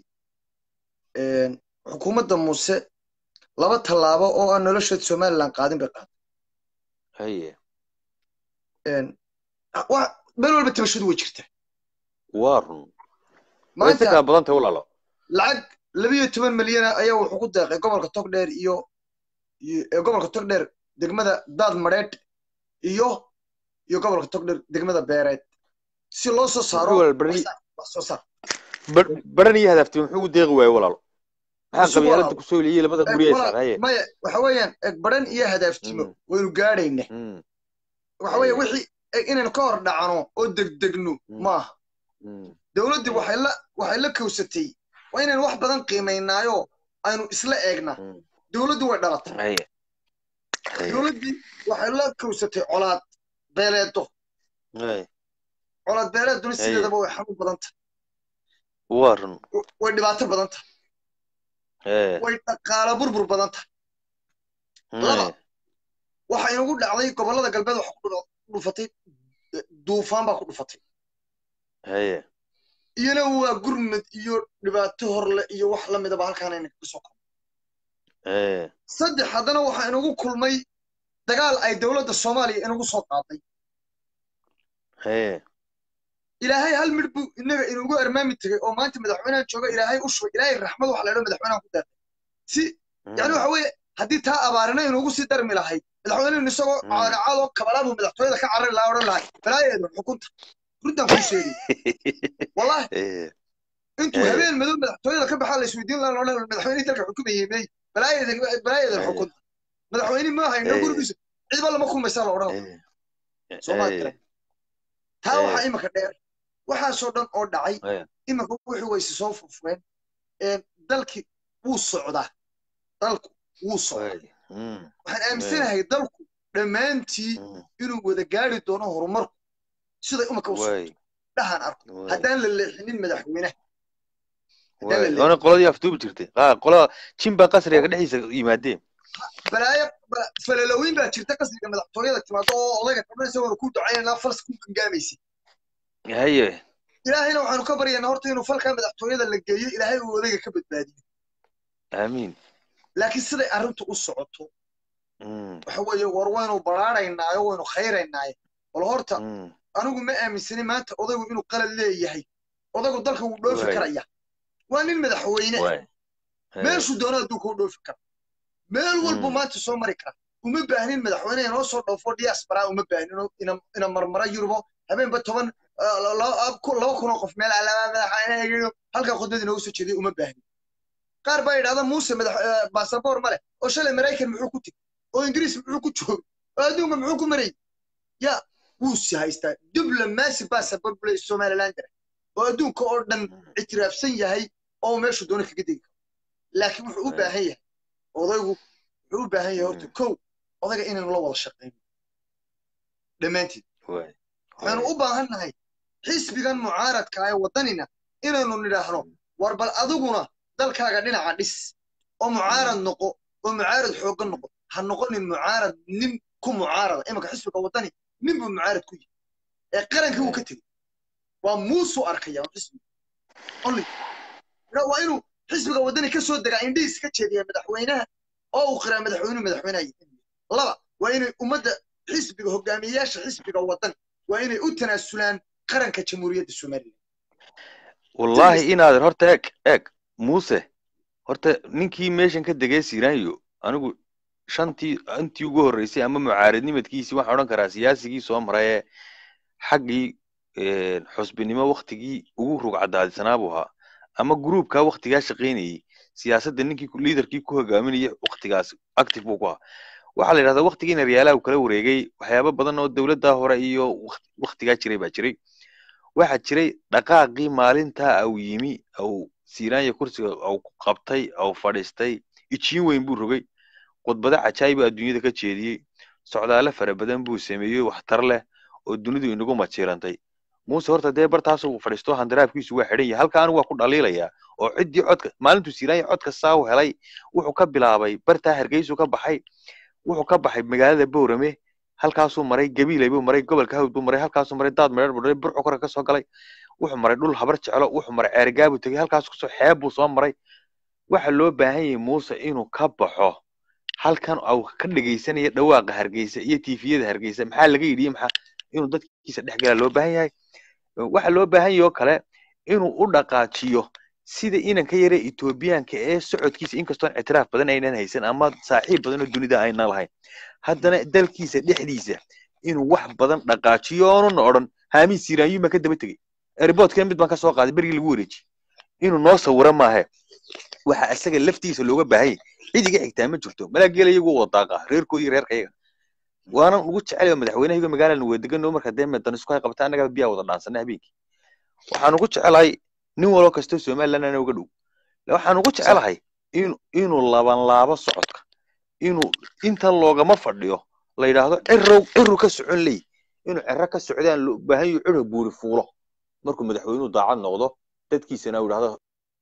xukuumadda muuse laba tallaabo oo aan nolosheed somaliland qaadin bay qaaday haye meel walba tabashadu way jirtaa waa run maanta ka badanta walaalo lacag labiyo toban milyan ayaa wuxuu ku deeqay gobolka togdheer iyo gobolka togdheer degmada daad madheedh iyo iyo gobolka togdheer degmada beereed si loo soo saaro wax soo saar baran iyo hadafti muxuu u deeqi waayay walaalo maxaa qabyaalada ku soo leeyay labada guriga saaraye maya waxa weeyaan baran iyo hadaftimo waynu gaadhaynaa waxa weeye wixii inaynu ka hor dhacno oo degdegno maaha dowladdii waxay la waxay la kowsatay waa inaynu wax badan qiimaynaayo aynu isla eegnaa dowladdu way dhalatay dowladdii waxay la kowsatay colaad beeleedo colaad beeleeduna sideedaba way xanuun badan tahay waa run way dhibaato badan tahay way dhaqaala burbur badan tahay laba waxa inagu dhacday gobollada galbeed waxa ku dhufatay duufaan baa ku dhufatay haye iyana waa gurmad iyo dhibaato horle iyo wax la midaba halkaan ayna ka soo ee saddex haddana waxa inagu kulmay dagaal ay dowladda soomaaliya inagu soo qaaday haye ilaahay hal midh buu inaga inagu armaami tagay oo maanta madaxweynaha jooga ilaahay u shubay ilaahay raxmad waxa la yidhaho madaxweynaha ku daartay si yani waxa weeye haddii taa abaarina inagu sii darmi lahayd madaxweynuhu isagoo caadacado kabalaabuu madaxtooyada ka carari lahaa odhan lahay balaayeedu xukunta runtaan kuu sheegay wallahi intuu habeen madow madaxtooyada ka baxaa la isweydiin lahaa odhan madaxweynihii dalka xukumayay may balaayeedan balaayeedan xukunta madaxweyne ma hayno gurigiisa cidba lama kulmaysaa la odhan soomaali kale taa waxaa imika dheer waxaasoo dhan oo dhacay imika wixii wayse soo furfureen dalkii wuu socdaa dalku wuu socdaa waxaan aaminsanahay dalku dhammaantii inuu wada gaari doono horumarku siday umaka u socdo dhahaan arko haddaan la leexinin madaxweynaha oona qoladii afduubi jirtay qolada jimba qasriga ka dhexdiisa yimaadeen balaayo falalowin baa jirta qasriga madaxtooyada timaado oo odayga kabdhanaysa waanu ku ducaynaa fals ku gangaamaysa haye ilaahayna waxaanu ka baryaynaa horta inuu falkaa madaxtooyada la geeyo ilaahay uu odayga ka badbaadiyo aamiin laakiin siday arrintu u socoto waxa weeye war waynu baraaraynaayo waynu khayraynaayo wal horta anigu ma aaminsani maanta odaygu inuu qalad leeyahay odaygu dalka wuu dhoofi karaya waa nin madaxweyne meeshuu doono adduunka u dhoofi kara meel walbu maanta soo mari kara uma baahnin madaxweyne inoo soo dhoofo diaspora uma baahnin ina ina marmara yurubo habeenba toban laba kun oo qof meel madaxweyne halka khudbad inoo soo jeeday uma baahnin qaar baa yidhahda muuse madax baasaboor male oo shalay maraykan muxuu ku tiri oo ingiriis muxuu ku joogay oo adduunka muxuu ku maray ya wuu si haystaa diblomaasi baasaboor bule somaliland oo adduunka oo dhan ictiraafsan yahay oo meeshu doona kaga degi laakiin wuxuu u baahan yahay odaygu wuxuu u baahan yahay horta kow odayga inaynu la wada shaqeyno dhammaantiin waxaanu u baahannahay xisbigan mucaaradka ee waddanina inaynu nidhaahno war bal adiguna dalkaaga dhinaca dhis oo mucaarad noqo oo mucaarad xooggan noqo ha noqonin mucaarad nin ku mucaarada imanka xisbiga waddani nin buu mucaarad ku yahay ee qarankii uu ka tegey waa muusuu arkaya xisbiga only waa inuu xisbiga waddani ka soo degaa indhihiis ka jeediya madaxweynaha oo uu qiraa madaxweynuhu madaxweynaha laba waa inay ummadda xisbiga hogaamiyayaasha xisbiga waddani waa inay u tanaasulaan qaranka jamhuuriyadda somaliland wallahi inaad horta eeg eeg muuse horta ninkii meeshan ka degay siiraanyo anigu shantii intii ugu horreysay ama mucaaradnimadkiisii waxaan odhan karaa siyaasigii soo maray ee xaggii xusbinimo waktigii ugu rugcadaadisanaa buu ahaa ama gruubkaa waktigaa shaqaynayey siyaasadda ninkii liidarkii ku hogaaminayay waktigaas active buu ku ahaa waxaa la yidhahdaa waktigiina riyaalaha uu kala wareegay waxyaabo badan oo dowladda hore iyo waktigaa jiray baa jiray waxaa jiray dhaqaaqii maalintaa au yimi au siiraanya kursiga au qabtay au fadhiistay ijiin weyn buu rogay khudbado cajaayiba adduunyada ka jeediyey socdaale fara badan buu sameeyey waxtar leh oo dunidu inagu majiirantay muuse horta dee bartaasuu fadhiisto handaraabkiisu waa xidhan yahay halka anigu waa ku dhaliilayaa oo ciddii codka maalintuu siiraanya codka saa u helay wuxuu ka bilaabay bartaa hargeysuu ka baxay wuxuu ka baxay magaalada boorame halkaasuu maray gabiilay buu maray gobolka hawd buu maray halkaasuu maray daad meedhar buu maray burco kore ka soo galay wuxuu maray dhul habar jeclo wuxuu maray ceergaabuu tegey halkaasuu kasoo xeeb buu soo maray waxa loo baahan yahay muuse inuu ka baxo halkan uu ka dhegaysanaya dhawaaqa hargeysa iyo tiifiyada hargeysa maxaa laga yidhi maxaa inuu dadkiisa dhex galaa loo baahan yahay waxa loo baahan yahay oo kale inuu u dhaqaajiyo sida inanka yare Etoobiyaanka ee socodkiisa inkastoo ictiraaf badan aynan haysan ama saaxiib badan oo dunida aynan lahayn haddana dalkiisa dhexdiisa inuu wax badan dhaqaajiyo oo odhan haami siiraanyo ma ka daba tagay airportka mid baan ka soo qaaday berigi lagu wareejiyay inuu noo sawiro maahe waxa asaga laftiisa looga baahay cidiga xigtaa ma jirto malaageel iyagu wadaaqa reerkoodii reerkayga waana ugu jecelahay madaxweynaha magaalada weedagan oo marka deemeedan isku hay qabtaan anaga biya wada dhaansanay habeenkii waxaan ugu jecelahay nin walba kasto Soomaaliland ana uga dhow waxaan ugu jecelahay in inuu laban laabo socodka inuu inta loogama fadhiyo la yiraahdo cirrow cirru ka socon leey inuu cirro ka socdaan loo baahan yahay cirro buuri fuulo markuu madaxweynuhu daacad noqdo dadkiisana uu yiraahdo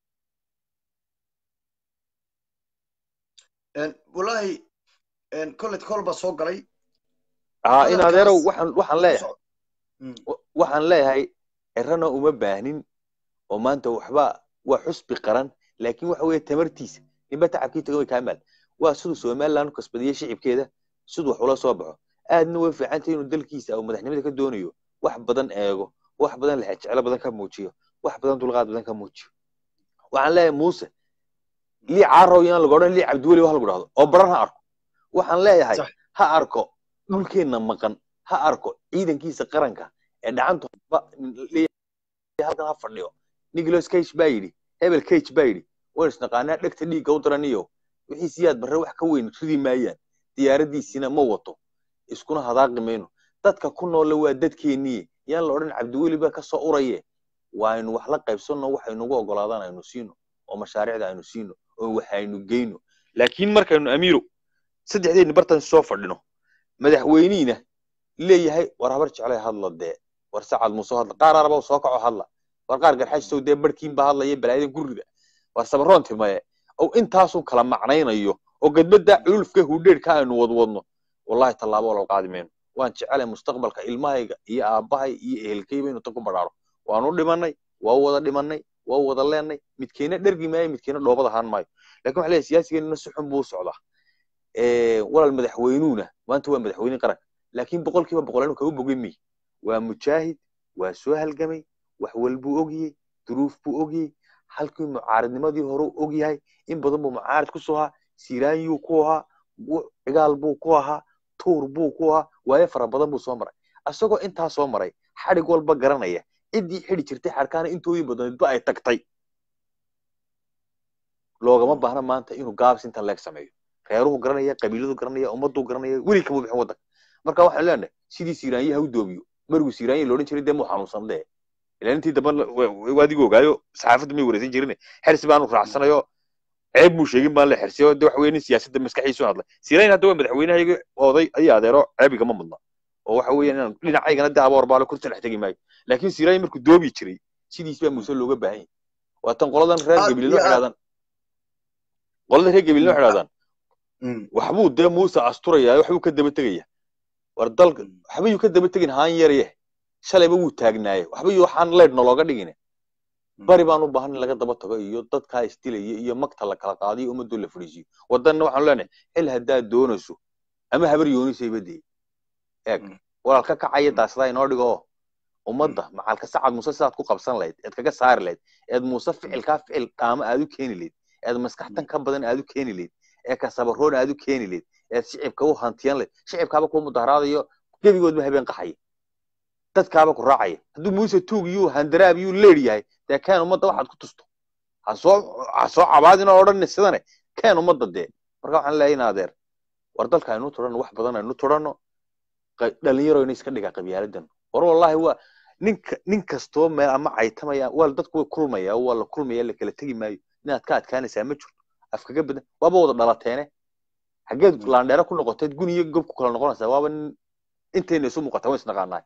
en wallahi en kollet kolba soo galay ah in adeero waxaan waxaan leeyahay waxaan leeyahay cirrana uma baahnin oo maanta waxba waa xusbi qaran laakiin waxa weeye tamartiisa inba tacabkii tagay kaamal waa sidoo Soomaaliland kasbadiyay shicibkeeda sidoo wax ula soo baxo aadna way fiicantay inuu dalkiisa oo madaxnimada ka doonayo wax badan eego wax badan la jecel badan ka muujiyo wax badan dulqaad badan ka muujiyo waxaan leeyahay Muuse li caaro yaan lagu oran li Cabdiwali wax lagu dhahdo oo baran ha arko waxaan leeyahay ha arko dhulkeena maqan ha arko ciidankiisa qaranka ee dhacanta halkan ha fadhiyo Nicholas Cage bayri hebel Cage bayri waan isnaqaanaa dhagta dhiiga u daraniyo wixii siyaad barre wax ka weyn sidii maayaan diyaaradiisina ma wato iskuna hadaaqi meeno dadka ku nool waa dadkeenii yaan la oran Cabdiwali ba ka soo uraye waa inuu wax la qaybsano waxaynu ugu ogolaadaan aynu siino oo mashaariicda aynu siino oo waxaynu geyno laakiin markaynu amiiro saddexdeena bartan soo fadhino madaxweyniina leeyahay war habar jeclay hadladee war Sacad Muuse hadla qaar araba soo kaco hadla war qaar garxaj soo dee barkiin ba hadlaya balaayada guriga war sabaroon timaye oo intaas uu kala macnaynayo oo gadbada culufka hudheerka aynu wadwadno wallahi talaabo wala qaadimeen waan jecelahay mustaqbalka ilmahayga iyo aabahay iyo ehelkayba inuu tan ku baraaro waan u dhimanay waa wada dhimanay waa wada leenay midkeena dhergi maayo midkeena dhoobada haan maayo laakiin waxa la siyaasigeena si xun buu socdaa ee walaal madaxweynuuna maanta waa madaxweyne qaran laakiin boqolkiiba boqol inuu ka bogay waa mujaahid waa soo halgamay wax walbuu ogiyay duruuf buu ogiyay halkii mucaaradnimadii hore ogyahay in badan buu mucaarad ku soo haa siiraanyu ku ahaa cigaal buu ku ahaa tuur buu ku ahaa waaye fara badan buu soo maray asagoo intaa soo maray xadhig walba garanaya ciddii xidhi jirtay xadhkaana intooyin badneedba ay tagtay loogama baahna maanta inuu gaabs intan leeg sameeyo reeruhu garanaya qabiiladu garanaya ummaddu garanaya weli kama bixin waddanka marka waxaan leenahay sidii siiraanyaha u doobiyo markuu siiraanya loodhan jiray dee muu xanuunsan dee ilaa intii dambe waadigu ogaayo saxaafadda may wareysan jirin xersi baanu raacsanayo ceeb muu sheegin baan la xersiyo de waxa weeye nin siyaasadda maskaxiisu hadlay siiraanya hadda waa madaxweynahayga oday ayaa adeero ceebigama mudna oo waxa weeye inaan dhinacaygana de aboor baalo kursi dhex tegi maayo laakiin siiraanya markuu doobi jiray sidiis baa muuse looga baahan yahay waatan qoladan reer gabilino xidhaadaan qolada reer gabilino xidhaadaan waxbuu dee muuse asturayaa waxbuu ka daba tegaya war dalka waxbayuu ka daba tegin haan yarye shalayba wuu taagnaaye waxbayuu waxaan leedhna looga dhigine bari baan u baahan in laga daba tago iyo dadkaa isdilaya iyo magta la kala qaadiyo ummadoo la fadhiisiyo wadanna waxaanu leenahay xil haddaad doonayso ama habar yoonisay badiyey eeg walaalka kacaya daasada inoo dhigo ummadda macalka sacad muuse sidaad ku qabsan lahayd eed kaga saari lahayd eed muuse ficilkaa ficil dhaama aad u keeni lahayd eed maskaxtan ka badan aad u keeni lahayd ee kasabaroon aad u keeni lahayd eed shicibka u hantiyan lahayd shicibkaaba kuu mudaharaadayo gebigoodba habeen qaxaya dadkaaba ku raacaya hadduu muuse tuug iyuu handaraab iyuu leedyahay dee keen ummadda waxaad ku tusto ha soo ha soo cabaadinoo odhan sidane keen ummadda dee marka waxaan leeyahay in adeer war dalka aynu turanno wax badan aynu turanno dhalinyaro ina iska dhigaa qabyaaladan war wallahi waa ninka nin kastoo meel ama caytamaya waa dadku way kulmaya waa la kulmaya la kala tegi maayo inaad ka adkaanaysaa ma jirto afkaga badan waaba wada dhalateene xageed laandheero ku noqoteed gun iyo gob ku kala noqonaysaa waaba intayna isu muuqataa waan isnaqaanaay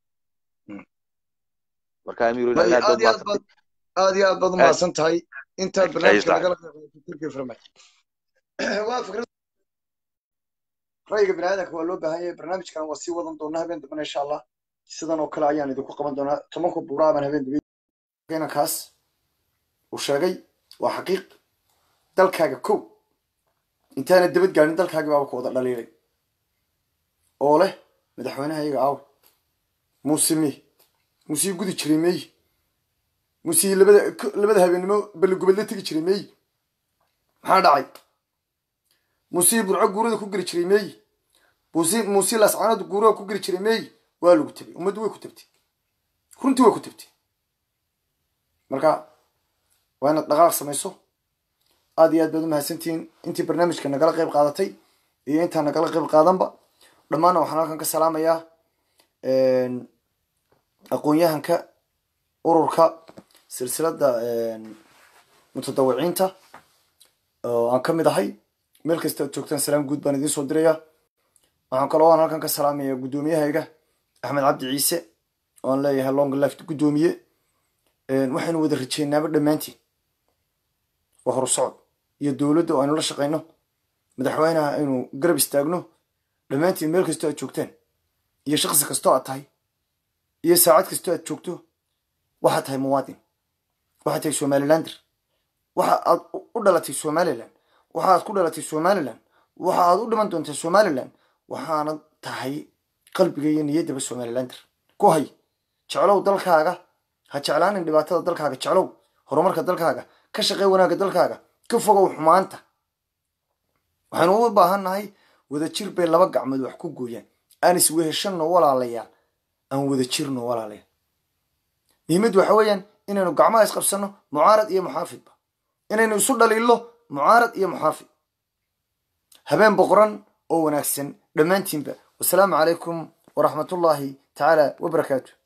marka amiiro aad iyo aad baad umahadsan tahay intaad barnaamijka nagala waa fikrad ra'yiga biniaadanka waa loo baahan yahay barnaamijkan waa sii wadan doonaa habeen dambena insha allah sidan oo kale ayaan idinku qaban doonaa tobanka buuraa baan habeen dambe kaas uu sheegay waa xaqiiq dalkaaga kow intaana dabad gaarin dalkaagii baaba ku wada dhaliilay oo leh madaxweynaha iyaga aaw muuse mi muusii gudi jiray meey muusii labada labada habeenimo balligubadle tegi jiray meey maxaa dhacay muusii burco guurada ku geli jiray meey muusii muusii lascaanada guurada ku geli jiray meey waa lagu tabay ummaddu way ku tabtay runtii way ku tabtay marka waa inaad dhaqaaq samayso aad iyo aad baad umahadsantihiin intii barnaamijka nagala qayb qaadatay iyo intaan nagala qayb qaadanba dhammaanna waxaan halkan ka salaamayaa aqoon-yahanka ururka silsiladda mutadawiciinta oo aan ka mid ahay meel kasta ad joogtaan salaam guud baan idiin soo dirayaa waxaan kaloo aan halkan ka salaamayaa guddoomiyahayga axmed cabdi ciise oo aan leeyahay long life guddoomiye waxaynu wada rajeynaaba dhammaantiin waa horu socod iyo dowladda oo aynu la shaqayno madaxweynaha aynu garab istaagno dhammaantiin meel kastoo aad joogtaan iyo shaqsi kastoo aad tahay iyo saacad kastoo aad joogto waxaad tahay muwaadin waxaad tahay somalilander waxa aad u dhalatay somaliland waxa aad ku dhalatay somaliland waxa aad u dhiman doontaa somaliland waxaana tahay qalbiga iyo niyaddaba somalilander ku hay jeclow dalkaaga ha jeclaanin dhibaatada dalkaaga jeclow horumarka dalkaaga ka shaqey wanaagga dalkaaga ka fogow xumaanta waxaynu u baahan nahay wadajir bay laba gacmood wax ku gooyaan aan isweheshanno walaalayaal aan wada jirno walaalayaal muhiimaddu waxa weeyaan inaynu gacmaha isqabsanno mucaarad iyo muxaafidba inaynu isu dhaliillo mucaarad iyo muxaafid habeen boqoran oo wanaagsan dhammaantiinba wasalaamu calaykum waraxmatullaahi tacaala wabarakaatu